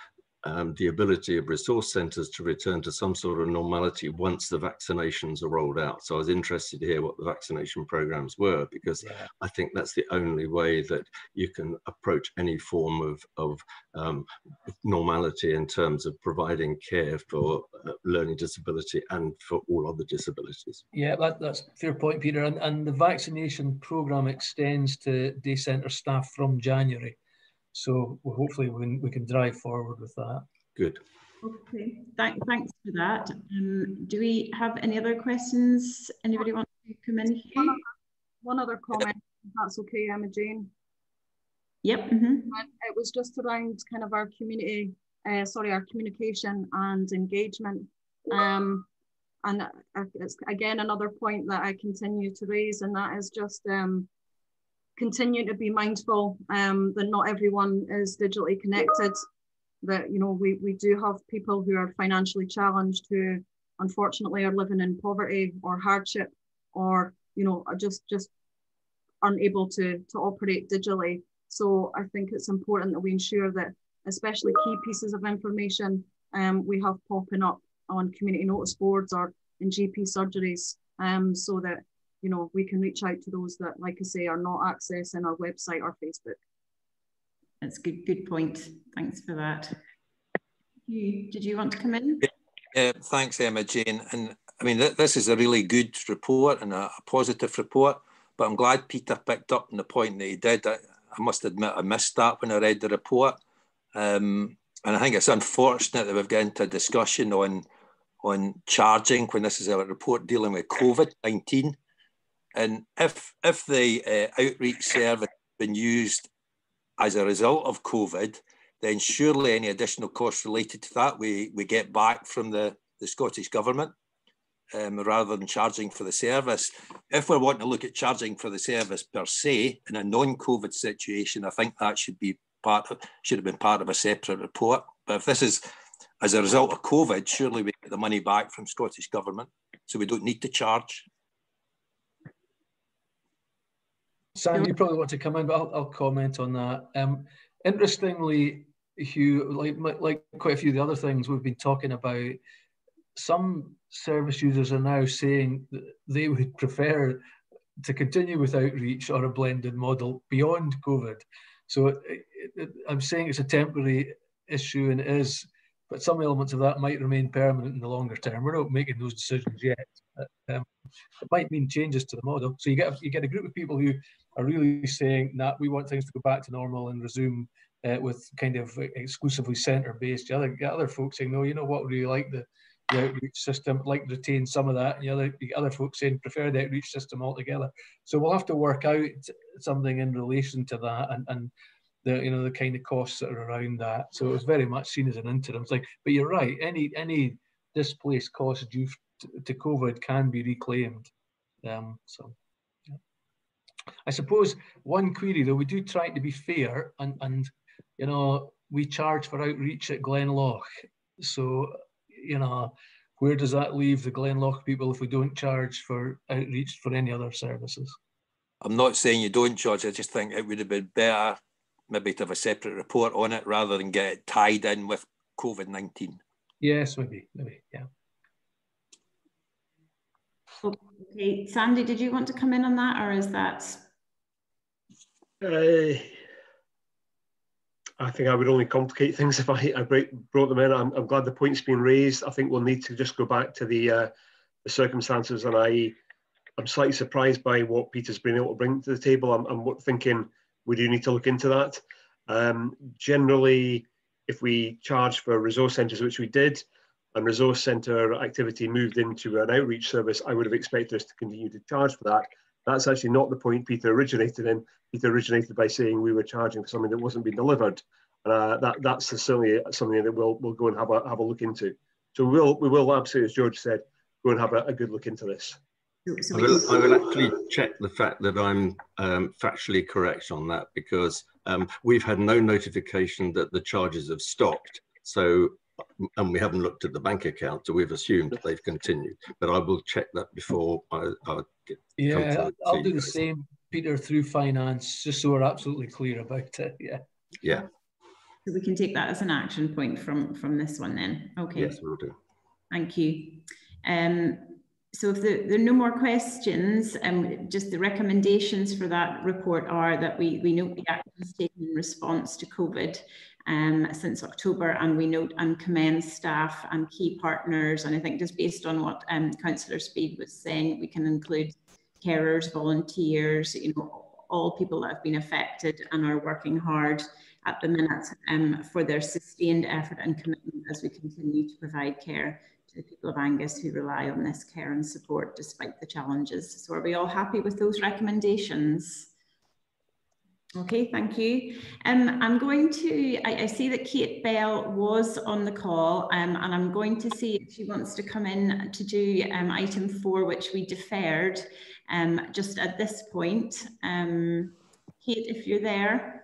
the ability of resource centres to return to some sort of normality once the vaccinations are rolled out. So I was interested to hear what the vaccination programmes were, because I think that's the only way that you can approach any form of normality in terms of providing care for learning disability and for all other disabilities. Yeah, that's a fair point, Peter. And the vaccination programme extends to day centre staff from January. So hopefully we can drive forward with that. Good. Okay, thanks for that. Do we have any other questions? Anybody want to come in here? One other comment, if that's okay, Emma Jane. Yep. It was just around kind of our community, our communication and engagement. And it's again another point that I continue to raise, and that is just continue to be mindful that not everyone is digitally connected, that we do have people who are financially challenged who unfortunately are living in poverty or hardship, or are just unable to operate digitally. So I think it's important that we ensure that especially key pieces of information we have popping up on community notice boards or in GP surgeries, so that we can reach out to those that, like I say, are not accessing our website or Facebook. That's good point. Thanks for that. Did you want to come in? Thanks, Emma Jane. And I mean, this is a really good report and a positive report, but I'm glad Peter picked up on the point that he did. I must admit I missed that when I read the report. And I think it's unfortunate that we've got into a discussion on charging when this is a report dealing with COVID-19. And if the outreach service has been used as a result of COVID, then surely any additional costs related to that we get back from the Scottish Government, rather than charging for the service. If we're wanting to look at charging for the service per se in a non-COVID situation, I think that should have been part of a separate report. But if this is as a result of COVID, surely we get the money back from Scottish Government, so we don't need to charge. Sam, you probably want to come in, but I'll comment on that. Interestingly, Hugh, like quite a few of the other things we've been talking about, some service users are now saying that they would prefer to continue with outreach or a blended model beyond COVID. So I'm saying it's a temporary issue, and it is, but some elements of that might remain permanent in the longer term. We're not making those decisions yet. It might mean changes to the model. So you get a group of people who are really saying that we want things to go back to normal and resume with kind of exclusively centre-based. The other folks saying, no, you know what, we really like the outreach system, like to retain some of that. And the other folks saying prefer the outreach system altogether. So we'll have to work out something in relation to that and the kind of costs that are around that. So it was very much seen as an interim thing. But you're right, any displaced costs due to COVID can be reclaimed. I suppose one query though, we do try to be fair, and we charge for outreach at Glenloch. So where does that leave the Glenloch people if we don't charge for outreach for any other services? I'm not saying you don't charge. I just think it would have been better maybe to have a separate report on it rather than get it tied in with COVID-19. Yes, maybe, yeah. Okay, Sandy, did you want to come in on that, or is that? I think I would only complicate things if I brought them in. I'm glad the point's been raised. I think we'll need to just go back to the circumstances, and I'm slightly surprised by what Peter's been able to bring to the table. I'm thinking we do need to look into that. Generally, if we charge for resource centres, which we did, and resource centre activity moved into an outreach service, I would have expected us to continue to charge for that. That's actually not the point Peter originated in. Peter originated by saying we were charging for something that wasn't being delivered. That's certainly something that we'll go and have a look into. So we will absolutely, as George said, go and have a good look into this. I will actually check the fact that I'm factually correct on that, because we've had no notification that the charges have stopped. So, and we haven't looked at the bank account, so we've assumed that they've continued. But I will check that before I get. Yeah, I'll do the same, Peter, through finance, just so we're absolutely clear about it. Yeah. Yeah. So we can take that as an action point from this one then. Okay. Yes, we'll do. Thank you. So if there are no more questions, just the recommendations for that report are that we note the actions taken in response to COVID since October, and we note and commend staff and key partners. And I think just based on what Councillor Speed was saying, we can include carers, volunteers, you know, all people that have been affected and are working hard at the minute for their sustained effort and commitment as we continue to provide care to the people of Angus who rely on this care and support despite the challenges. So are we all happy with those recommendations? Okay, thank you. I'm going to, I see that Kate Bell was on the call, and I'm going to see if she wants to come in to do item 4, which we deferred just at this point. Kate, if you're there.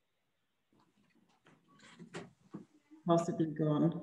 Possibly gone.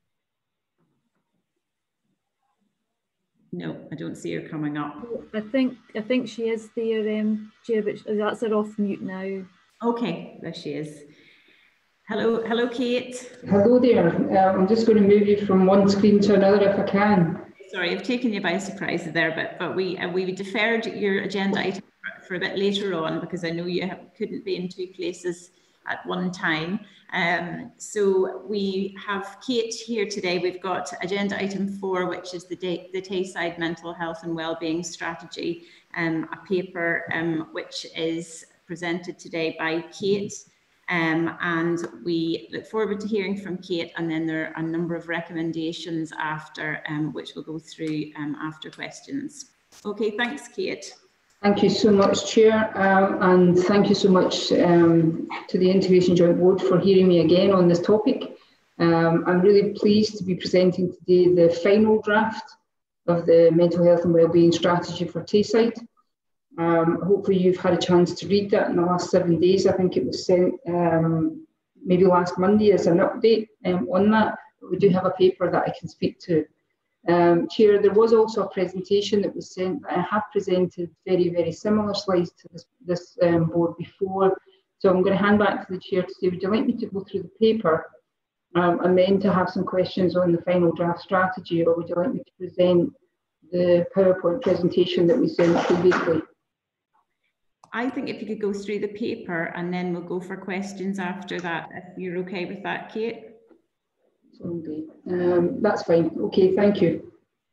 No, I don't see her coming up. I think she is there, Chair, but that's her off mute now. Okay, there she is. Hello, Kate. Hello there. I'm just going to move you from one screen to another if I can. Sorry, I've taken you by surprise there, but we deferred your agenda item for a bit later on because I know you couldn't be in 2 places at one time. So we have Kate here today. We've got agenda item 4, which is the Tayside Mental Health and Wellbeing Strategy, a paper which is presented today by Kate. And we look forward to hearing from Kate, and then there are a number of recommendations after, which we'll go through after questions. Okay, thanks, Kate. Thank you so much, Chair, and thank you so much to the Integration Joint Board for hearing me again on this topic. I'm really pleased to be presenting today the final draft of the Mental Health and Wellbeing Strategy for Tayside. Hopefully you've had a chance to read that in the last 7 days. I think it was sent maybe last Monday as an update on that. But we do have a paper that I can speak to. Chair, there was also a presentation that was sent. I have presented very, very similar slides to this board before. So I'm going to hand back to the Chair to say, would you like me to go through the paper and then to have some questions on the final draft strategy, or would you like me to present the PowerPoint presentation that we sent previously? I think if you could go through the paper and then we'll go for questions after that, if you're okay with that, Kate. That's fine. Okay, thank you.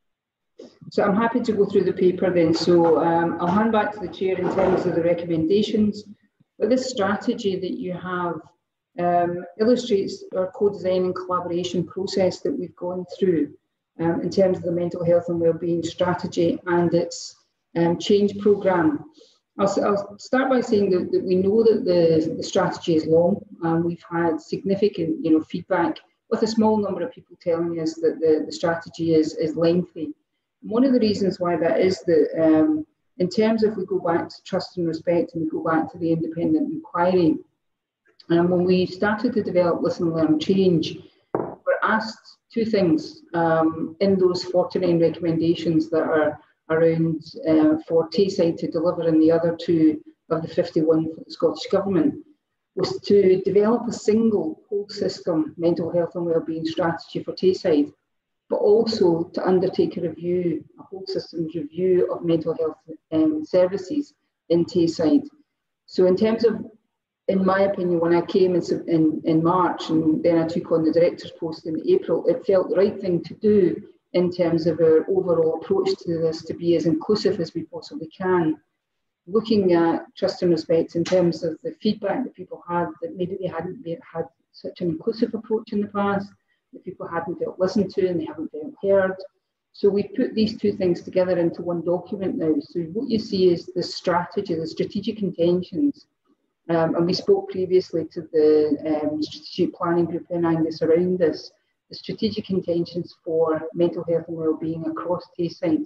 So I'm happy to go through the paper then. So I'll hand back to the Chair in terms of the recommendations. But this strategy that you have illustrates our co-design and collaboration process that we've gone through in terms of the mental health and wellbeing strategy and its change programme. I'll start by saying that we know that the strategy is long, and we've had significant feedback with a small number of people telling us that the strategy is lengthy. And one of the reasons why that is that in terms of we go back to trust and respect and we go back to the independent inquiry, when we started to develop Listen, Learn, Change, we're asked 2 things in those 49 recommendations that are around for Tayside to deliver, and the other 2 of the 51 for the Scottish Government, was to develop a single whole system mental health and wellbeing strategy for Tayside, but also to undertake a whole systems review of mental health services in Tayside. So in terms of, in my opinion, when I came in March and then I took on the director's post in April, it felt the right thing to do in terms of our overall approach to this, to be as inclusive as we possibly can. Looking at trust and respect in terms of the feedback that people had, that maybe they hadn't had such an inclusive approach in the past, that people hadn't felt listened to and they haven't felt heard. So we put these 2 things together into one document now. So what you see is the strategy, the strategic intentions. And we spoke previously to the strategic planning group in Angus around this. The strategic intentions for mental health and wellbeing across Tayside.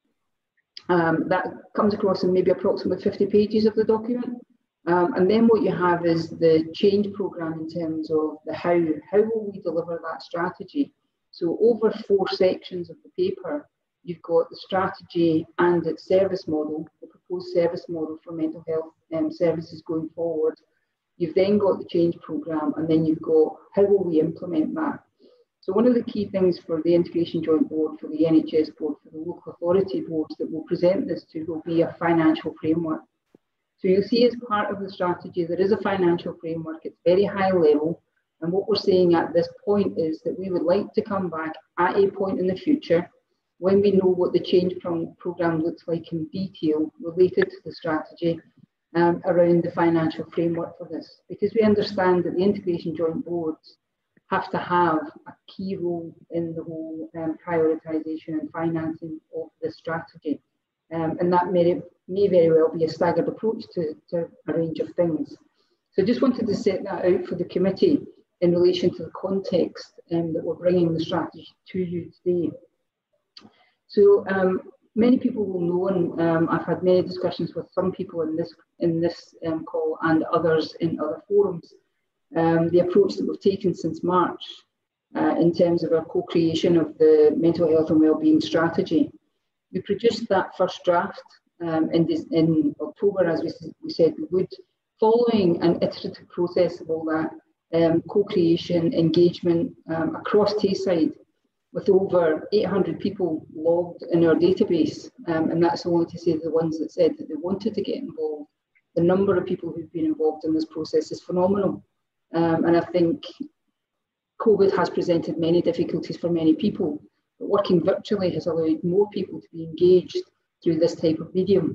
That comes across in maybe approximately 50 pages of the document. And then what you have is the change programme in terms of the how will we deliver that strategy. So over 4 sections of the paper, you've got the strategy and its service model, the proposed service model for mental health services going forward. You've then got the change programme, and then you've got how will we implement that. So one of the key things for the Integration Joint Board, for the NHS Board, for the local authority boards that will present this to will be a financial framework. So you'll see as part of the strategy, there is a financial framework. It's very high level. And what we're saying at this point is that we would like to come back at a point in the future when we know what the change programme looks like in detail related to the strategy around the financial framework for this. Because we understand that the Integration Joint Boards have to have a key role in the whole prioritisation and financing of the strategy. And that may very well be a staggered approach to a range of things. So I just wanted to set that out for the committee in relation to the context that we're bringing the strategy to you today. So many people will know, and I've had many discussions with some people in this call and others in other forums, the approach that we've taken since March in terms of our co-creation of the mental health and wellbeing strategy. We produced that first draft in October, as we said we would, following an iterative process of all that co-creation, engagement across Tayside, with over 800 people logged in our database, and that's only to say the ones that said that they wanted to get involved. The number of people who've been involved in this process is phenomenal, and I think COVID has presented many difficulties for many people, but working virtually has allowed more people to be engaged through this type of medium,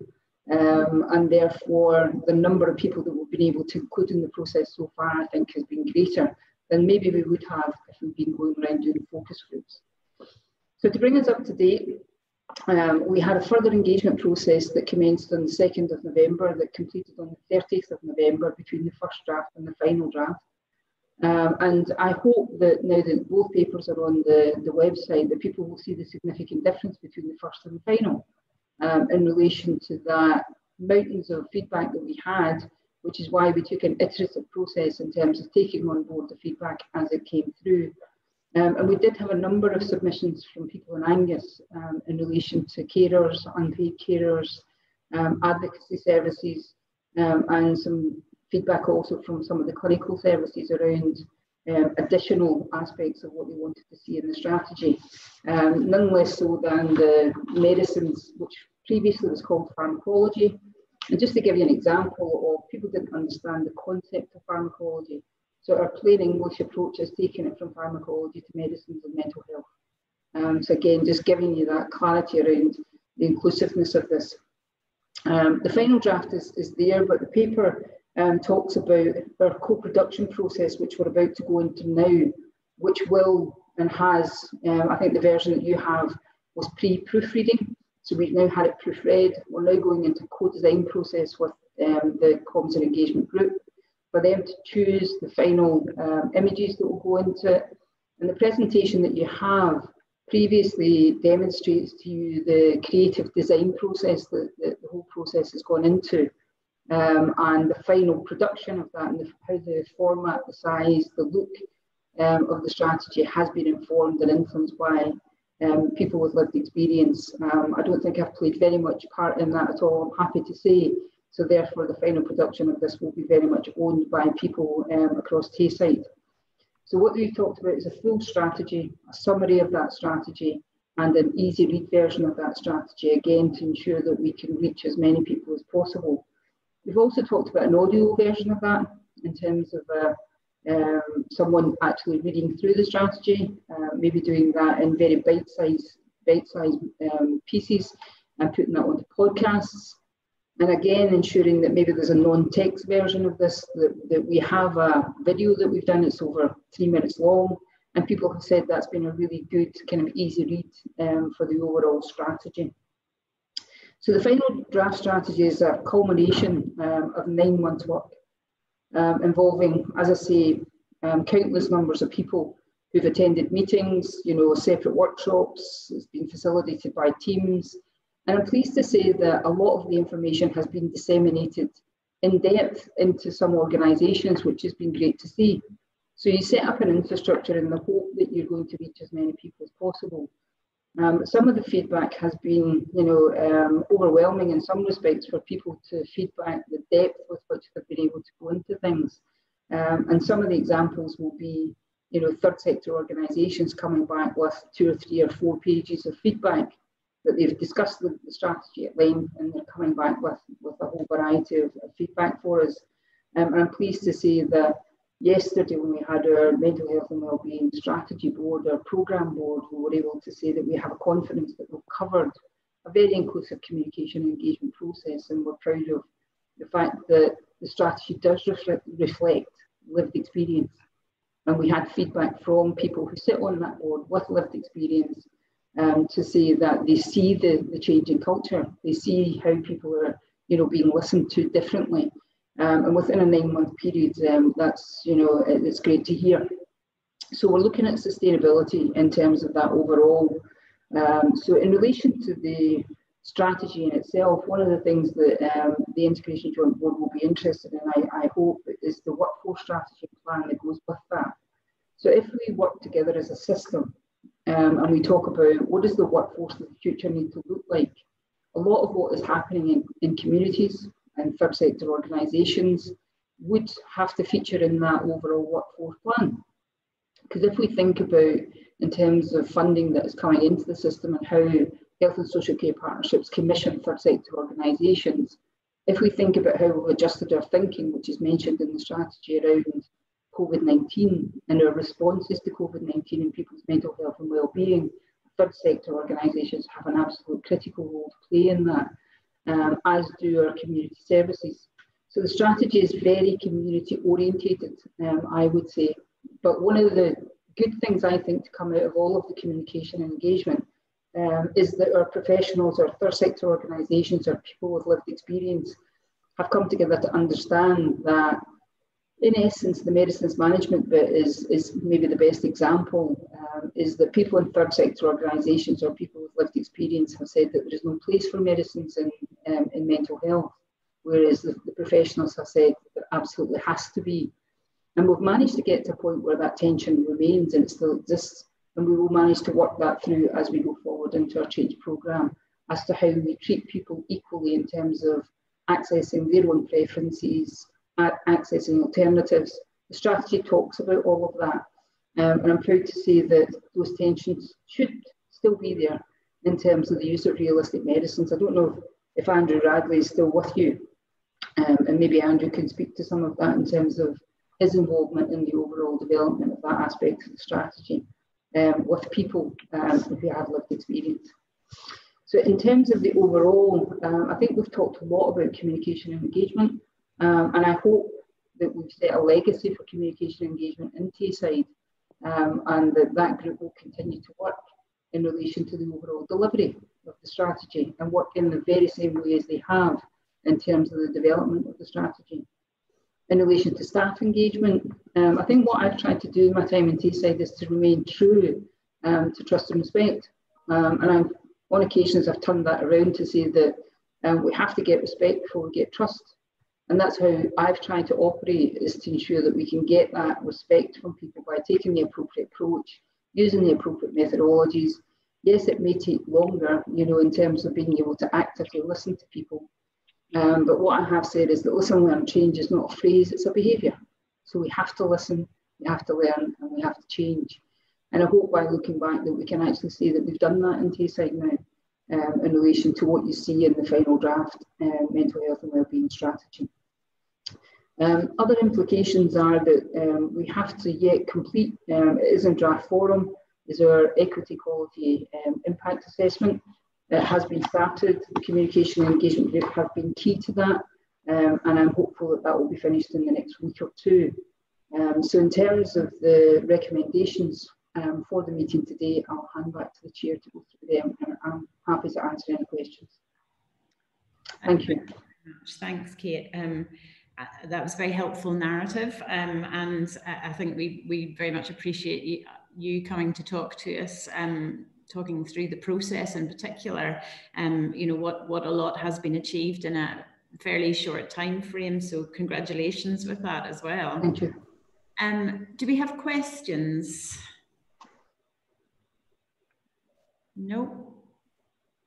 and therefore the number of people that we've been able to include in the process so far, I think, has been greater than maybe we would have if we'd been going around doing focus groups. So to bring us up to date, we had a further engagement process that commenced on the 2nd of November that completed on the 30th of November between the first draft and the final draft. And I hope that now that both papers are on the website, that people will see the significant difference between the first and the final in relation to that mountains of feedback that we had, which is why we took an iterative process in terms of taking on board the feedback as it came through. And we did have a number of submissions from people in Angus in relation to carers, unpaid carers, advocacy services, and some feedback also from some of the clinical services around additional aspects of what they wanted to see in the strategy. None less so than the medicines, which previously was called pharmacology. And just to give you an example of people didn't understand the concept of pharmacology. So our plain English approach has taken it from pharmacology to medicines and mental health. So again, just giving you that clarity around the inclusiveness of this. The final draft is there, but the paper talks about our co-production process, which we're about to go into now, which will and has, I think the version that you have was pre-proofreading. So we've now had it proofread. We're now going into co-design process with the comms and engagement group for them to choose the final images that will go into it. And the presentation that you have previously demonstrates to you the creative design process that the whole process has gone into, and the final production of that, and how the format, the size, the look of the strategy has been informed and influenced by people with lived experience. I don't think I've played very much part in that at all, I'm happy to say. So therefore the final production of this will be very much owned by people across Tayside. So what we've talked about is a full strategy, a summary of that strategy, and an easy read version of that strategy, again, to ensure that we can reach as many people as possible. We've also talked about an audio version of that in terms of someone actually reading through the strategy, maybe doing that in very bite-sized pieces and putting that onto podcasts. And again, ensuring that maybe there's a non-text version of this, that we have a video that we've done, it's over 3 minutes long, and people have said that's been a really good kind of easy read for the overall strategy. So the final draft strategy is a culmination of 9 months' work, involving, as I say, countless numbers of people who've attended meetings, separate workshops. It's been facilitated by teams. And I'm pleased to say that a lot of the information has been disseminated in depth into some organisations, which has been great to see. So you set up an infrastructure in the hope that you're going to reach as many people as possible. Some of the feedback has been, overwhelming in some respects for people to feedback the depth with which they've been able to go into things. And some of the examples will be, you know, third sector organisations coming back with 2 or 3 or 4 pages of feedback that they've discussed the strategy at length, and they're coming back with a whole variety of feedback for us. And I'm pleased to say that yesterday, when we had our mental health and wellbeing strategy board, our programme board, we were able to say that we have a confidence that we've covered a very inclusive communication and engagement process, and we're proud of the fact that the strategy does reflect lived experience. And we had feedback from people who sit on that board with lived experience to say that they see the change in culture. They see how people are, you know, being listened to differently. And within a 9-month period, that's, you know, it's great to hear. So we're looking at sustainability in terms of that overall. So in relation to the strategy in itself, one of the things that the Integration Joint Board will be interested in, I hope, is the workforce strategy plan that goes with that. So if we work together as a system and we talk about what does the workforce of the future need to look like, a lot of what is happening in communities and third sector organisations would have to feature in that overall workforce plan. Because if we think about in terms of funding that is coming into the system and how health and social care partnerships commission third sector organisations, if we think about how we've adjusted our thinking, which is mentioned in the strategy around COVID-19 and our responses to COVID-19 and people's mental health and wellbeing, third sector organisations have an absolute critical role to play in that, as do our community services. So the strategy is very community orientated, I would say. But one of the good things I think to come out of all of the communication and engagement is that our professionals, our third sector organisations, our people with lived experience have come together to understand that, in essence, the medicines management bit is maybe the best example, is that people in third sector organisations or people with lived experience have said that there is no place for medicines in mental health, whereas the professionals have said there absolutely has to be. And we've managed to get to a point where that tension remains and it still exists, and we will manage to work that through as we go forward into our change programme as to how we treat people equally in terms of accessing their own preferences, accessing alternatives. The strategy talks about all of that, and I'm proud to say that those tensions should still be there in terms of the use of realistic medicines. I don't know if Andrew Radley is still with you, and maybe Andrew can speak to some of that in terms of his involvement in the overall development of that aspect of the strategy with people who have lived experience. So in terms of the overall, I think we've talked a lot about communication and engagement, and I hope that we've set a legacy for communication and engagement in Tayside, and that group will continue to work in relation to the overall delivery of the strategy and work in the very same way as they have in terms of the development of the strategy. In relation to staff engagement, I think what I've tried to do in my time in Tayside is to remain true to trust and respect. And on occasions I've turned that around to say that we have to get respect before we get trust. And that's how I've tried to operate, is to ensure that we can get that respect from people by taking the appropriate approach, using the appropriate methodologies. Yes, it may take longer, you know, in terms of being able to actively listen to people. But what I have said is that listen, learn, change is not a phrase, it's a behaviour. So we have to listen, we have to learn, and we have to change. And I hope by looking back that we can actually say that we've done that in Tayside now in relation to what you see in the final draft mental health and wellbeing strategy. Other implications are that we have to yet complete, it is in draft form, is our equity quality impact assessment. It has been started. The communication and engagement group have been key to that, and I'm hopeful that that will be finished in the next week or two. So in terms of the recommendations for the meeting today, I'll hand back to the chair to go through them, and I'm happy to answer any questions. Thank you. Thanks, Kate. That was a very helpful narrative, and I think we very much appreciate you coming to talk to us, talking through the process in particular, you know, what a lot has been achieved in a fairly short time frame. So congratulations with that as well. Thank you. Do we have questions? No.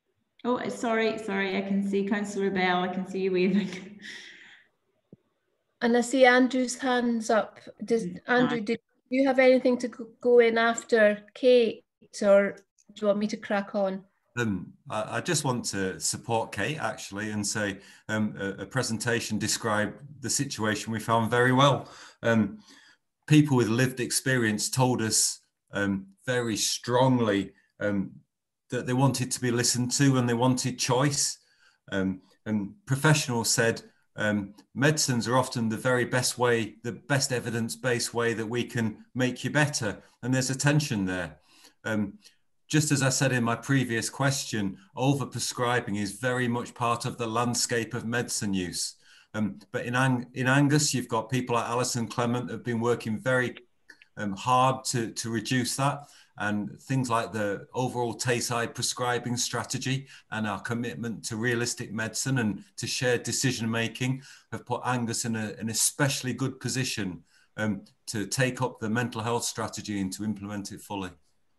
Oh, sorry, I can see Councillor Bell. I can see you waving. And I see Andrew's hands up. Andrew, did you have anything to go in after Kate, or do you want me to crack on? I just want to support Kate actually and say a presentation described the situation we found very well. People with lived experience told us very strongly that they wanted to be listened to and they wanted choice. And professionals said medicines are often the very best way, the best evidence-based way that we can make you better. And there's a tension there. Just as I said in my previous question, overprescribing is very much part of the landscape of medicine use. But in Angus, you've got people like Alison Clement have been working very hard to reduce that. And things like the overall Tayside prescribing strategy and our commitment to realistic medicine and to shared decision-making have put Angus in an especially good position to take up the mental health strategy and to implement it fully.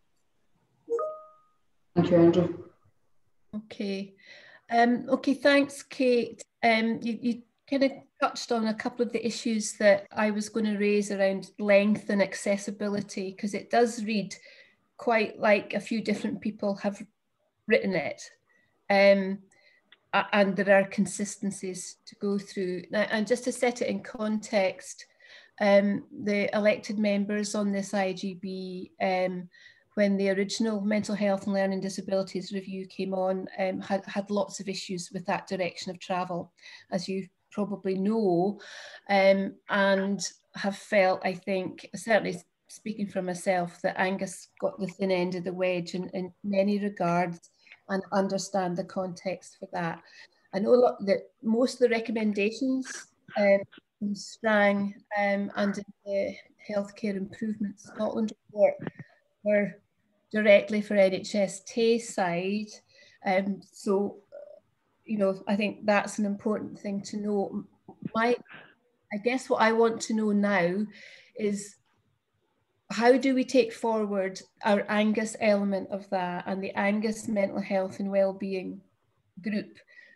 Thank you, Andrew. Okay. Okay, thanks, Kate. You kind of touched on a couple of the issues that I was going to raise around length and accessibility, because it does read quite like a few different people have written it. And there are consistencies to go through. Now, and just to set it in context, the elected members on this IGB, when the original Mental Health and Learning Disabilities Review came on, had lots of issues with that direction of travel, as you probably know, and have felt, I think, certainly speaking for myself, that Angus got the thin end of the wedge in many regards, and understand the context for that. I know that most of the recommendations from Strang and in the Healthcare Improvement Scotland report were directly for NHS Tayside. So, you know, I think that's an important thing to know. I guess what I want to know now is, how do we take forward our Angus element of that and the Angus Mental Health and Wellbeing group?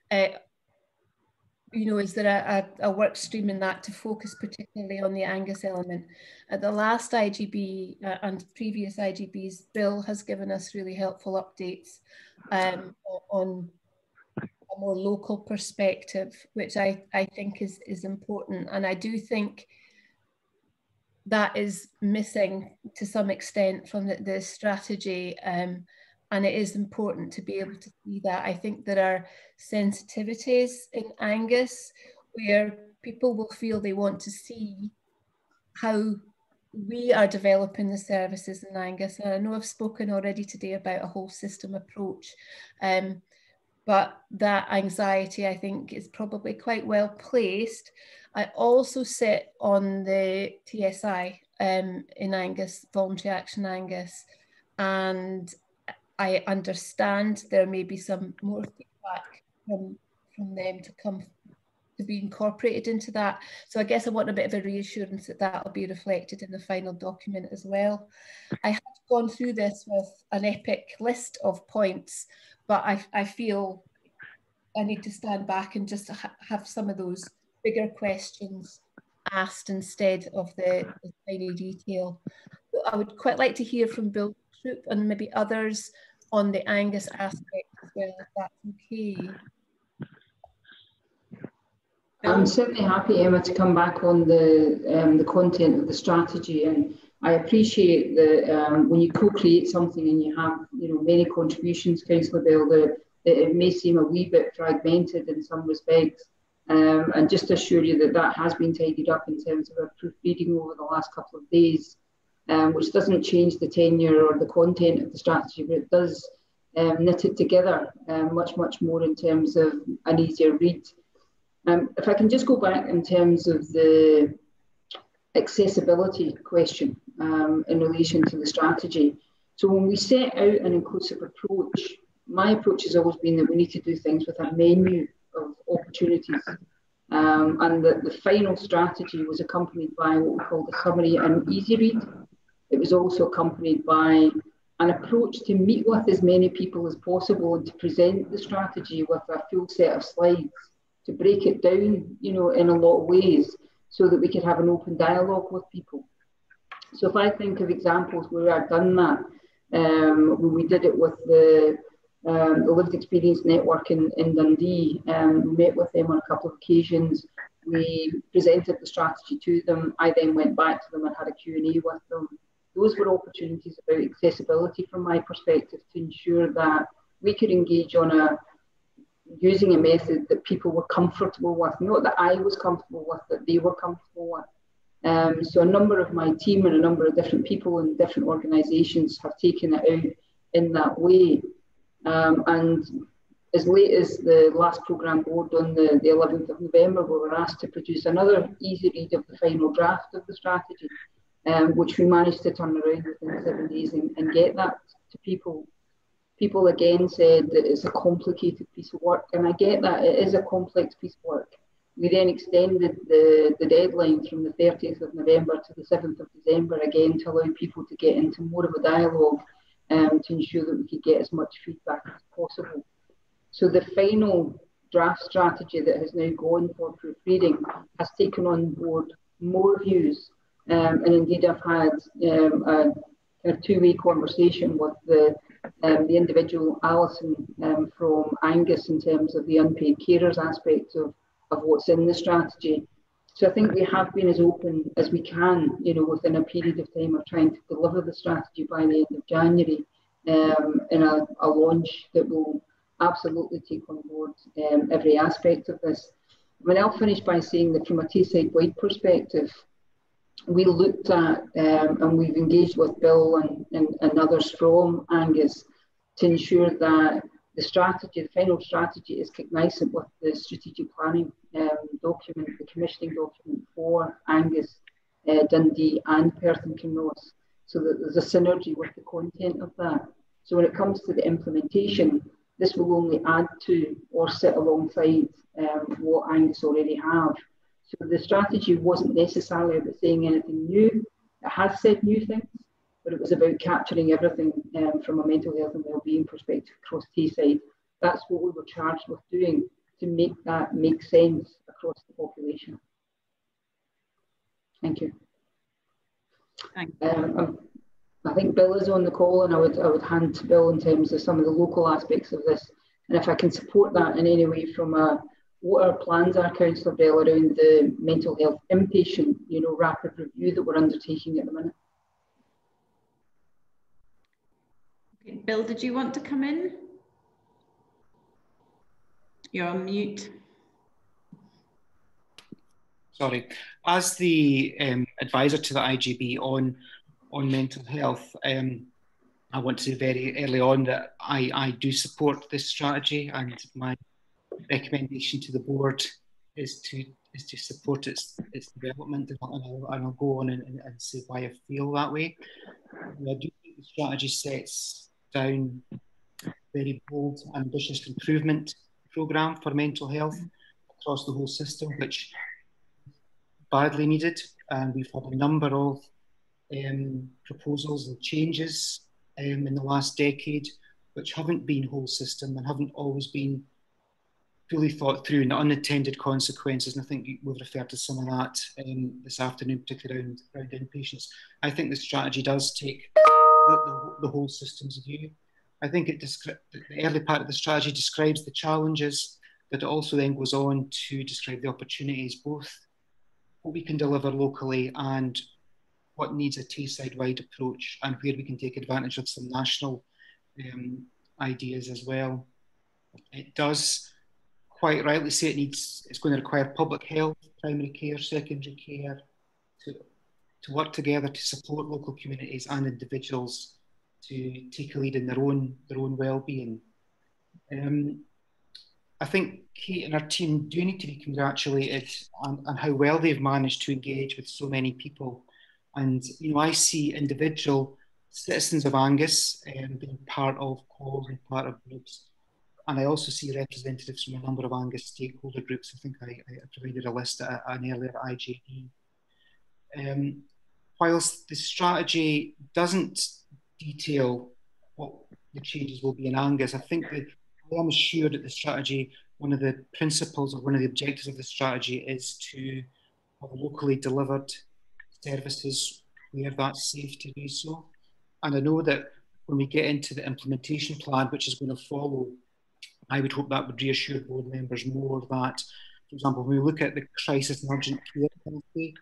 You know, is there a work stream in that to focus particularly on the Angus element? At the last IGB and previous IGBs, Bill has given us really helpful updates on a more local perspective, which I think is important. And I do think that is missing to some extent from the strategy, and it is important to be able to see that. I think there are sensitivities in Angus where people will feel they want to see how we are developing the services in Angus. And I know I've spoken already today about a whole system approach, but that anxiety, I think, is probably quite well placed. I also sit on the TSI in Angus, Voluntary Action Angus, and I understand there may be some more feedback from them to come to be incorporated into that. So I guess I want a bit of a reassurance that that will be reflected in the final document as well. I have gone through this with an epic list of points, but I feel I need to stand back and just have some of those bigger questions asked instead of the tiny detail. I would quite like to hear from Bill Troop and maybe others on the Angus aspect as well, if that's okay. I'm certainly happy, Emma, to come back on the content of the strategy, and I appreciate that when you co-create something and you have many contributions, Councillor Bell, that it may seem a wee bit fragmented in some respects. And just to assure you that that has been tidied up in terms of our proofreading over the last couple of days, which doesn't change the tenure or the content of the strategy, but it does knit it together much more in terms of an easier read. If I can just go back in terms of the accessibility question in relation to the strategy. So when we set out an inclusive approach, my approach has always been that we need to do things with a menu of opportunities, and that the final strategy was accompanied by what we call the summary and easy read. It was also accompanied by an approach to meet with as many people as possible and to present the strategy with a full set of slides, to break it down, in a lot of ways, so that we could have an open dialogue with people. So if I think of examples where I've done that, when we did it with the Lived Experience Network in Dundee, we met with them on a couple of occasions. We presented the strategy to them. I then went back to them and had a Q&A with them. Those were opportunities about accessibility from my perspective, to ensure that we could engage on using a method that people were comfortable with, not that I was comfortable with, that they were comfortable with. So a number of my team and a number of different people in different organisations have taken it out in that way. And as late as the last programme board on the 11th of November, we were asked to produce another easy read of the final draft of the strategy, which we managed to turn around within 7 days and get that to people. People again said that it's a complicated piece of work, and I get that, it is a complex piece of work. We then extended the deadline from the 30th of November to the 7th of December again, to allow people to get into more of a dialogue, to ensure that we could get as much feedback as possible. So the final draft strategy that has now gone for proofreading has taken on board more views, and indeed I've had a kind of two-way conversation with the individual Alison from Angus in terms of the unpaid carers aspect of what's in the strategy. So I think we have been as open as we can, within a period of time of trying to deliver the strategy by the end of January, in a launch that will absolutely take on board every aspect of this. I mean, I'll finish by saying that from a Tayside-wide perspective, we looked at and we've engaged with Bill and others from Angus to ensure that the strategy, the final strategy, is cognizant with the strategic planning document, the commissioning document for Angus, Dundee and Perth and Kinross, so that there's a synergy with the content of that. So when it comes to the implementation, this will only add to or sit alongside what Angus already have. So the strategy wasn't necessarily about saying anything new. It has said new things, but it was about capturing everything from a mental health and wellbeing perspective across Tayside. That's what we were charged with doing, to make that make sense across the population. Thank you. Thank you. I think Bill is on the call, and I would hand to Bill in terms of some of the local aspects of this, and if I can support that in any way from what our plans are, Councillor Bell, around the mental health inpatient, rapid review that we're undertaking at the minute. Okay, Bill, did you want to come in? You're on mute. Sorry. As the advisor to the IGB on mental health, I want to say very early on that I do support this strategy, and my recommendation to the board is to support its development, and I'll go on and say why I feel that way. I do think the strategy sets down a very bold, ambitious improvement programme for mental health across the whole system, which badly needed, and we've had a number of proposals and changes in the last decade which haven't been whole system and haven't always been fully thought through, and the unintended consequences, and I think we've referred to some of that this afternoon, particularly around inpatients. I think the strategy does take the whole system's view. I think the early part of the strategy describes the challenges, but it also then goes on to describe the opportunities, both what we can deliver locally and what needs a Tayside-wide approach, and where we can take advantage of some national ideas as well. It does quite rightly say it's going to require public health, primary care, secondary care to work together to support local communities and individuals to take a lead in their own well-being. I think Kate and her team do need to be congratulated on how well they've managed to engage with so many people. And I see individual citizens of Angus being part of calls and part of groups. And I also see representatives from a number of Angus stakeholder groups. I think I provided a list at an earlier IJB. Whilst the strategy doesn't detail what the changes will be in Angus, I think that I am assured that the strategy, one of the principles or one of the objectives of the strategy is to have locally delivered services where that's safe to do so. And I know that when we get into the implementation plan, which is going to follow, I would hope that would reassure board members more that, for example, when we look at the crisis and urgent care policy,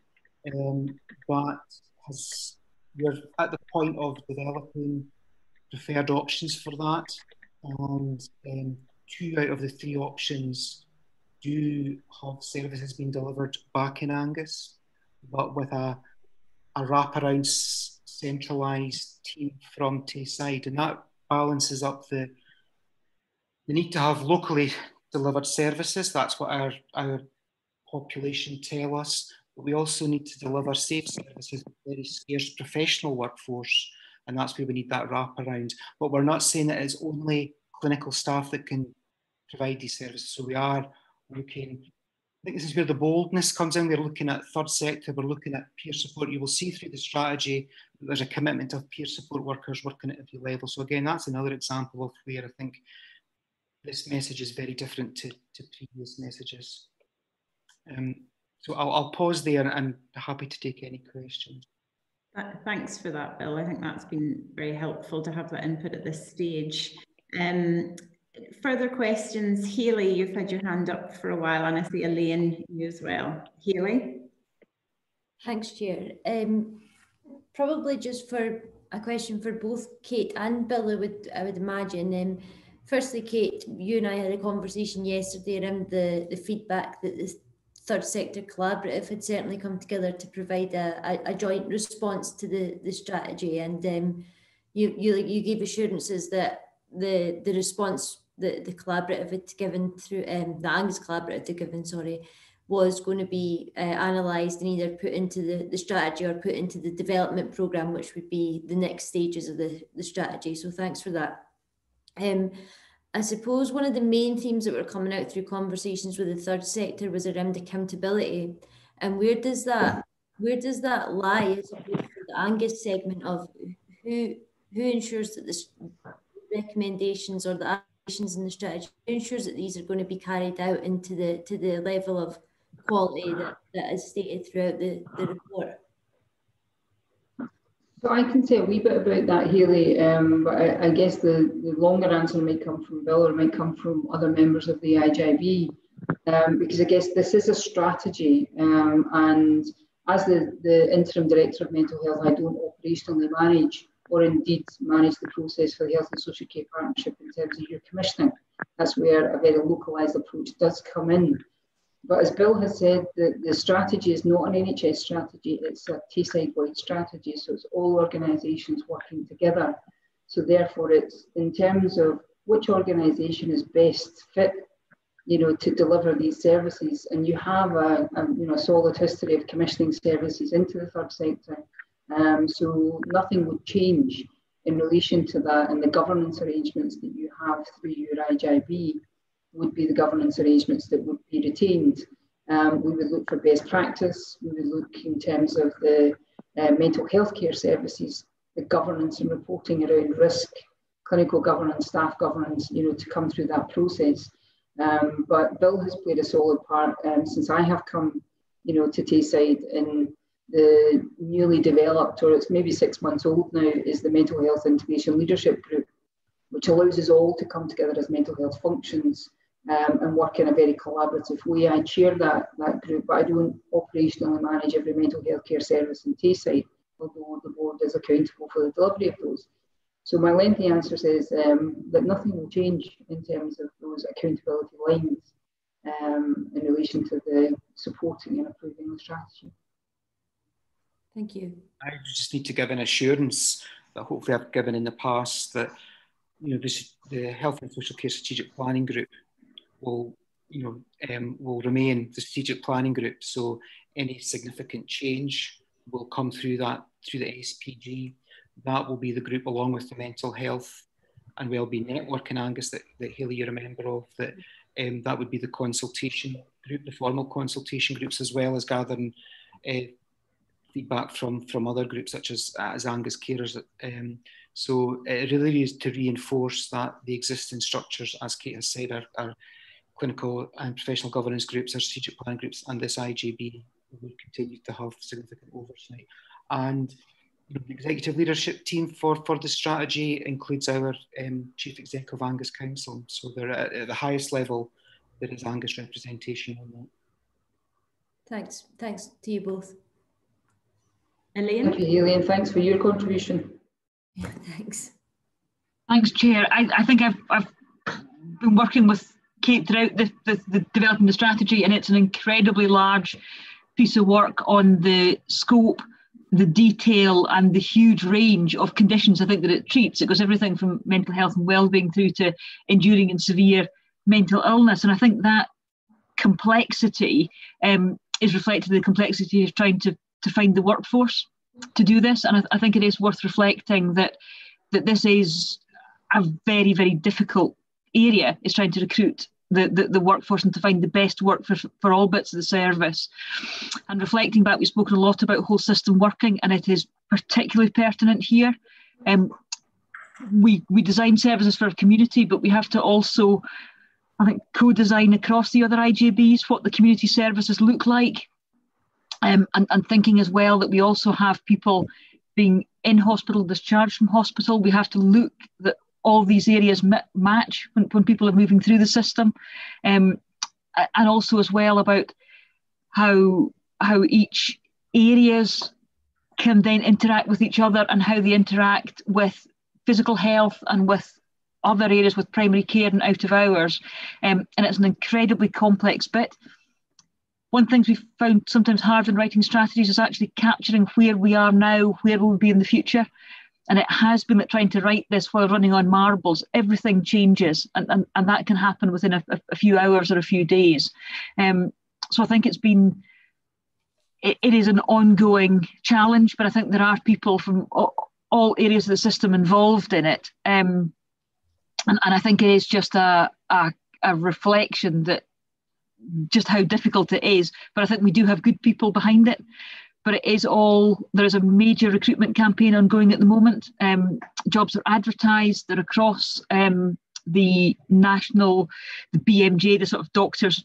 we're at the point of developing preferred options for that. And 2 out of the 3 options do have services being delivered back in Angus, but with a wraparound centralised team from Tayside, and that balances up the need to have locally delivered services. That's what our population tell us. But we also need to deliver safe services with very scarce professional workforce, and that's where we need that wraparound. But we're not saying that it's only clinical staff that can provide these services. So we are looking, I think this is where the boldness comes in. We're looking at third sector, we're looking at peer support. You will see through the strategy that there's a commitment of peer support workers working at every level. So again, that's another example of where I think this message is very different to previous messages. So I'll pause there and happy to take any questions. Thanks for that, Bill. I think that's been very helpful to have that input at this stage. Further questions? Hayley, you've had your hand up for a while, and I see Elaine, you as well. Hayley? Thanks, Chair. Probably just for a question for both Kate and Bill, I would imagine. Firstly, Kate, you and I had a conversation yesterday around the feedback that the Third Sector Collaborative had certainly come together to provide a joint response to the strategy, and you gave assurances that the response that the collaborative had given through the Angus Collaborative had given, was going to be analysed and either put into the strategy or put into the development programme, which would be the next stages of the strategy. So thanks for that. I suppose one of the main themes that were coming out through conversations with the third sector was around accountability, and where does that lie as opposed to the Angus segment of who ensures that the recommendations or the actions in the strategy, who ensures that these are going to be carried out into the level of quality that is stated throughout the report? So I can say a wee bit about that, Hayley, but I guess the longer answer might come from Bill or might come from other members of the IJB, because I guess this is a strategy, and as the Interim Director of Mental Health, I don't operationally manage or indeed manage the process for the Health and Social Care Partnership in terms of your commissioning. That's where a very localised approach does come in. But as Bill has said, the strategy is not an NHS strategy, it's a Tayside-wide strategy, so it's all organisations working together. So therefore it's in terms of which organisation is best fit, to deliver these services, and you have a solid history of commissioning services into the third sector, so nothing would change in relation to that, and the governance arrangements that you have through your IJB would be the governance arrangements that would be retained. We would look for best practice, we would look in terms of the mental health care services, the governance and reporting around risk, clinical governance, staff governance, to come through that process. But Bill has played a solid part since I have come, to Tayside in the newly developed, or it's maybe 6 months old now, is the Mental Health Integration Leadership Group, which allows us all to come together as mental health functions and work in a very collaborative way. I chair that group, but I don't operationally manage every mental health care service in Tayside, although the board is accountable for the delivery of those. So my lengthy answer says that nothing will change in terms of those accountability lines in relation to the supporting and approving the strategy. Thank you. I just need to give an assurance that hopefully I've given in the past that the Health and Social Care Strategic Planning Group will remain the strategic planning group. So any significant change will come through the SPG. That will be the group along with the Mental Health and Wellbeing Network in Angus that Hayley, you're a member of, that would be the consultation group, the formal consultation groups, as well as gathering feedback from other groups such as Angus Carers. So it really is to reinforce that the existing structures, as Kate has said, are clinical and professional governance groups, our strategic plan groups, and this IJB will continue to have significant oversight. And the executive leadership team for the strategy includes our Chief Exec of Angus Council. So they're at the highest level, there is Angus representation on that. Thanks to you both. Elaine? Thank you, Elaine. Thanks for your contribution. Yeah, thanks. Thanks, Chair. I think I've been working with Kate throughout the developing the strategy, and it's an incredibly large piece of work on the scope, the detail, and the huge range of conditions I think that it treats. It goes everything from mental health and well-being through to enduring and severe mental illness, and I think that complexity is reflected in the complexity of trying to find the workforce to do this. And I think it is worth reflecting that this is a very, very difficult area, is trying to recruit the workforce and to find the best work for all bits of the service. And reflecting back, we've spoken a lot about whole system working, and it is particularly pertinent here. We design services for our community, but we have to also, I think, co-design across the other IJBs what the community services look like. And thinking as well that we also have people being in hospital, discharged from hospital. We have to look that all these areas match when people are moving through the system, and also as well about how each areas can then interact with each other and how they interact with physical health and with other areas with primary care and out of hours, and it's an incredibly complex bit. One thing we've found sometimes hard in writing strategies is actually capturing where we are now, where we'll be in the future. And it has been like trying to write this while running on marbles. Everything changes, and that can happen within a few hours or a few days. So I think it is an ongoing challenge, but I think there are people from all areas of the system involved in it. And I think it is just a reflection that just how difficult it is, but I think we do have good people behind it. But there is a major recruitment campaign ongoing at the moment. Jobs are advertised, they're across the national, the BMJ, the sort of doctors,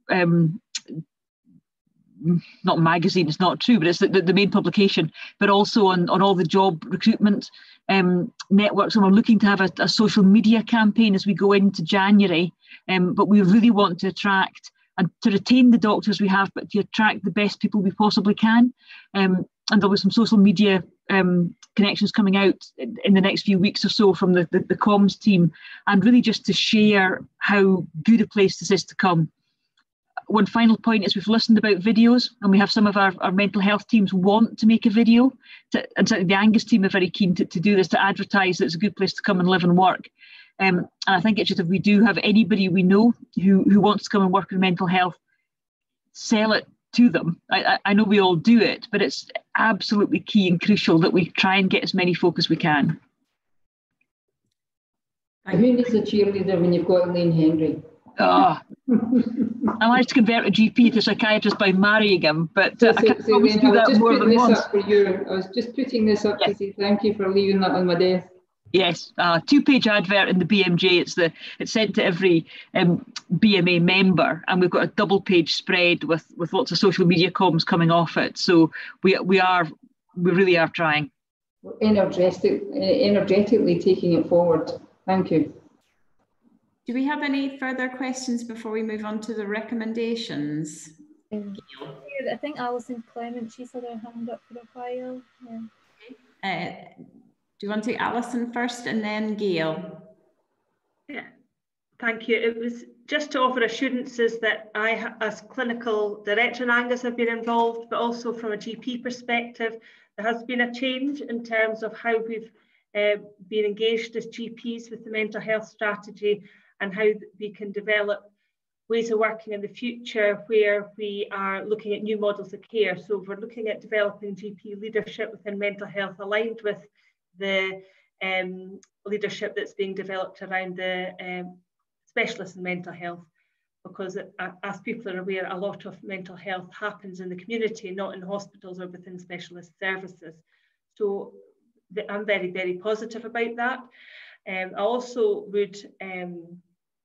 not magazine, it's not true, but it's the main publication, but also on all the job recruitment networks. And we're looking to have a social media campaign as we go into January, but we really want to attract and to retain the doctors we have, but to attract the best people we possibly can. And there'll be some social media connections coming out in the next few weeks or so from the comms team, and really just to share how good a place this is to come. One final point is we've listened about videos, and we have some of our mental health teams want to make a video, and certainly the Angus team are very keen to do this, to advertise that it's a good place to come and live and work. And I think it's just, if we do have anybody we know who wants to come and work in mental health, sell it to them. I know we all do it, but it's absolutely key and crucial that we try and get as many folk as we can. Who needs a cheerleader when you've got Elaine Henry? I managed to convert a GP to psychiatrist by marrying him, but I can't always do that more than once. I was just putting this up to say thank you for leaving that on my desk. Yes, a 2-page advert in the BMJ. It's sent to every BMA member, and we've got a double-page spread with lots of social media comms coming off it. So we really are trying. Energetically taking it forward. Thank you. Do we have any further questions before we move on to the recommendations? I think Alison Clement, she's had her hand up for a while. Yeah. Do you want to take Alison first and then Gail? Yeah, thank you. It was just to offer assurances that I, as clinical director in Angus, have been involved, but also from a GP perspective, there has been a change in terms of how we've been engaged as GPs with the mental health strategy, and how we can develop ways of working in the future where we are looking at new models of care. So we're looking at developing GP leadership within mental health aligned with the leadership that's being developed around the specialists in mental health, because as people are aware, a lot of mental health happens in the community, not in hospitals or within specialist services. So I'm very, very positive about that. I also would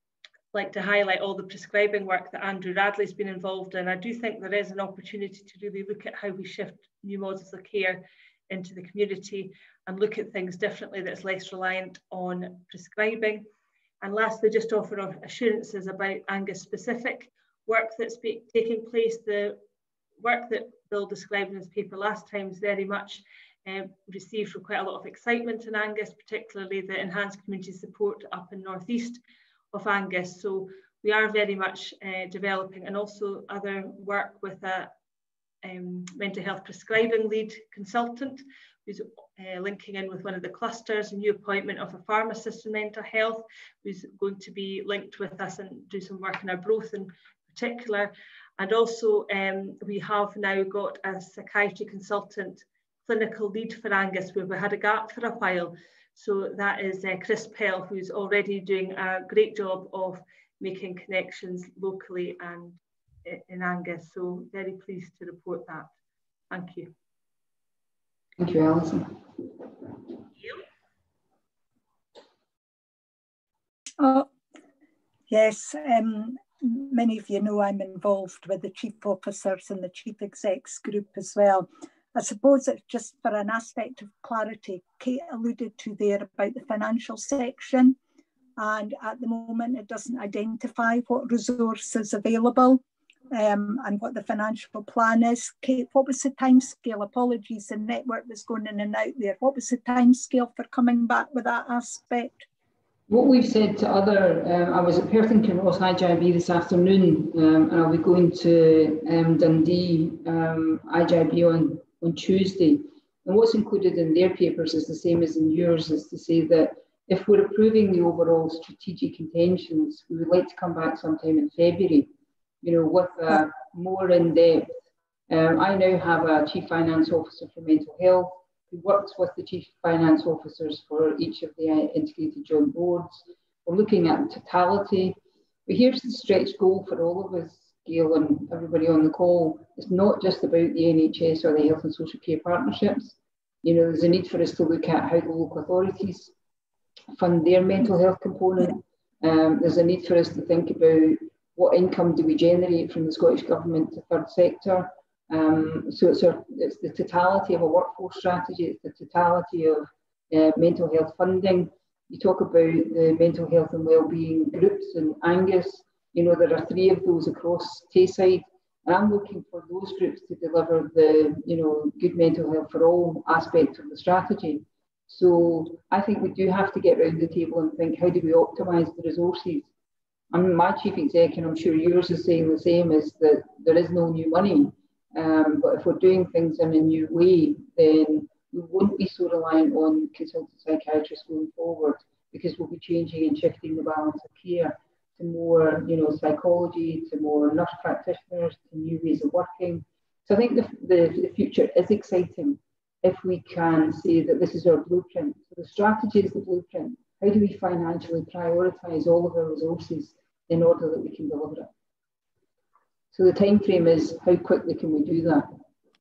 like to highlight all the prescribing work that Andrew Radley's been involved in. I do think there is an opportunity to really look at how we shift new models of care into the community and look at things differently that's less reliant on prescribing. And lastly, just offer assurances about Angus specific work that's taking place. The work that Bill described in his paper last time is very much received with quite a lot of excitement in Angus, particularly the enhanced community support up in northeast of Angus. So we are very much developing, and also other work with a mental health prescribing lead consultant who's linking in with one of the clusters, a new appointment of a pharmacist in mental health who's going to be linked with us and do some work in Arbroath in particular. And also we have now got a psychiatry consultant clinical lead for Angus, where we had a gap for a while. So that is Chris Pell, who's already doing a great job of making connections locally and in Angus. So very pleased to report that. Thank you. Thank you, Alison. Oh, yes. Many of you know I'm involved with the chief officers and the chief execs group as well. I suppose it's just for an aspect of clarity, Kate alluded to there about the financial section, and at the moment it doesn't identify what resources available and what the financial plan is. Kate, what was the timescale? Apologies, the network was going in and out there. What was the timescale for coming back with that aspect? What we've said to other, I was at Perth and Kinross IJIB this afternoon, and I'll be going to Dundee IJIB on Tuesday. And what's included in their papers is the same as in yours, is to say that if we're approving the overall strategic intentions, we would like to come back sometime in February, you know, with a more in-depth. I now have a chief finance officer for mental health who works with the chief finance officers for each of the integrated joint boards. We're looking at totality. But here's the stretch goal for all of us, Gail and everybody on the call. It's not just about the NHS or the health and social care partnerships. You know, there's a need for us to look at how the local authorities fund their mental health component. There's a need for us to think about what income do we generate from the Scottish Government to third sector. So it's the totality of a workforce strategy, it's the totality of mental health funding. You talk about the mental health and wellbeing groups in Angus. You know, there are 3 of those across Tayside, and I'm looking for those groups to deliver the, you know, good mental health for all aspects of the strategy. So I think we do have to get round the table and think, how do we optimise the resources? And my chief exec, and I'm sure yours is saying the same, is that there is no new money. But if we're doing things in a new way, then we won't be so reliant on consultant psychiatrists going forward, because we'll be changing and shifting the balance of care to more, you know, psychology, to more nurse practitioners, to new ways of working. So I think the future is exciting if we can say that this is our blueprint. So the strategy is the blueprint. How do we financially prioritise all of our resources in order that we can deliver it? So the time frame is, how quickly can we do that?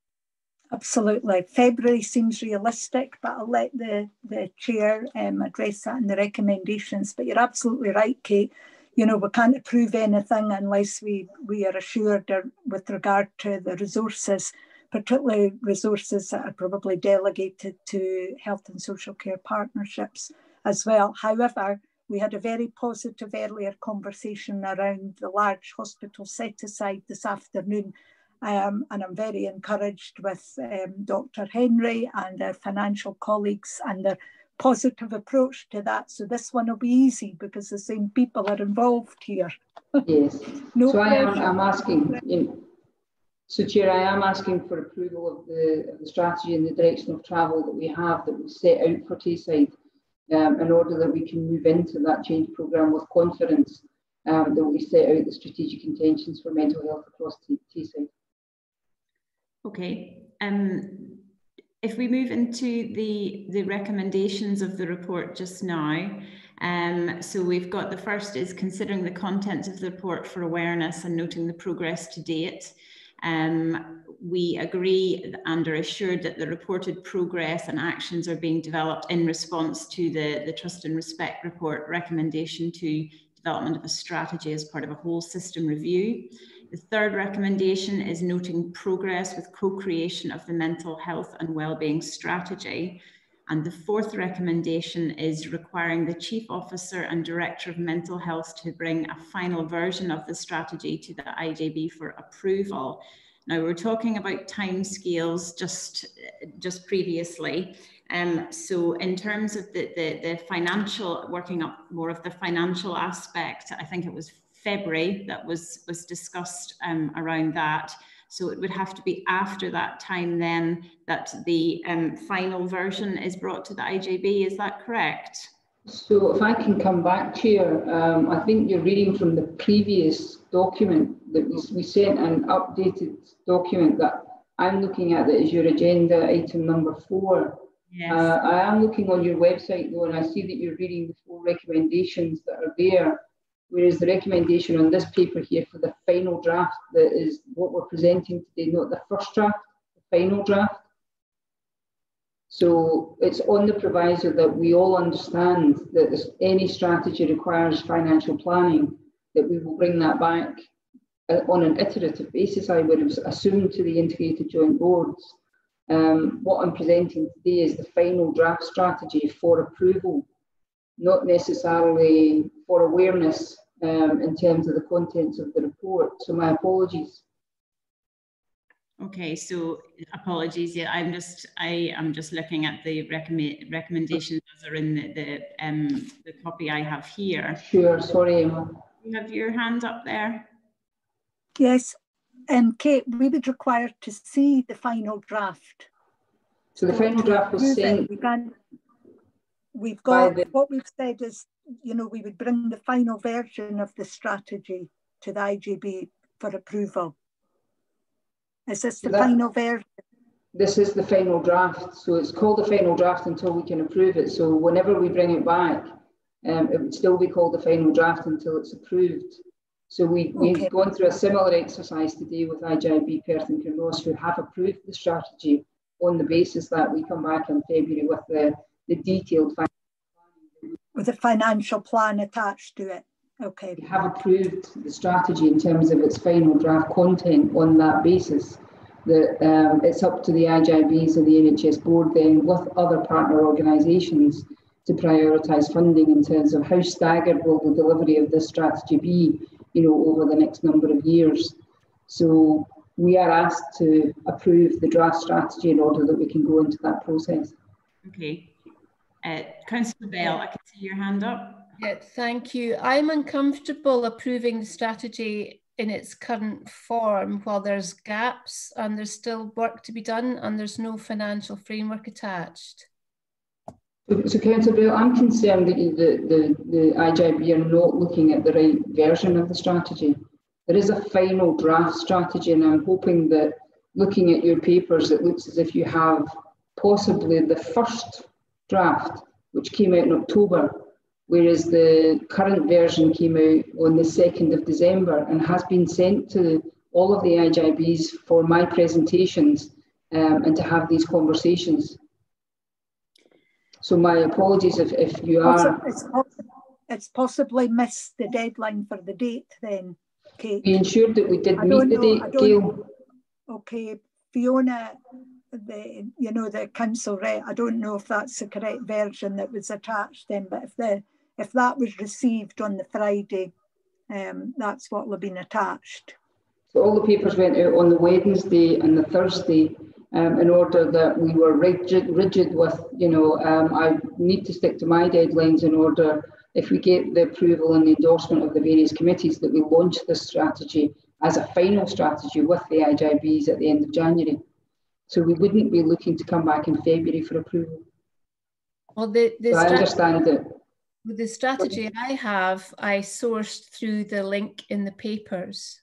Absolutely. February seems realistic, but I'll let the chair address that in the recommendations. But you're absolutely right, Kate. You know, we can't approve anything unless we are assured with regard to the resources, particularly resources that are probably delegated to health and social care partnerships as well. However, we had a very positive earlier conversation around the large hospital set aside this afternoon. And I'm very encouraged with Dr. Henry and our financial colleagues and their positive approach to that. So this one will be easy because the same people are involved here. Yes. No so pressure. I'm asking, you know, so Chair, I am asking for approval of the strategy and the direction of travel that we have, that we've set out for Tayside, in order that we can move into that change programme with confidence, that we set out the strategic intentions for mental health across Tayside. Okay. If we move into the recommendations of the report just now, so we've got the first is considering the contents of the report for awareness and noting the progress to date. We agree and are assured that the reported progress and actions are being developed in response to the Trust and Respect report recommendation to development of a strategy as part of a whole system review. The third recommendation is noting progress with co-creation of the mental health and wellbeing strategy. And the fourth recommendation is requiring the Chief Officer and Director of Mental Health to bring a final version of the strategy to the IJB for approval. Now, we're talking about timescales just previously. So in terms of the financial, working up more of the financial aspect, I think it was February that was discussed around that. So it would have to be after that time then that the final version is brought to the IJB, is that correct? So if I can come back to you, I think you're reading from the previous document that we sent, an updated document that I'm looking at, that is your agenda item number 4. Yes. I am looking on your website though, and I see that you're reading the 4 recommendations that are there. Whereas the recommendation on this paper here for the final draft, that is what we're presenting today, not the first draft, the final draft. So it's on the proviso that we all understand that any strategy requires financial planning, that we will bring that back on an iterative basis, I would have assumed, to the integrated joint boards. What I'm presenting today is the final draft strategy for approval, not necessarily for awareness in terms of the contents of the report. So my apologies. Okay, so apologies. Yeah, I'm just looking at the recommendations as are in the copy I have here. Sure, sorry, Emma. You have your hand up there. Yes, Kate, we would require to see the final draft. So the final draft was sent. We've got, what we've said is, you know, we would bring the final version of the strategy to the IJB for approval. Is this the final version? This is the final draft. So it's called the final draft until we can approve it. So whenever we bring it back, it would still be called the final draft until it's approved. So we've gone through a similar exercise today with IJB Perth and Kinross, who have approved the strategy on the basis that we come back in February with the detailed financial plan. With a financial plan attached to it. Okay. We have approved the strategy in terms of its final draft content on that basis. That it's up to the IJBs and the NHS board then with other partner organisations to prioritise funding in terms of how staggered will the delivery of this strategy be, you know, over the next number of years. So we are asked to approve the draft strategy in order that we can go into that process. Okay. Councillor Bell, I can see your hand up. Yeah, thank you. I'm uncomfortable approving the strategy in its current form while there's gaps and there's still work to be done and there's no financial framework attached. So Councillor Bell, I'm concerned that the IJB are not looking at the right version of the strategy. There is a final draft strategy, and I'm hoping that looking at your papers, it looks as if you have possibly the first draft, which came out in October, whereas the current version came out on the 2nd of December and has been sent to all of the IJBs for my presentations and to have these conversations. So my apologies if you are... It's possibly missed the deadline for the date then, Kate. We ensured that we did meet the date, Gail. Okay, Fiona, the council rep, I don't know if that's the correct version that was attached then, but if that was received on the Friday, that's what will have been attached. So all the papers went out on the Wednesday and the Thursday in order that we were rigid with, I need to stick to my deadlines in order, if we get the approval and the endorsement of the various committees, that we launch this strategy as a final strategy with the IJBs at the end of January. So we wouldn't be looking to come back in February for approval. Well, so I understand it. With the strategy I have, I sourced through the link in the papers.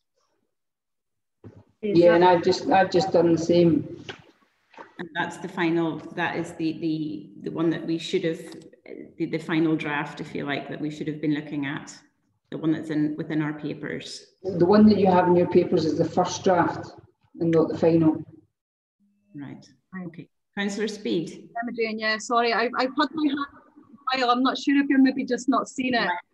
Yeah, and I've just done the same. And that's the final. That is the one that we should have, the final draft, if you like, that we should have been looking at. The one that's within our papers. The one that you have in your papers is the first draft, and not the final. Right. Okay. Councillor Speed. Jane, yeah, sorry, I've had my hand. I'm not sure if you're maybe just not seeing it.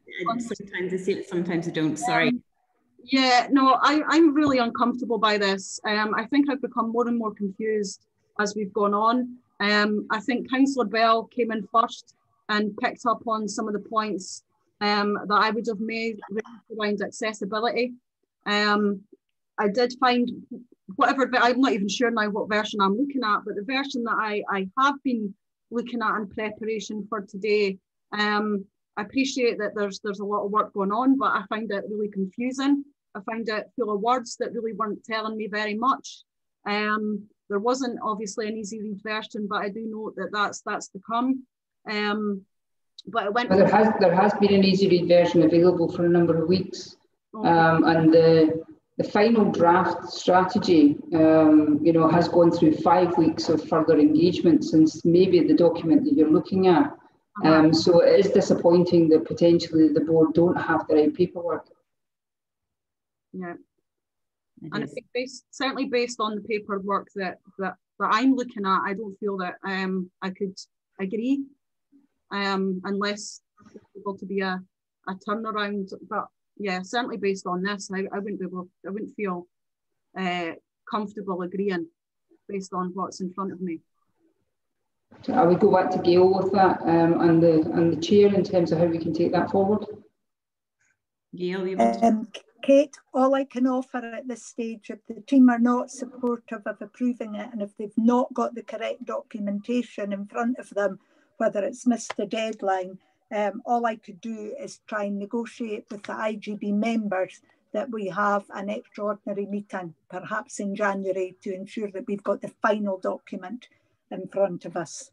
Sometimes I see it, sometimes I don't, sorry. Yeah, no, I'm really uncomfortable by this. I think I've become more and more confused as we've gone on. I think Councillor Bell came in first and picked up on some of the points that I would have made around accessibility. I did find whatever, I'm not even sure now what version I'm looking at, but the version that I have been looking at in preparation for today, I appreciate that there's a lot of work going on, but I find it really confusing. I find it full of words that really weren't telling me very much. There wasn't obviously an easy read version, but I do note that that's to come. But it went. Well, there has been an easy read version available for a number of weeks, and the final draft strategy, you know, has gone through 5 weeks of further engagement since maybe the document that you're looking at. So it is disappointing that potentially the board don't have the right paperwork. Yeah, and I think certainly based on the paperwork that I'm looking at, I don't feel that I could agree, unless there's able to be a turnaround. But yeah, certainly based on this, I wouldn't feel comfortable agreeing based on what's in front of me. So I would go back to Gail with that, and the chair in terms of how we can take that forward. Gail, you Kate, all I can offer at this stage, if the team are not supportive of approving it, and if they've not got the correct documentation in front of them, whether it's missed the deadline, all I could do is try and negotiate with the IGB members that we have an extraordinary meeting, perhaps in January, to ensure that we've got the final document in front of us.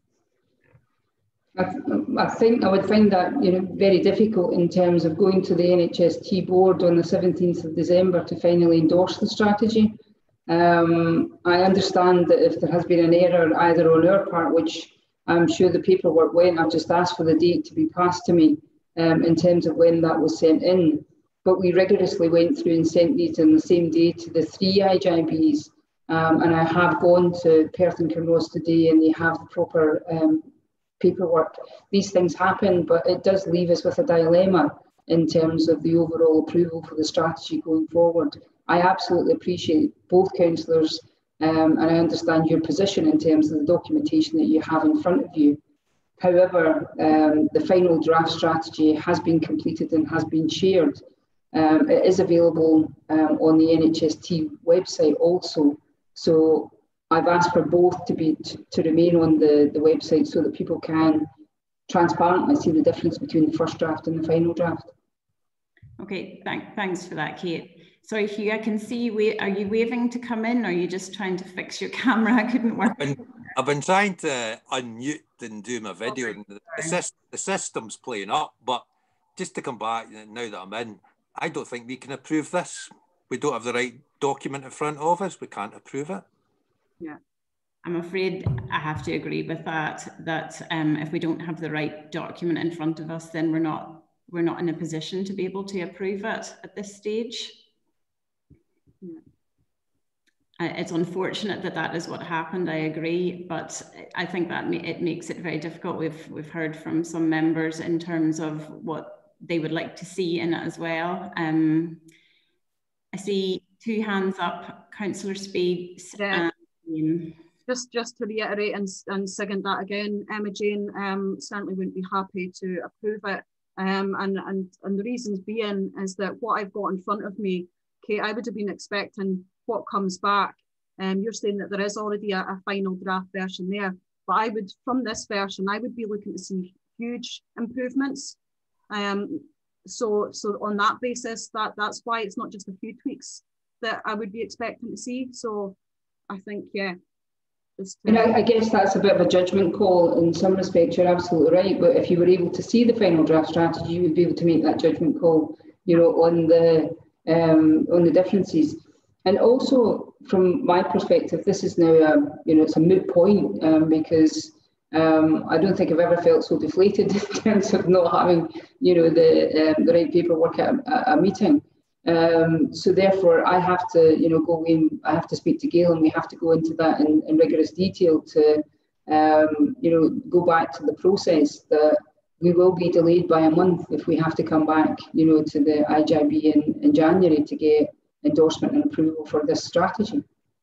I think I would find that, you know, very difficult in terms of going to the NHST board on the 17th of December to finally endorse the strategy. I understand that if there has been an error either on our part, which I'm sure the paperwork went, I've just asked for the date to be passed to me in terms of when that was sent in. But we rigorously went through and sent these on the same day to the 3 IGBs. And I have gone to Perth and Kinross today, and they have the proper paperwork. These things happen, but it does leave us with a dilemma in terms of the overall approval for the strategy going forward. I absolutely appreciate both councillors, and I understand your position in terms of the documentation that you have in front of you. However, the final draft strategy has been completed and has been shared. It is available on the NHST website also. So I've asked for both to remain on the website so that people can transparently see the difference between the first draft and the final draft. Okay, thanks for that, Kate. Sorry, Hugh, I can see you. Are you waving to come in, or are you just trying to fix your camera? I couldn't work. I've been trying to unmute and do my video, and the system's playing up. But just to come back now that I'm in, I don't think we can approve this. We don't have the right document in front of us. We can't approve it. Yeah, I'm afraid I have to agree with that. That if we don't have the right document in front of us, then we're not in a position to be able to approve it at this stage. Yeah. It's unfortunate that that is what happened. I agree, but I think that it makes it very difficult. We've heard from some members in terms of what they would like to see in it as well. I see 2 hands up, Councillor Speed. Yeah. Just to reiterate and second that again, Emma Jane certainly wouldn't be happy to approve it. And the reasons being is that what I've got in front of me, Kate, I would have been expecting what comes back. You're saying that there is already a final draft version there, but I would, from this version, I would be looking to see huge improvements. So on that basis, that's why it's not just a few tweaks that I would be expecting to see. So I think, yeah. And I guess that's a bit of a judgment call in some respects. You're absolutely right. But if you were able to see the final draft strategy, you would be able to make that judgment call, you know, on the differences. And also, from my perspective, this is now, you know, it's a moot point because I don't think I've ever felt so deflated in terms of not having, you know, the right paperwork at a meeting. So therefore, I have to, you know, go in. I have to speak to Gail, and we have to go into that in rigorous detail to, you know, go back to the process that we will be delayed by a month if we have to come back, you know, to the IJB in January to get endorsement and approval for this strategy.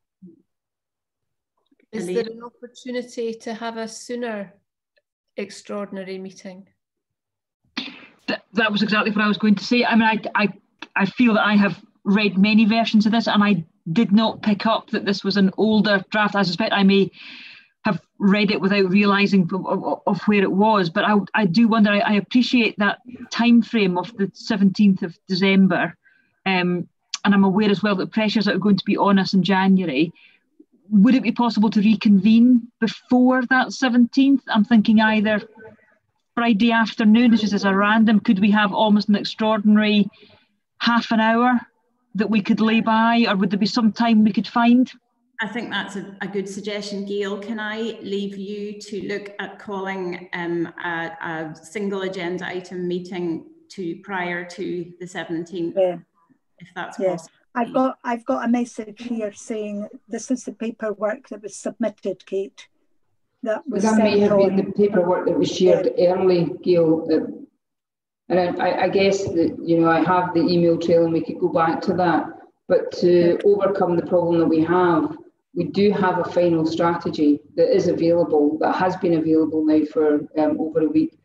Is there an opportunity to have a sooner extraordinary meeting? That was exactly what I was going to say. I mean, I feel that I have read many versions of this, and I did not pick up that this was an older draft. I suspect I may have read it without realising of where it was, but I do wonder, I appreciate that time frame of the 17th of December, and I'm aware as well that pressures that are going to be on us in January. Would it be possible to reconvene before that 17th? I'm thinking either Friday afternoon, just as a random, could we have almost an extraordinary half an hour that we could lay by, or would there be some time we could find? I think that's a good suggestion. Gail, can I leave you to look at calling a single agenda item meeting prior to the 17th, if that's possible? I've got a message here saying this is the paperwork that was submitted, Kate. That may have been the paperwork that was shared early, Gail. And I guess that, you know, I have the email trail and we could go back to that. But to overcome the problem that we do have a final strategy that is available, that has been available now for over a week.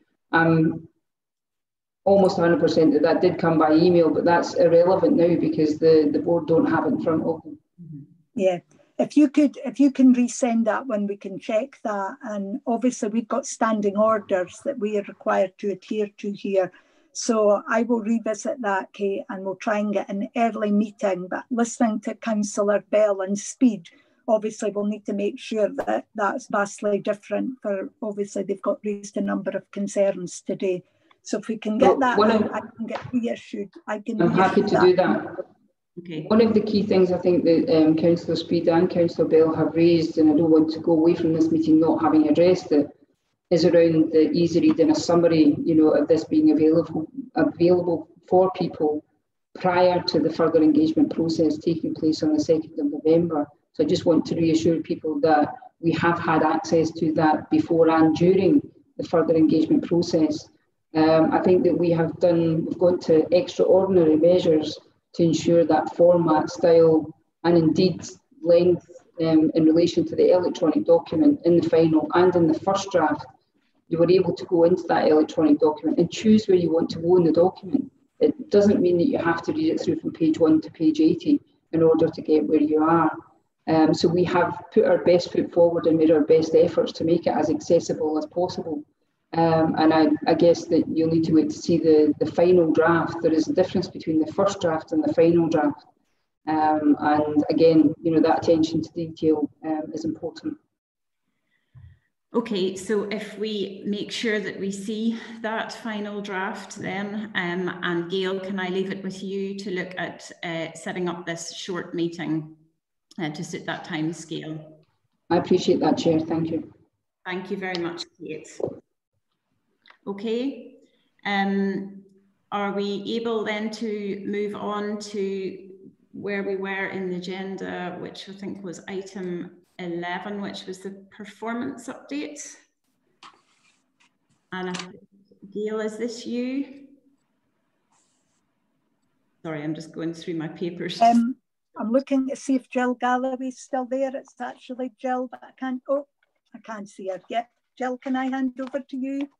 Almost 100% that did come by email, but that's irrelevant now because the board don't have it in front of them. Yeah, if you can resend that when we can check that. And obviously we've got standing orders that we are required to adhere to here. So I will revisit that, Kate, and we'll try and get an early meeting. But listening to Councillor Bell and speed, obviously we'll need to make sure that that's vastly different for, obviously they've got raised a number of concerns today. So if we can get I can get reissued. I'm happy to do that. Okay. One of the key things I think that Councillor Speed and Councillor Bell have raised, and I don't want to go away from this meeting not having addressed it, is around the easy read and a summary, you know, of this being available for people prior to the further engagement process taking place on the 2nd of November. So I just want to reassure people that we have had access to that before and during the further engagement process. I think that we've gone to extraordinary measures to ensure that format, style, and indeed length in relation to the electronic document in the final and in the first draft. You were able to go into that electronic document and choose where you want to go in the document. It doesn't mean that you have to read it through from page 1 to page 80 in order to get where you are. So we have put our best foot forward and made our best efforts to make it as accessible as possible. And I guess that you'll need to wait to see the final draft. There is a difference between the first draft and the final draft. And again, you know, that attention to detail is important. Okay, so if we make sure that we see that final draft then, and Gail, can I leave it with you to look at setting up this short meeting to suit that time scale? I appreciate that, Chair. Thank you. Thank you very much, Kate. Okay, are we able then to move on to where we were in the agenda, which I think was item 11, which was the performance update? And Gail, is this you? Sorry, I'm just going through my papers. I'm looking to see if Jill Galloway's still there. It's actually Jill, but I can't see her yet. Jill, can I hand over to you?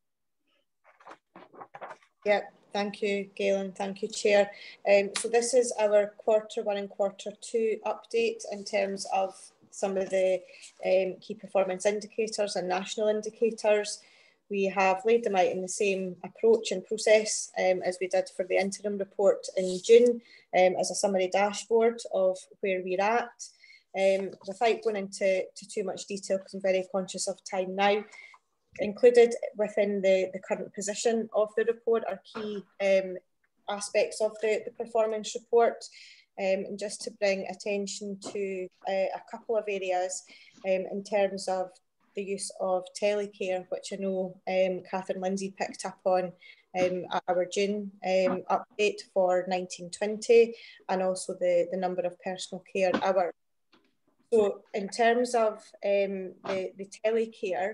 Yep, thank you, Gail, and thank you, Chair. So this is our Q1 and Q2 update in terms of some of the key performance indicators and national indicators. We have laid them out in the same approach and process as we did for the interim report in June, as a summary dashboard of where we're at. Without going into too much detail, because I'm very conscious of time now, included within the current position of the report are key aspects of the performance report. And just to bring attention to a couple of areas in terms of the use of telecare, which I know Catherine Lindsay picked up on at our June update for 1920, and also the number of personal care hours. So in terms of the telecare,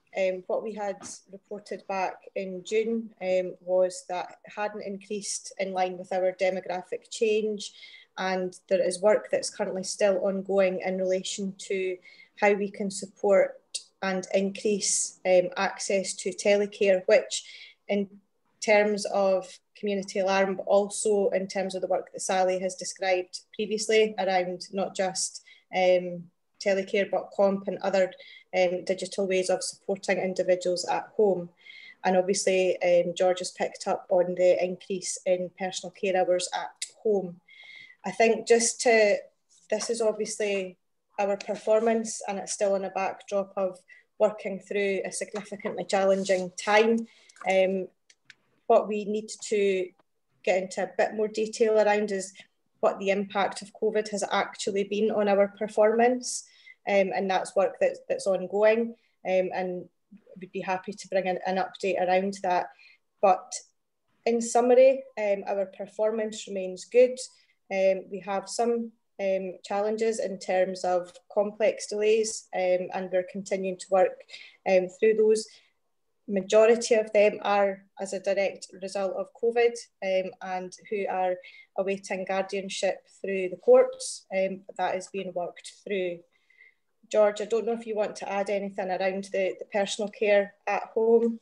What we had reported back in June was that it hadn't increased in line with our demographic change, and there is work that's currently still ongoing in relation to how we can support and increase access to telecare, which in terms of community alarm, but also in terms of the work that Sally has described previously around not just telecare, but COMP and other digital ways of supporting individuals at home. And obviously, George has picked up on the increase in personal care hours at home. I think this is obviously our performance, and it's still on a backdrop of working through a significantly challenging time. What we need to get into a bit more detail around is what the impact of COVID has actually been on our performance. And that's work that's ongoing, and we'd be happy to bring an update around that. But in summary, our performance remains good. We have some challenges in terms of complex delays, and we're continuing to work through those. Majority of them are as a direct result of COVID, and who are awaiting guardianship through the courts. That is being worked through. George, I don't know if you want to add anything around the personal care at home.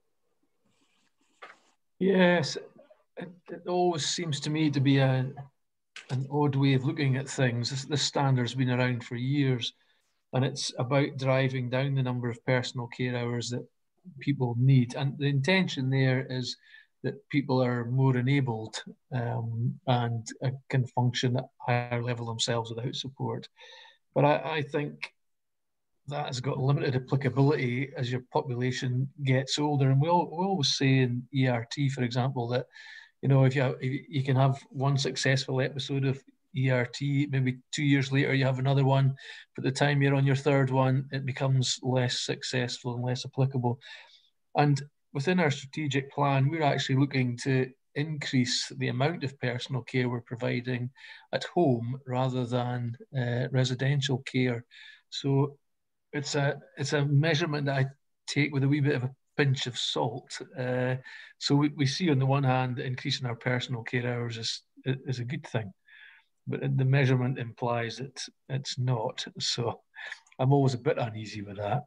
Yes, it always seems to me to be an odd way of looking at things. This standard's been around for years, and it's about driving down the number of personal care hours that people need. And the intention there is that people are more enabled and can function at a higher level themselves without support. But I think that has got limited applicability as your population gets older. And we always say in ERT, for example, that if you can have one successful episode of ERT, maybe 2 years later you have another one. By the time you're on your third one, it becomes less successful and less applicable. And within our strategic plan, we're actually looking to increase the amount of personal care we're providing at home rather than residential care. So it's a measurement that I take with a wee bit of a pinch of salt. So we see on the one hand, increasing our personal care hours is a good thing, but the measurement implies that it's not. So I'm always a bit uneasy with that.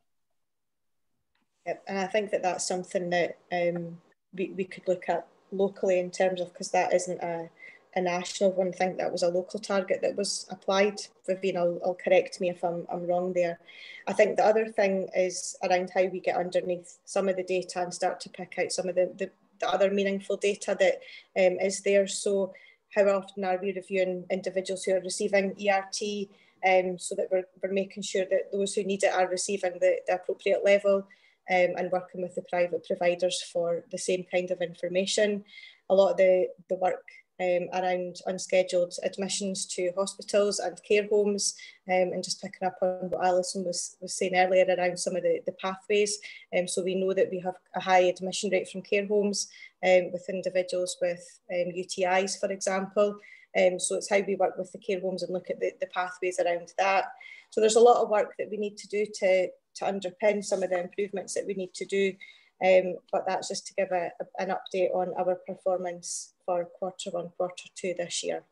Yep, and I think that that's something that we could look at locally in terms of, because that isn't a national one. I think that was a local target that was applied. Vivian, I'll correct me if I'm wrong there. I think the other thing is around how we get underneath some of the data and start to pick out some of the other meaningful data that is there. So how often are we reviewing individuals who are receiving ERT, so that we're making sure that those who need it are receiving the appropriate level, and working with the private providers for the same kind of information. A lot of the work around unscheduled admissions to hospitals and care homes, and just picking up on what Alison was saying earlier around some of the pathways. So we know that we have a high admission rate from care homes with individuals with UTIs, for example. So it's how we work with the care homes and look at the pathways around that. So there's a lot of work that we need to do to underpin some of the improvements that we need to do. But that's just to give an update on our performance for Q1, Q2 this year.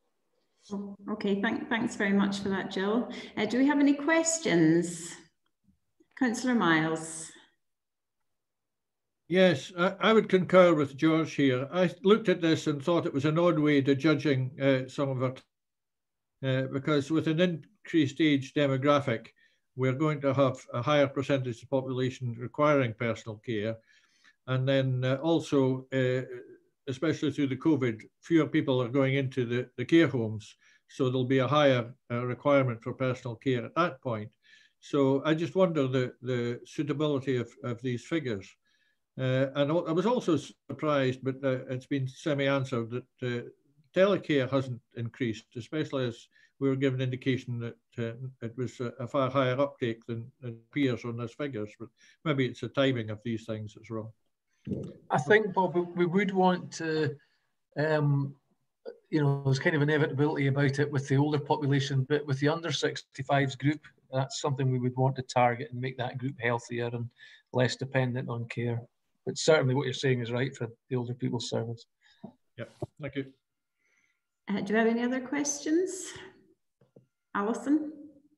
Okay, thanks very much for that, Jill. Do we have any questions? Councillor Miles. Yes, I would concur with George here. I looked at this and thought it was an odd way to judging some of it, because with an increased age demographic, we're going to have a higher percentage of the population requiring personal care. And then also, especially through the COVID, fewer people are going into the care homes. So there'll be a higher requirement for personal care at that point. So I just wonder the suitability of these figures. And I was also surprised, but it's been semi-answered, that telecare hasn't increased, especially as we were given indication that it was a far higher uptake than appears on those figures. But maybe it's the timing of these things that's wrong. I think, Bob, we would want to, there's kind of inevitability about it with the older population, but with the under 65s group, that's something we would want to target and make that group healthier and less dependent on care. But certainly what you're saying is right for the Older People's Service. Yeah, thank you. Do we have any other questions? Alison?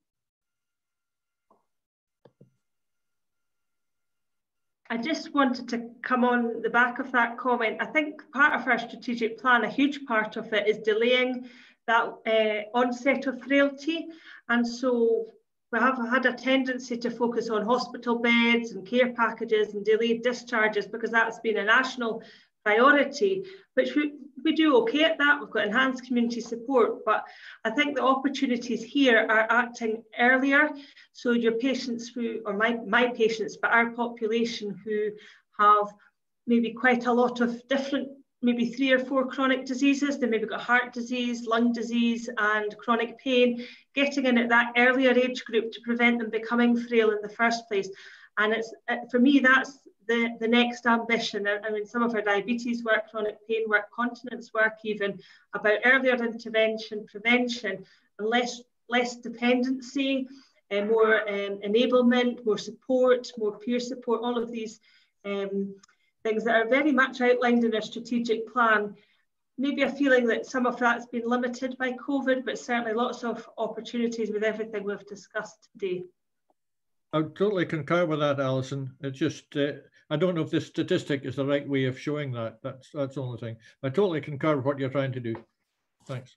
I just wanted to come on the back of that comment. I think part of our strategic plan, a huge part of it, is delaying that onset of frailty. And so we have had a tendency to focus on hospital beds and care packages and delayed discharges because that's been a national priority, which we do okay at that. We've got enhanced community support, but I think the opportunities here are acting earlier. So your patients who, or my patients, but our population who have maybe quite a lot of different, maybe 3 or 4 chronic diseases, they maybe got heart disease, lung disease and chronic pain, getting in at that earlier age group to prevent them becoming frail in the first place. And it's, for me, that's the next ambition. I mean, some of our diabetes work, chronic pain work, continence work, even about earlier intervention, prevention, and less dependency, more enablement, more support, more peer support, all of these things that are very much outlined in our strategic plan. Maybe a feeling that some of that's been limited by COVID, but certainly lots of opportunities with everything we've discussed today. I totally concur with that, Alison. It's just, I don't know if this statistic is the right way of showing that. That's the only thing. I totally concur with what you're trying to do. Thanks.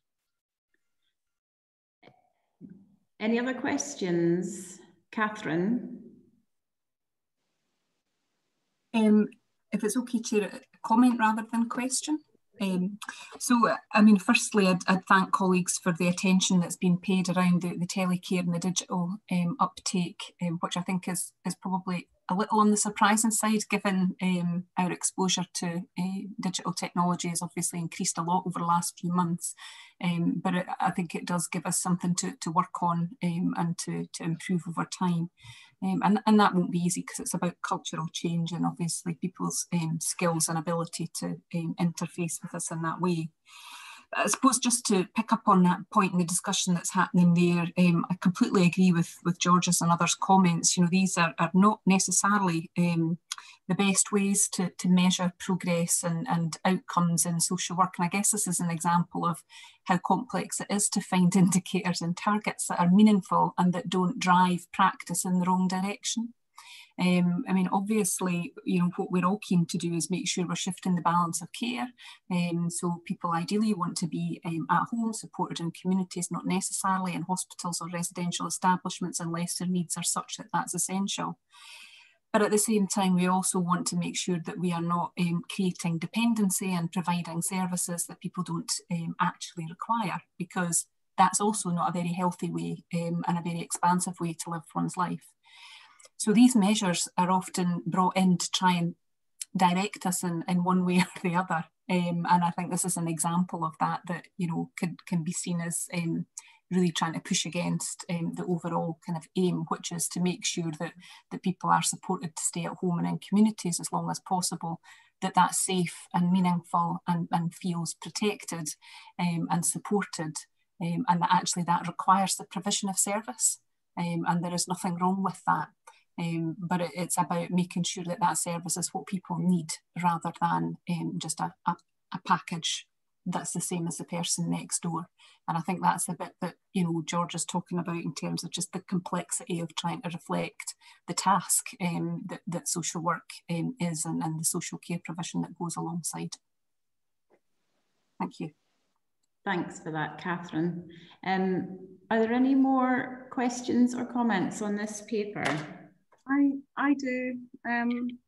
Any other questions? Catherine? If it's okay, Chair, a comment rather than question. So, I mean, firstly, I'd thank colleagues for the attention that's been paid around the telecare and the digital uptake, which I think is probably a little on the surprising side, given our exposure to digital technology has obviously increased a lot over the last few months. But I think it does give us something to work on and to improve over time. And that won't be easy because it's about cultural change and obviously people's skills and ability to interface with us in that way. But I suppose just to pick up on that point in the discussion that's happening there, I completely agree with George's and others' comments. You know, these are not necessarily the best ways to measure progress and outcomes in social work. And I guess this is an example of how complex it is to find indicators and targets that are meaningful and that don't drive practice in the wrong direction. I mean, obviously, you know, what we're all keen to do is make sure we're shifting the balance of care. So people ideally want to be at home, supported in communities, not necessarily in hospitals or residential establishments unless their needs are such that that's essential. But at the same time, we also want to make sure that we are not creating dependency and providing services that people don't actually require, because that's also not a very healthy way and a very expansive way to live one's life. So these measures are often brought in to try and direct us in one way or the other. And I think this is an example of that, you know, can be seen as really trying to push against the overall kind of aim, which is to make sure that people are supported to stay at home and in communities as long as possible, that's safe and meaningful and feels protected and supported, and that actually that requires the provision of service. And there is nothing wrong with that. But it's about making sure that that service is what people need rather than just a package that's the same as the person next door. And I think that's the bit that, you know, George is talking about in terms of just the complexity of trying to reflect the task that social work is and the social care provision that goes alongside. Thank you. Thanks for that, Catherine. Are there any more questions or comments on this paper? I do. I'm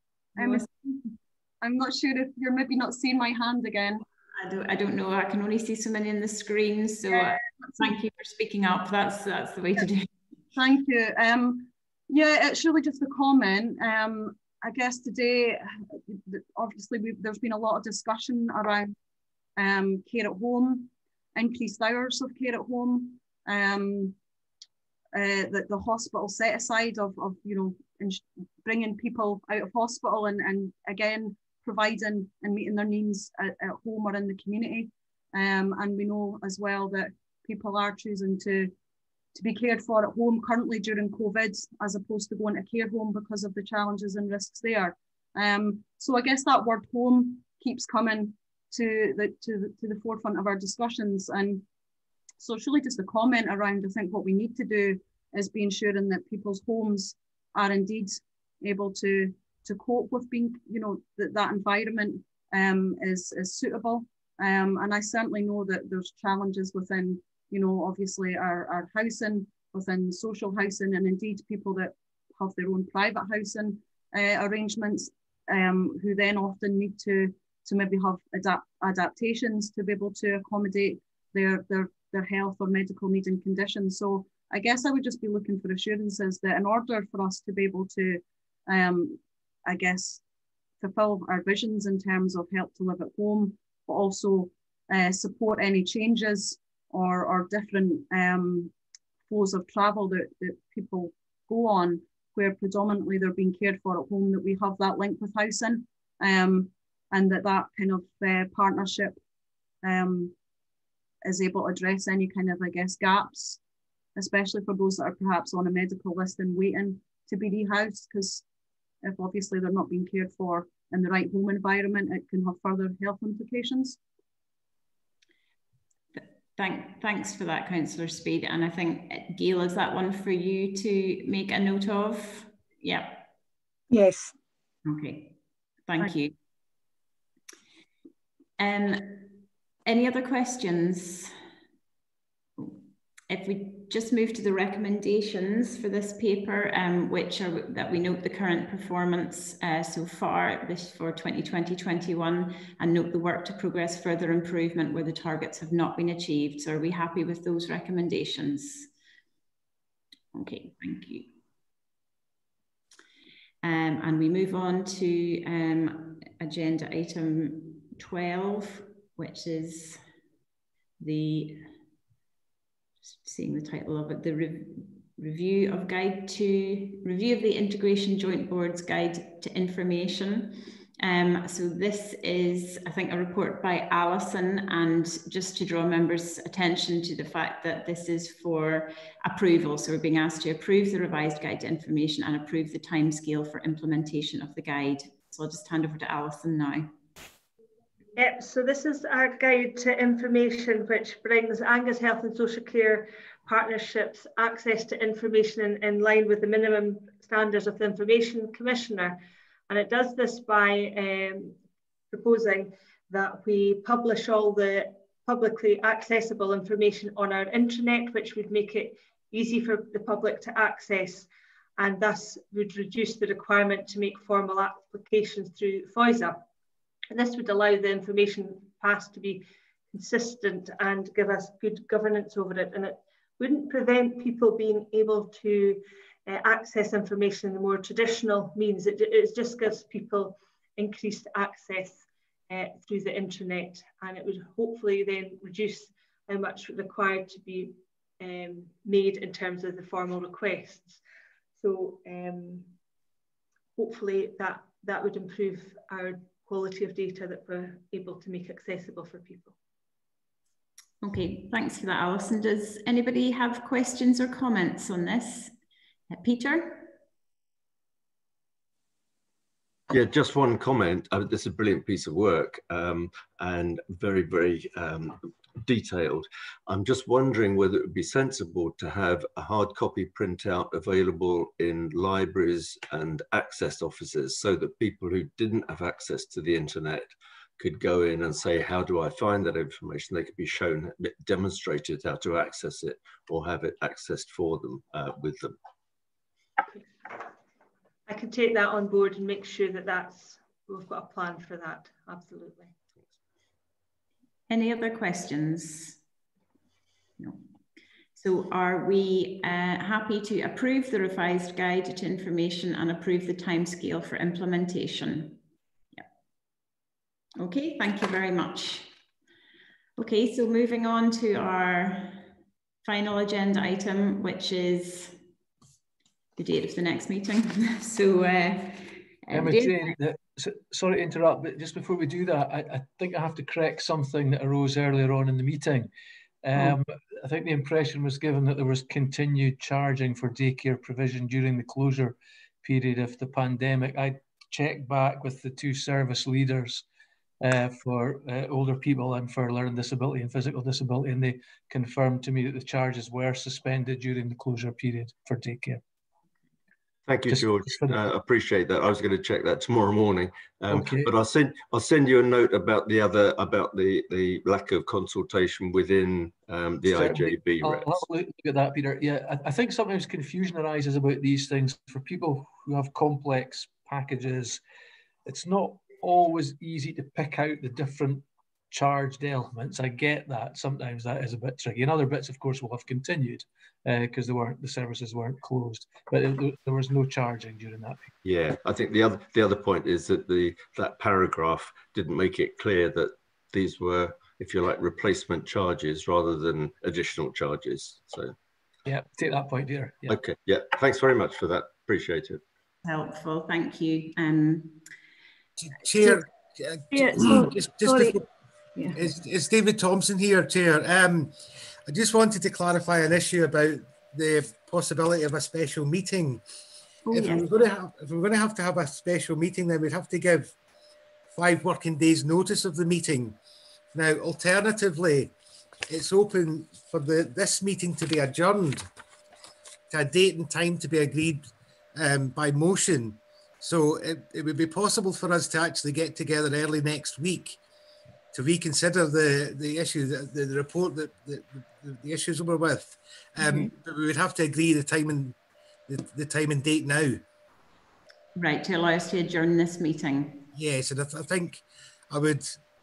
not sure if you're maybe not seeing my hand again. I don't know. I can only see so many on the screen. So thank you for speaking up. That's the way to do it. Thank you. Yeah, it's really just a comment. I guess today, obviously, there's been a lot of discussion around care at home, increased hours of care at home, the hospital set aside of you know, bringing people out of hospital and again providing and meeting their needs at home or in the community, and we know as well that people are choosing to to be cared for at home currently during COVID, as opposed to going to care home because of the challenges and risks there. So I guess that word home keeps coming to the forefront of our discussions. And so it's really just a comment around, I think what we need to do is be ensuring that people's homes are indeed able to cope with being, you know, that environment is suitable. And I certainly know that there's challenges within, you know, obviously our housing, within social housing, and indeed people that have their own private housing arrangements, who then often need to maybe have adaptations to be able to accommodate their health or medical needs and conditions. So I guess I would just be looking for assurances that in order for us to be able to, I guess, fulfill our visions in terms of help to live at home, but also support any changes or different flows of travel that people go on, where predominantly they're being cared for at home, that we have that link with housing, and that kind of partnership is able to address any kind of, I guess, gaps, especially for those that are perhaps on a medical list and waiting to be rehoused, because if obviously they're not being cared for in the right home environment, it can have further health implications. Thanks for that, Councillor Speed. And I think, Gail, is that one for you to make a note of? Yeah. Yes. Okay, thank you. Any other questions? If we just move to the recommendations for this paper, which are that we note the current performance so far for 2020-21, and note the work to progress further improvement where the targets have not been achieved. So are we happy with those recommendations? Okay, thank you. And we move on to agenda item 12, which is seeing the title of it, the review of the Integration Joint Board's Guide to Information. So this is, I think, a report by Alison, and just to draw members' attention to the fact that this is for approval. So we're being asked to approve the revised Guide to Information and approve the timescale for implementation of the guide. So I'll just hand over to Alison now. Yep, so this is our guide to information, which brings Angus Health and Social Care Partnerships access to information in line with the minimum standards of the Information Commissioner. And it does this by proposing that we publish all the publicly accessible information on our intranet, which would make it easy for the public to access, and thus would reduce the requirement to make formal applications through FOISA. And this would allow the information pass to be consistent and give us good governance over it. And it wouldn't prevent people being able to access information in the more traditional means. It just gives people increased access through the intranet, and it would hopefully then reduce how much required to be made in terms of the formal requests. So hopefully that would improve our quality of data that we're able to make accessible for people. Okay, thanks for that, Alison. Does anybody have questions or comments on this? Peter? Yeah, just one comment. This is a brilliant piece of work and very, very detailed. I'm just wondering whether it would be sensible to have a hard copy printout available in libraries and access offices, so that people who didn't have access to the internet could go in and say, how do I find that information? They could be shown, demonstrated how to access it, or have it accessed for them with them. I can take that on board and make sure that we've got a plan for that, absolutely. Any other questions? No. So are we happy to approve the revised guide to information and approve the timescale for implementation? Yeah. Okay, thank you very much. Okay, so moving on to our final agenda item, which is the date of the next meeting. So Jane, sorry to interrupt, but just before we do that, I think I have to correct something that arose earlier on in the meeting. I think the impression was given that there was continued charging for daycare provision during the closure period of the pandemic. I checked back with the two service leaders for older people and for learning disability and physical disability, and they confirmed to me that the charges were suspended during the closure period for daycare. Thank you, George. Appreciate that. I was going to check that tomorrow morning, but I'll send you a note about the lack of consultation within the IJB reps. I'll look at that, Peter. Yeah, I think sometimes confusion arises about these things for people who have complex packages. It's not always easy to pick out the different charged elements. I get that. Sometimes that is a bit tricky. And other bits, of course, will have continued because the services weren't closed, but there was no charging during that period. Yeah, I think the other point is that that paragraph didn't make it clear that these were, if you like, replacement charges rather than additional charges. So yeah, take that point, Peter. Yeah. Okay. Yeah. Thanks very much for that. Appreciate it. Helpful. Thank you. Chair. Sorry. It's David Thompson here, Chair. I just wanted to clarify an issue about the possibility of a special meeting. If we're going to have a special meeting, then we'd have to give 5 working days notice of the meeting. Now, alternatively, it's open for this meeting to be adjourned to a date and time to be agreed by motion. So it would be possible for us to actually get together early next week to reconsider the issue, the report that the issues we're with. But we would have to agree the time and date now. Right, to allow us to adjourn this meeting. Yes, and I think I would.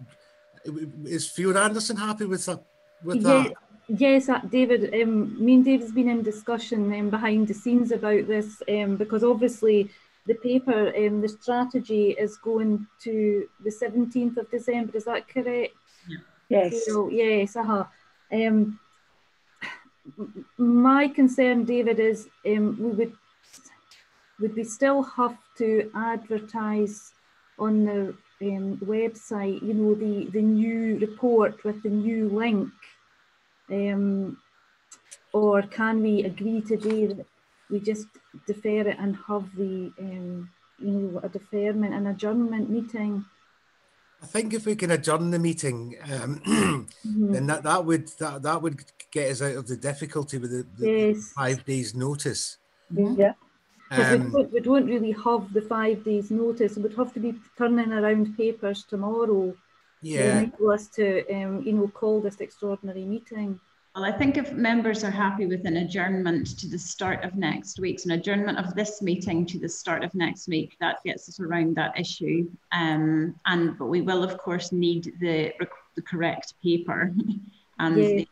Is Fiona Anderson happy with that? Yes, David. Me and David's been in discussion behind the scenes about this because obviously the paper, the strategy is going to the 17th of December. Is that correct? Yes. So, yes. My concern, David, is would we still have to advertise on the website, you know, the new report with the new link, or can we agree today that we just defer it and have the you know, a deferment and adjournment meeting? I think if we can adjourn the meeting, then that would get us out of the difficulty with the 5 days notice. Yeah. We don't really have the 5 days notice. It would have to be turning around papers tomorrow to enable us to, you know, call this extraordinary meeting. Well, I think if members are happy with an adjournment to the start of next week, so an adjournment of this meeting to the start of next week, that gets us around that issue. But we will, of course, need the correct paper, and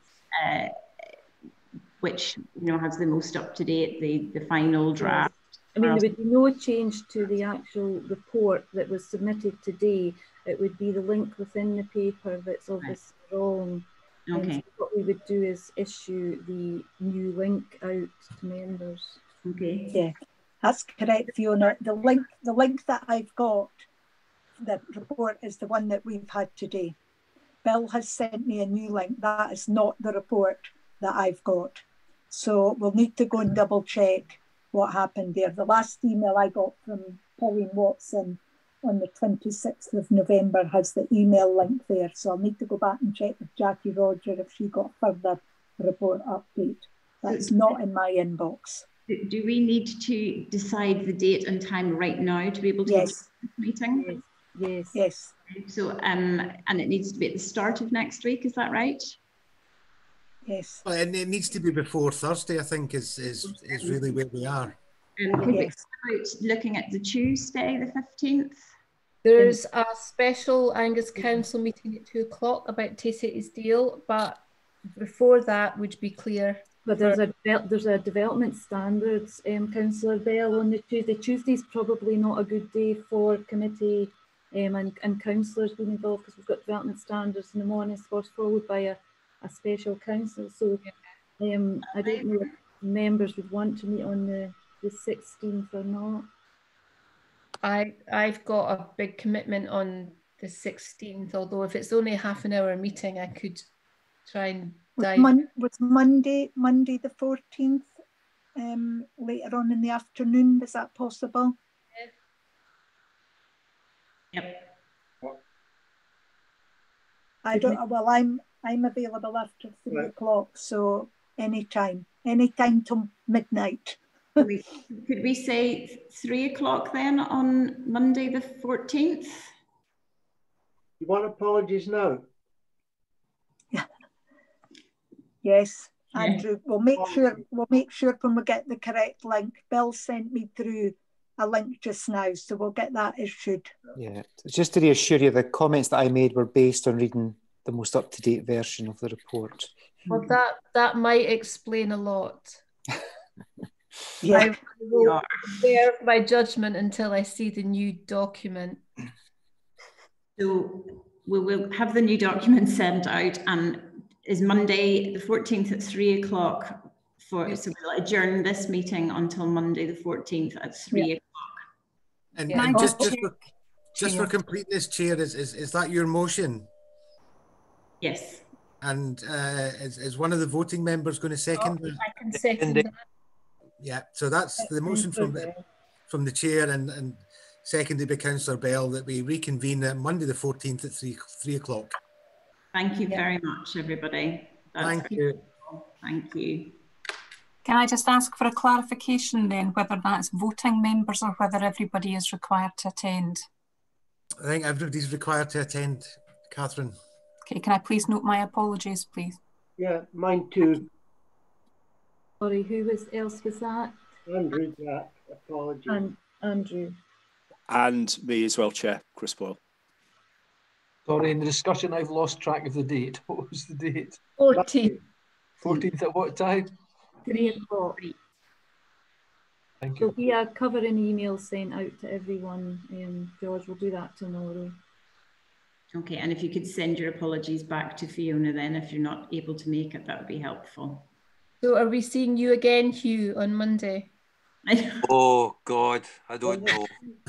which, you know, has the most up to date, the final draft. I mean, there would be no change to the actual report that was submitted today. It would be the link within the paper that's obviously wrong. Okay. So what we would do is issue the new link out to members. Okay. Yeah, that's correct, Fiona. The link that I've got, the report, is the one that we've had today. Bill has sent me a new link. That is not the report that I've got. So we'll need to go and double check what happened there. The last email I got from Pauline Watson on the 26th of November has the email link there. So I'll need to go back and check with Jackie Roger if she got a further report update. That's not in my inbox. Do we need to decide the date and time right now to be able to have this meeting? Yes. Yes. So, and it needs to be at the start of next week, is that right? Yes. Well, and it needs to be before Thursday, I think, is really where we are. And could we start looking at the Tuesday, the 15th? There's a special Angus Council meeting at 2 o'clock about Tay-City's deal, but before that would be clear. But there's a development standards, Councillor Bell, on the Tuesday. Tuesday's probably not a good day for committee and councillors being involved because we've got development standards in the morning, of course, followed by a special council. So I don't know if members would want to meet on the 16th or not. I've got a big commitment on the 16th, although if it's only a half-an-hour meeting, I could try and Was Monday the 14th later on in the afternoon? Is that possible? Yep. I don't. Well, I'm available after 3 o'clock, so anytime till midnight. Could we say 3 o'clock then on Monday the 14th? You want apologies now? Yes, Andrew. We'll make sure when we get the correct link. Bill sent me through a link just now, so we'll get that issued. Yeah, just to reassure you, the comments that I made were based on reading the most up-to-date version of the report. Well, that might explain a lot. Yeah. I will reserve my judgment until I see the new document. So we will have the new document sent out, and is Monday the 14th at 3 o'clock so we'll adjourn this meeting until Monday the 14th at 3 o'clock. And just for completeness, Chair, is that your motion? Yes. And is one of the voting members going to second it? I can second that. Yeah, so that's the motion from the Chair and seconded by Councillor Bell, that we reconvene on Monday the 14th at 3 o'clock. Thank you very much, everybody. Thank you. Thank you. Can I just ask for a clarification then, whether that's voting members or whether everybody is required to attend? I think everybody's required to attend, Catherine. Okay, can I please note my apologies, please? Yeah, mine too. Sorry, who else was that? Andrew, that apologies. And Andrew. And me as well, Chair, Chris Boyle. Sorry, in the discussion, I've lost track of the date. What was the date? 14th. 14th at what time? 3 o'clock. Thank you. There'll be a covering email sent out to everyone. George will do that tomorrow. Okay, and if you could send your apologies back to Fiona then, if you're not able to make it, that would be helpful. So are we seeing you again, Hugh, on Monday? Oh God, I don't know.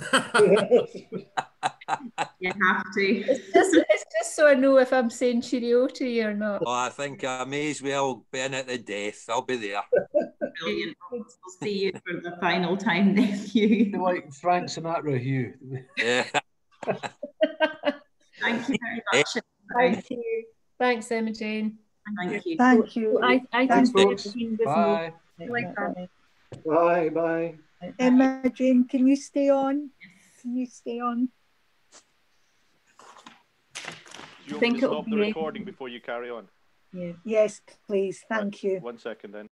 You have to. It's just so I know if I'm saying cheerio to you or not. Oh, I think I may as well be in at the death. I'll be there. Brilliant. We'll see you for the final time then, Hugh. Like Frank Sinatra, Hugh. Yeah. Thank you very much. Thank you. Thanks, Emma Jane. Thank you. Thank you. I Thanks, can folks. Bye. Bye. Bye. Emma Jane, can you stay on? Can you stay on? Do you want me to stop the recording before you carry on? Yeah. Yes, please. Thank you. 1 second then.